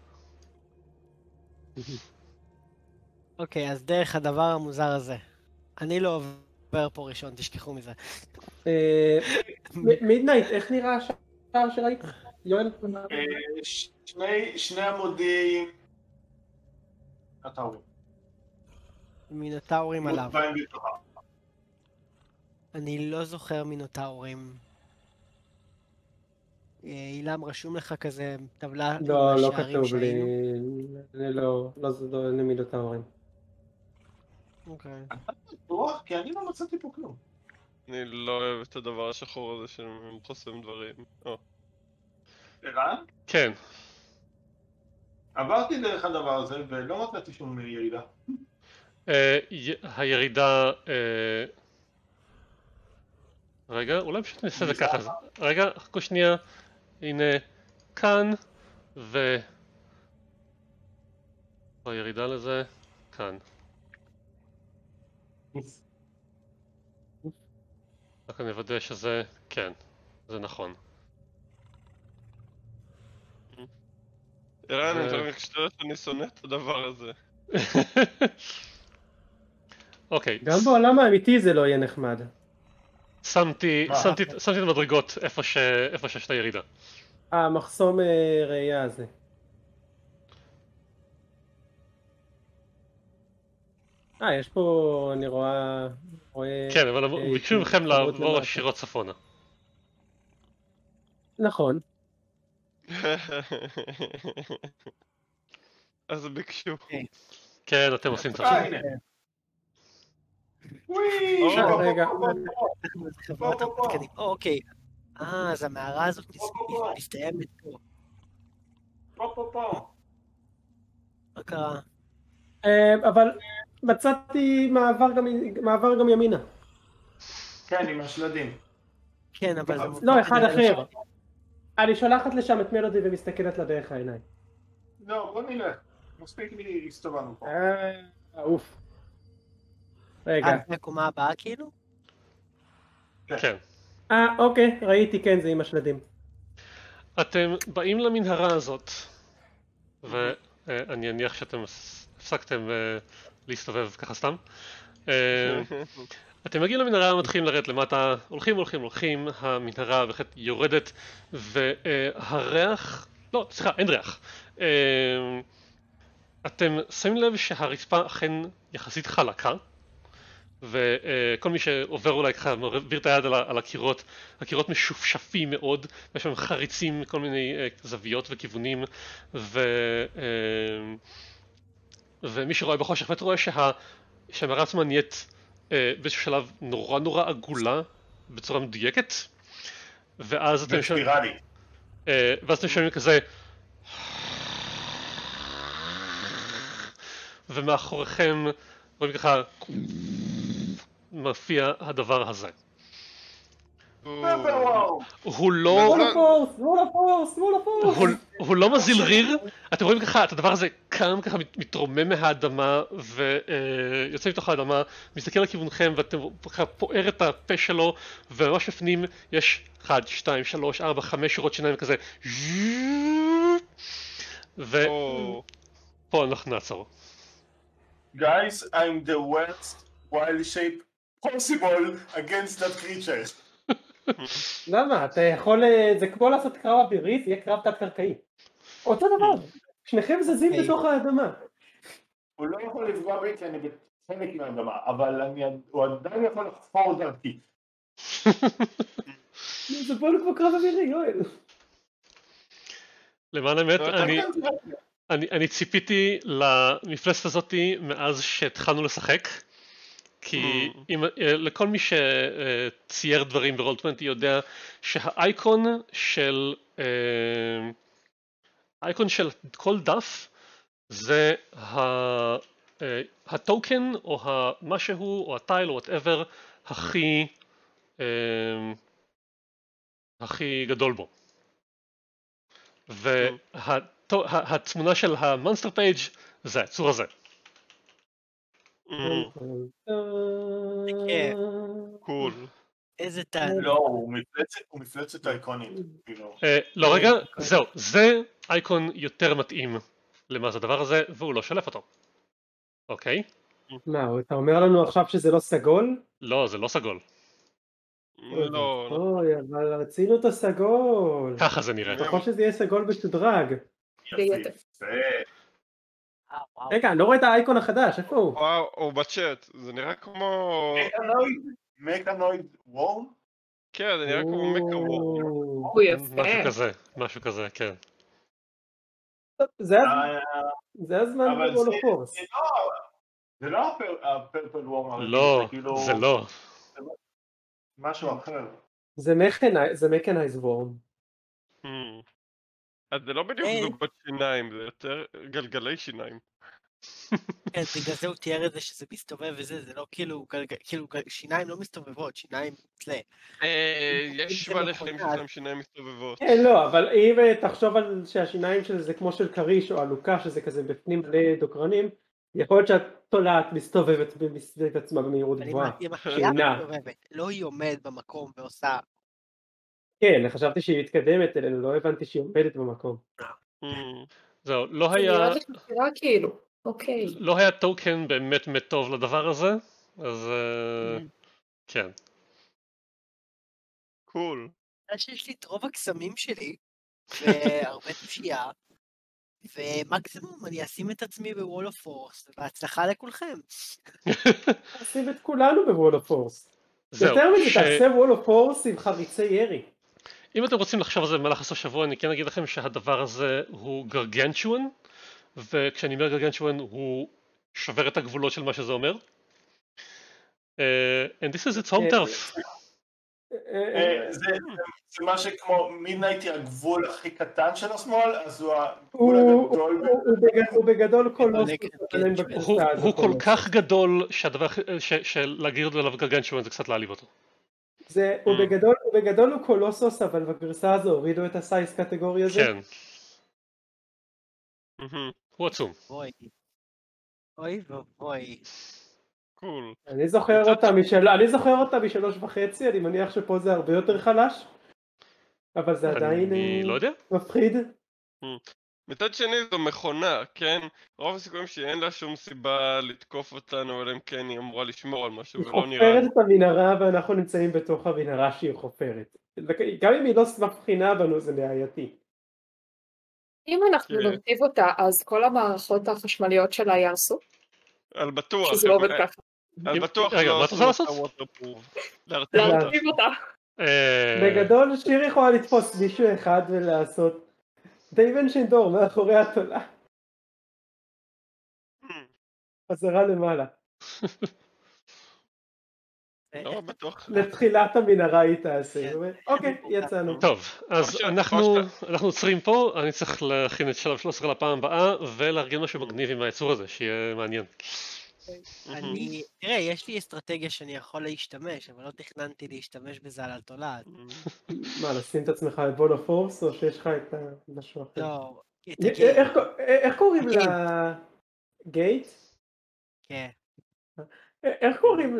אוקיי, אז דרך הדבר המוזר הזה. אני לא עובר פה ראשון, תשכחו מזה. מידנייט, איך נראה השער שראית? יואל? שני עמודים. הטאורים. מינוטאורים עליו. אני לא זוכר מינוטאורים. אילם, רשום לך כזה טבלה עם לא השערים כתוב לי. שהיינו? אני לא מינוטאורים. אוקיי. בטוח? כי אני לא מצאתי פה כלום. אני לא אוהב את הדבר השחור הזה שחוסם דברים. ערן? כן. עברתי דרך הדבר הזה ולא מצאתי שום ירידה. הירידה... רגע, אולי פשוט נעשה את זה ככה. רגע, חכו שנייה. הנה, כאן, הירידה לזה, כאן. רק אני אוודא שזה, כן, זה נכון. ערן, אני חושב שאני שונא את הדבר הזה. אוקיי. גם בעולם האמיתי זה לא יהיה נחמד. שמתי את המדרגות איפה שיש את הירידה. המחסום ראייה הזה. יש פה, אני רואה... כן, אבל ביקשו מכם לעבור ישירות צפונה. נכון. אז ביקשו. כן, אתם עושים את הנה. רגע. אוקיי. אז המערה הזאת מסתיימת פה. פה. מה קרה? אבל מצאתי מעבר גם ימינה. כן, עם השלדים. כן, אבל... לא, אחד אחר. אני שולחת לשם את מלודי ומסתכלת לדרך העיניים. לא, בוא נלך. מספיק לי הסתובבנו פה. אוף. רגע. זה הקומה הבאה כאילו? כן. אוקיי, ראיתי, כן, זה עם השלדים. אתם באים למנהרה הזאת, ואני אניח שאתם הפסקתם להסתובב ככה סתם. אתם מגיעים למנהרה, מתחילים לרדת למטה, הולכים, המנהרה בהחלט יורדת, והריח... לא, סליחה, אין ריח. אתם שמים לב שהרצפה אכן יחסית חלקה, וכל מי שעובר אולי ככה מעביר את היד על הקירות, הקירות משופשפים מאוד, יש שם חריצים מכל מיני זוויות וכיוונים, ומי שרואה בחושך באמת רואה שהמערה עצמה נהיית באיזשהו שלב נורא עגולה בצורה מדויקת, ואז אתם שומעים כזה, ומאחוריכם רואים ככה מופיע הדבר הזה. הוא לא מזיל ריר, אתם רואים ככה את הדבר הזה קם ככה מתרומם מהאדמה ויוצא מתוך האדמה, מסתכל לכיוונכם ואתם ככה פוער את הפה שלו, וממש בפנים יש 1, 2, 3, 4, 5 שורות שיניים כזה, ופה אנחנו נעצור. Guys, I'm the worst wild shape possible against that creature. למה? אתה יכול... זה כמו לעשות קרב אווירי, זה יהיה קרב תת-קרקעי. אותו דבר. שניכם זזים בתוך האדמה. הוא לא יכול לפגוע בי כי אני בחלק מהאדמה, אבל הוא עדיין יכול לחפור דרכי. זה בוא כמו קרב אווירי, יואל. למען האמת, לא, אתה אני ציפיתי למפלצת הזאתי מאז שהתחלנו לשחק, כי לכל מי שצייר דברים ברול-20 יודע שהאייקון של כל דף זה הטוקן או משהו או הטייל או whatever הכי גדול בו. והתמונה של המונסטר פייג' זה הצור הזה. קול. איזה טעם. לא, הוא מפלצת אייקונית. לא רגע, זהו, זה אייקון יותר מתאים למה זה הדבר הזה, והוא לא שלף אותו. אוקיי? מה, אתה אומר לנו עכשיו שזה לא סגול? לא, זה לא סגול. לא. אוי, אבל רצינו את הסגול. ככה זה נראה. לפחות שזה יהיה סגול משודרג. יפה. רגע, אני לא רואה את האייקון החדש, איפה הוא? וואו, הוא בצ'אט. זה נראה כמו... מקנויד וורם? כן, זה נראה כמו מקוור. הוא יפה. משהו כזה, כן. זה הזמן בוול אוף פורס. זה לא הפרפל וורם. לא, זה לא. משהו אחר. זה מקנייז וורם. אז זה לא בדיוק זוגות שיניים, זה יותר גלגלי שיניים. כן, בגלל זה הוא תיאר את זה שזה מסתובב וזה, זה לא כאילו שיניים לא מסתובבות, שיניים תלה. יש בעלי חיים שיש להם שיניים מסתובבות. כן, לא, אבל אם תחשוב על שהשיניים של זה כמו של קריש או עלוקה, שזה כזה בפנים בלי דוקרנים, יכול להיות שהתולעת מסתובבת במסביב עצמה במהירות גבוהה. היא מחיה מסתובבת, לא היא עומדת במקום ועושה... כן, חשבתי שהיא מתקדמת אלינו, לא הבנתי שהיא עומדת במקום. זהו, לא זה היה... נראה לי חקירה כאילו, אוקיי. לא היה טוקן באמת טוב לדבר הזה, אז כן. קול. יש לי את רוב הקסמים שלי, והרבה תושייה, ומקסימום אני אשים את עצמי בוול אוף פורס, והצלחה לכולכם. נשים את כולנו בוול אוף פורס. זהו, יותר מזה, תעשה וול אוף פורס עם חריצי ירי. אם אתם רוצים לחשוב על זה במהלך הסוף שבוע, אני כן אגיד לכם שהדבר הזה הוא גרגנצ'ואן, וכשאני אומר גרגנצ'ואן הוא שובר את הגבולות של מה שזה אומר. And this is its home turf. זה מה שכמו מידנייט היא הגבול הכי קטן של השמאל, אז הוא הגבול הגדול. הוא בגדול קולוסוס. הוא כל כך גדול שלהגיד עליו גרגנצ'ואן זה קצת להעליב אותו. הוא בגדול הוא קולוסוס, אבל בגרסה הזו הורידו את הסייס קטגוריה הזה. כן. הוא עצום. אוי ואוי. קול. אני זוכר אותה מ3.5, אני מניח שפה זה הרבה יותר חלש, אבל זה עדיין מפחיד. מצד שני זו מכונה, כן? רוב הסיכויים שאין לה שום סיבה לתקוף אותנו, אלא אם כן היא אמורה לשמור על משהו, ולא נראה... היא חופרת את המנהרה ואנחנו נמצאים בתוך המנהרה שהיא חופרת. גם אם היא לא מבחינה בנו זה בעייתי. אם אנחנו נרטיב אותה, אז כל המערכות החשמליות שלה יעשו? על בטוח. שזה לא עובד ככה. על בטוח רגע, מה אתה רוצה לעשות? להרטיב אותה. בגדול שיר יכולה לתפוס מישהו אחד ולעשות דייבן שינדור מאחורי התולה. חזרה למעלה. לא בטוח. לתחילת המנהרה היא תעשה. אוקיי, יצאנו. טוב, אז אנחנו עוצרים פה, אני צריך להכין את שלב 13 לפעם הבאה ולארגן משהו מגניב עם היצור הזה, שיהיה מעניין. תראה, יש לי אסטרטגיה שאני יכול להשתמש, אבל לא תכננתי להשתמש בזה על התולעת. מה, לשים את עצמך בוול אוף פורס, או שיש לך את משהו אחר? לא, איך קוראים לגייט? כן. איך קוראים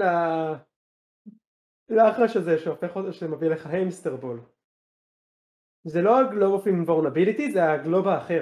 לאחרש הזה שמביא לך המסטר בול? זה לא הגלוב אוף אינבורנביליטי, זה הגלוב האחר.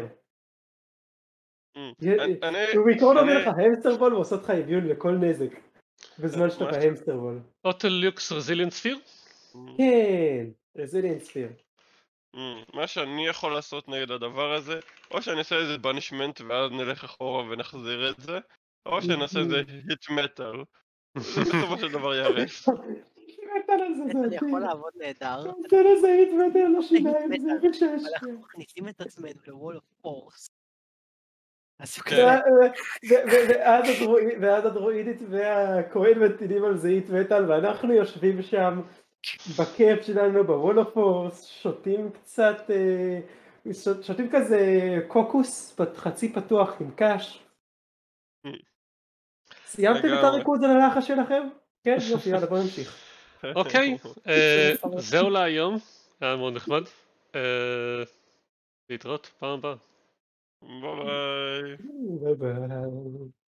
הוא בעיקרון אומר לך המסטר בול ועושה אותך איביון לכל נזק בזמן שאתה בהמסטר בול. אוטוליוקס רזיליאנט ספיר? כן, רזיליאנט ספיר. מה שאני יכול לעשות נגד הדבר הזה, או שאני אעשה איזה בנישמנט ואז נלך אחורה ונחזיר את זה, או שנעשה איזה היט מטל. זה בסופו של דבר ייהרס. מטל הזה זה אני יכול לעבוד נהדר. נותן לזה היט מטל לשיניים, זה בשש. אנחנו מכניסים את עצמנו ל-Wall of Force. אז הוא כן. כזה, ואז הדרואידית והכהן מטילים על זה היט מטל, ואנחנו יושבים שם בקאפ שלנו בוול אוף פורס, שותים קצת, שותים כזה קוקוס חצי פתוח עם קש. סיימתם את הריכוז על הלחש שלכם? כן, יופי, יאללה בוא נמשיך. אוקיי, זהו להיום, היה מאוד נחמד. להתראות פעם הבאה. ביי ביי. ביי ביי.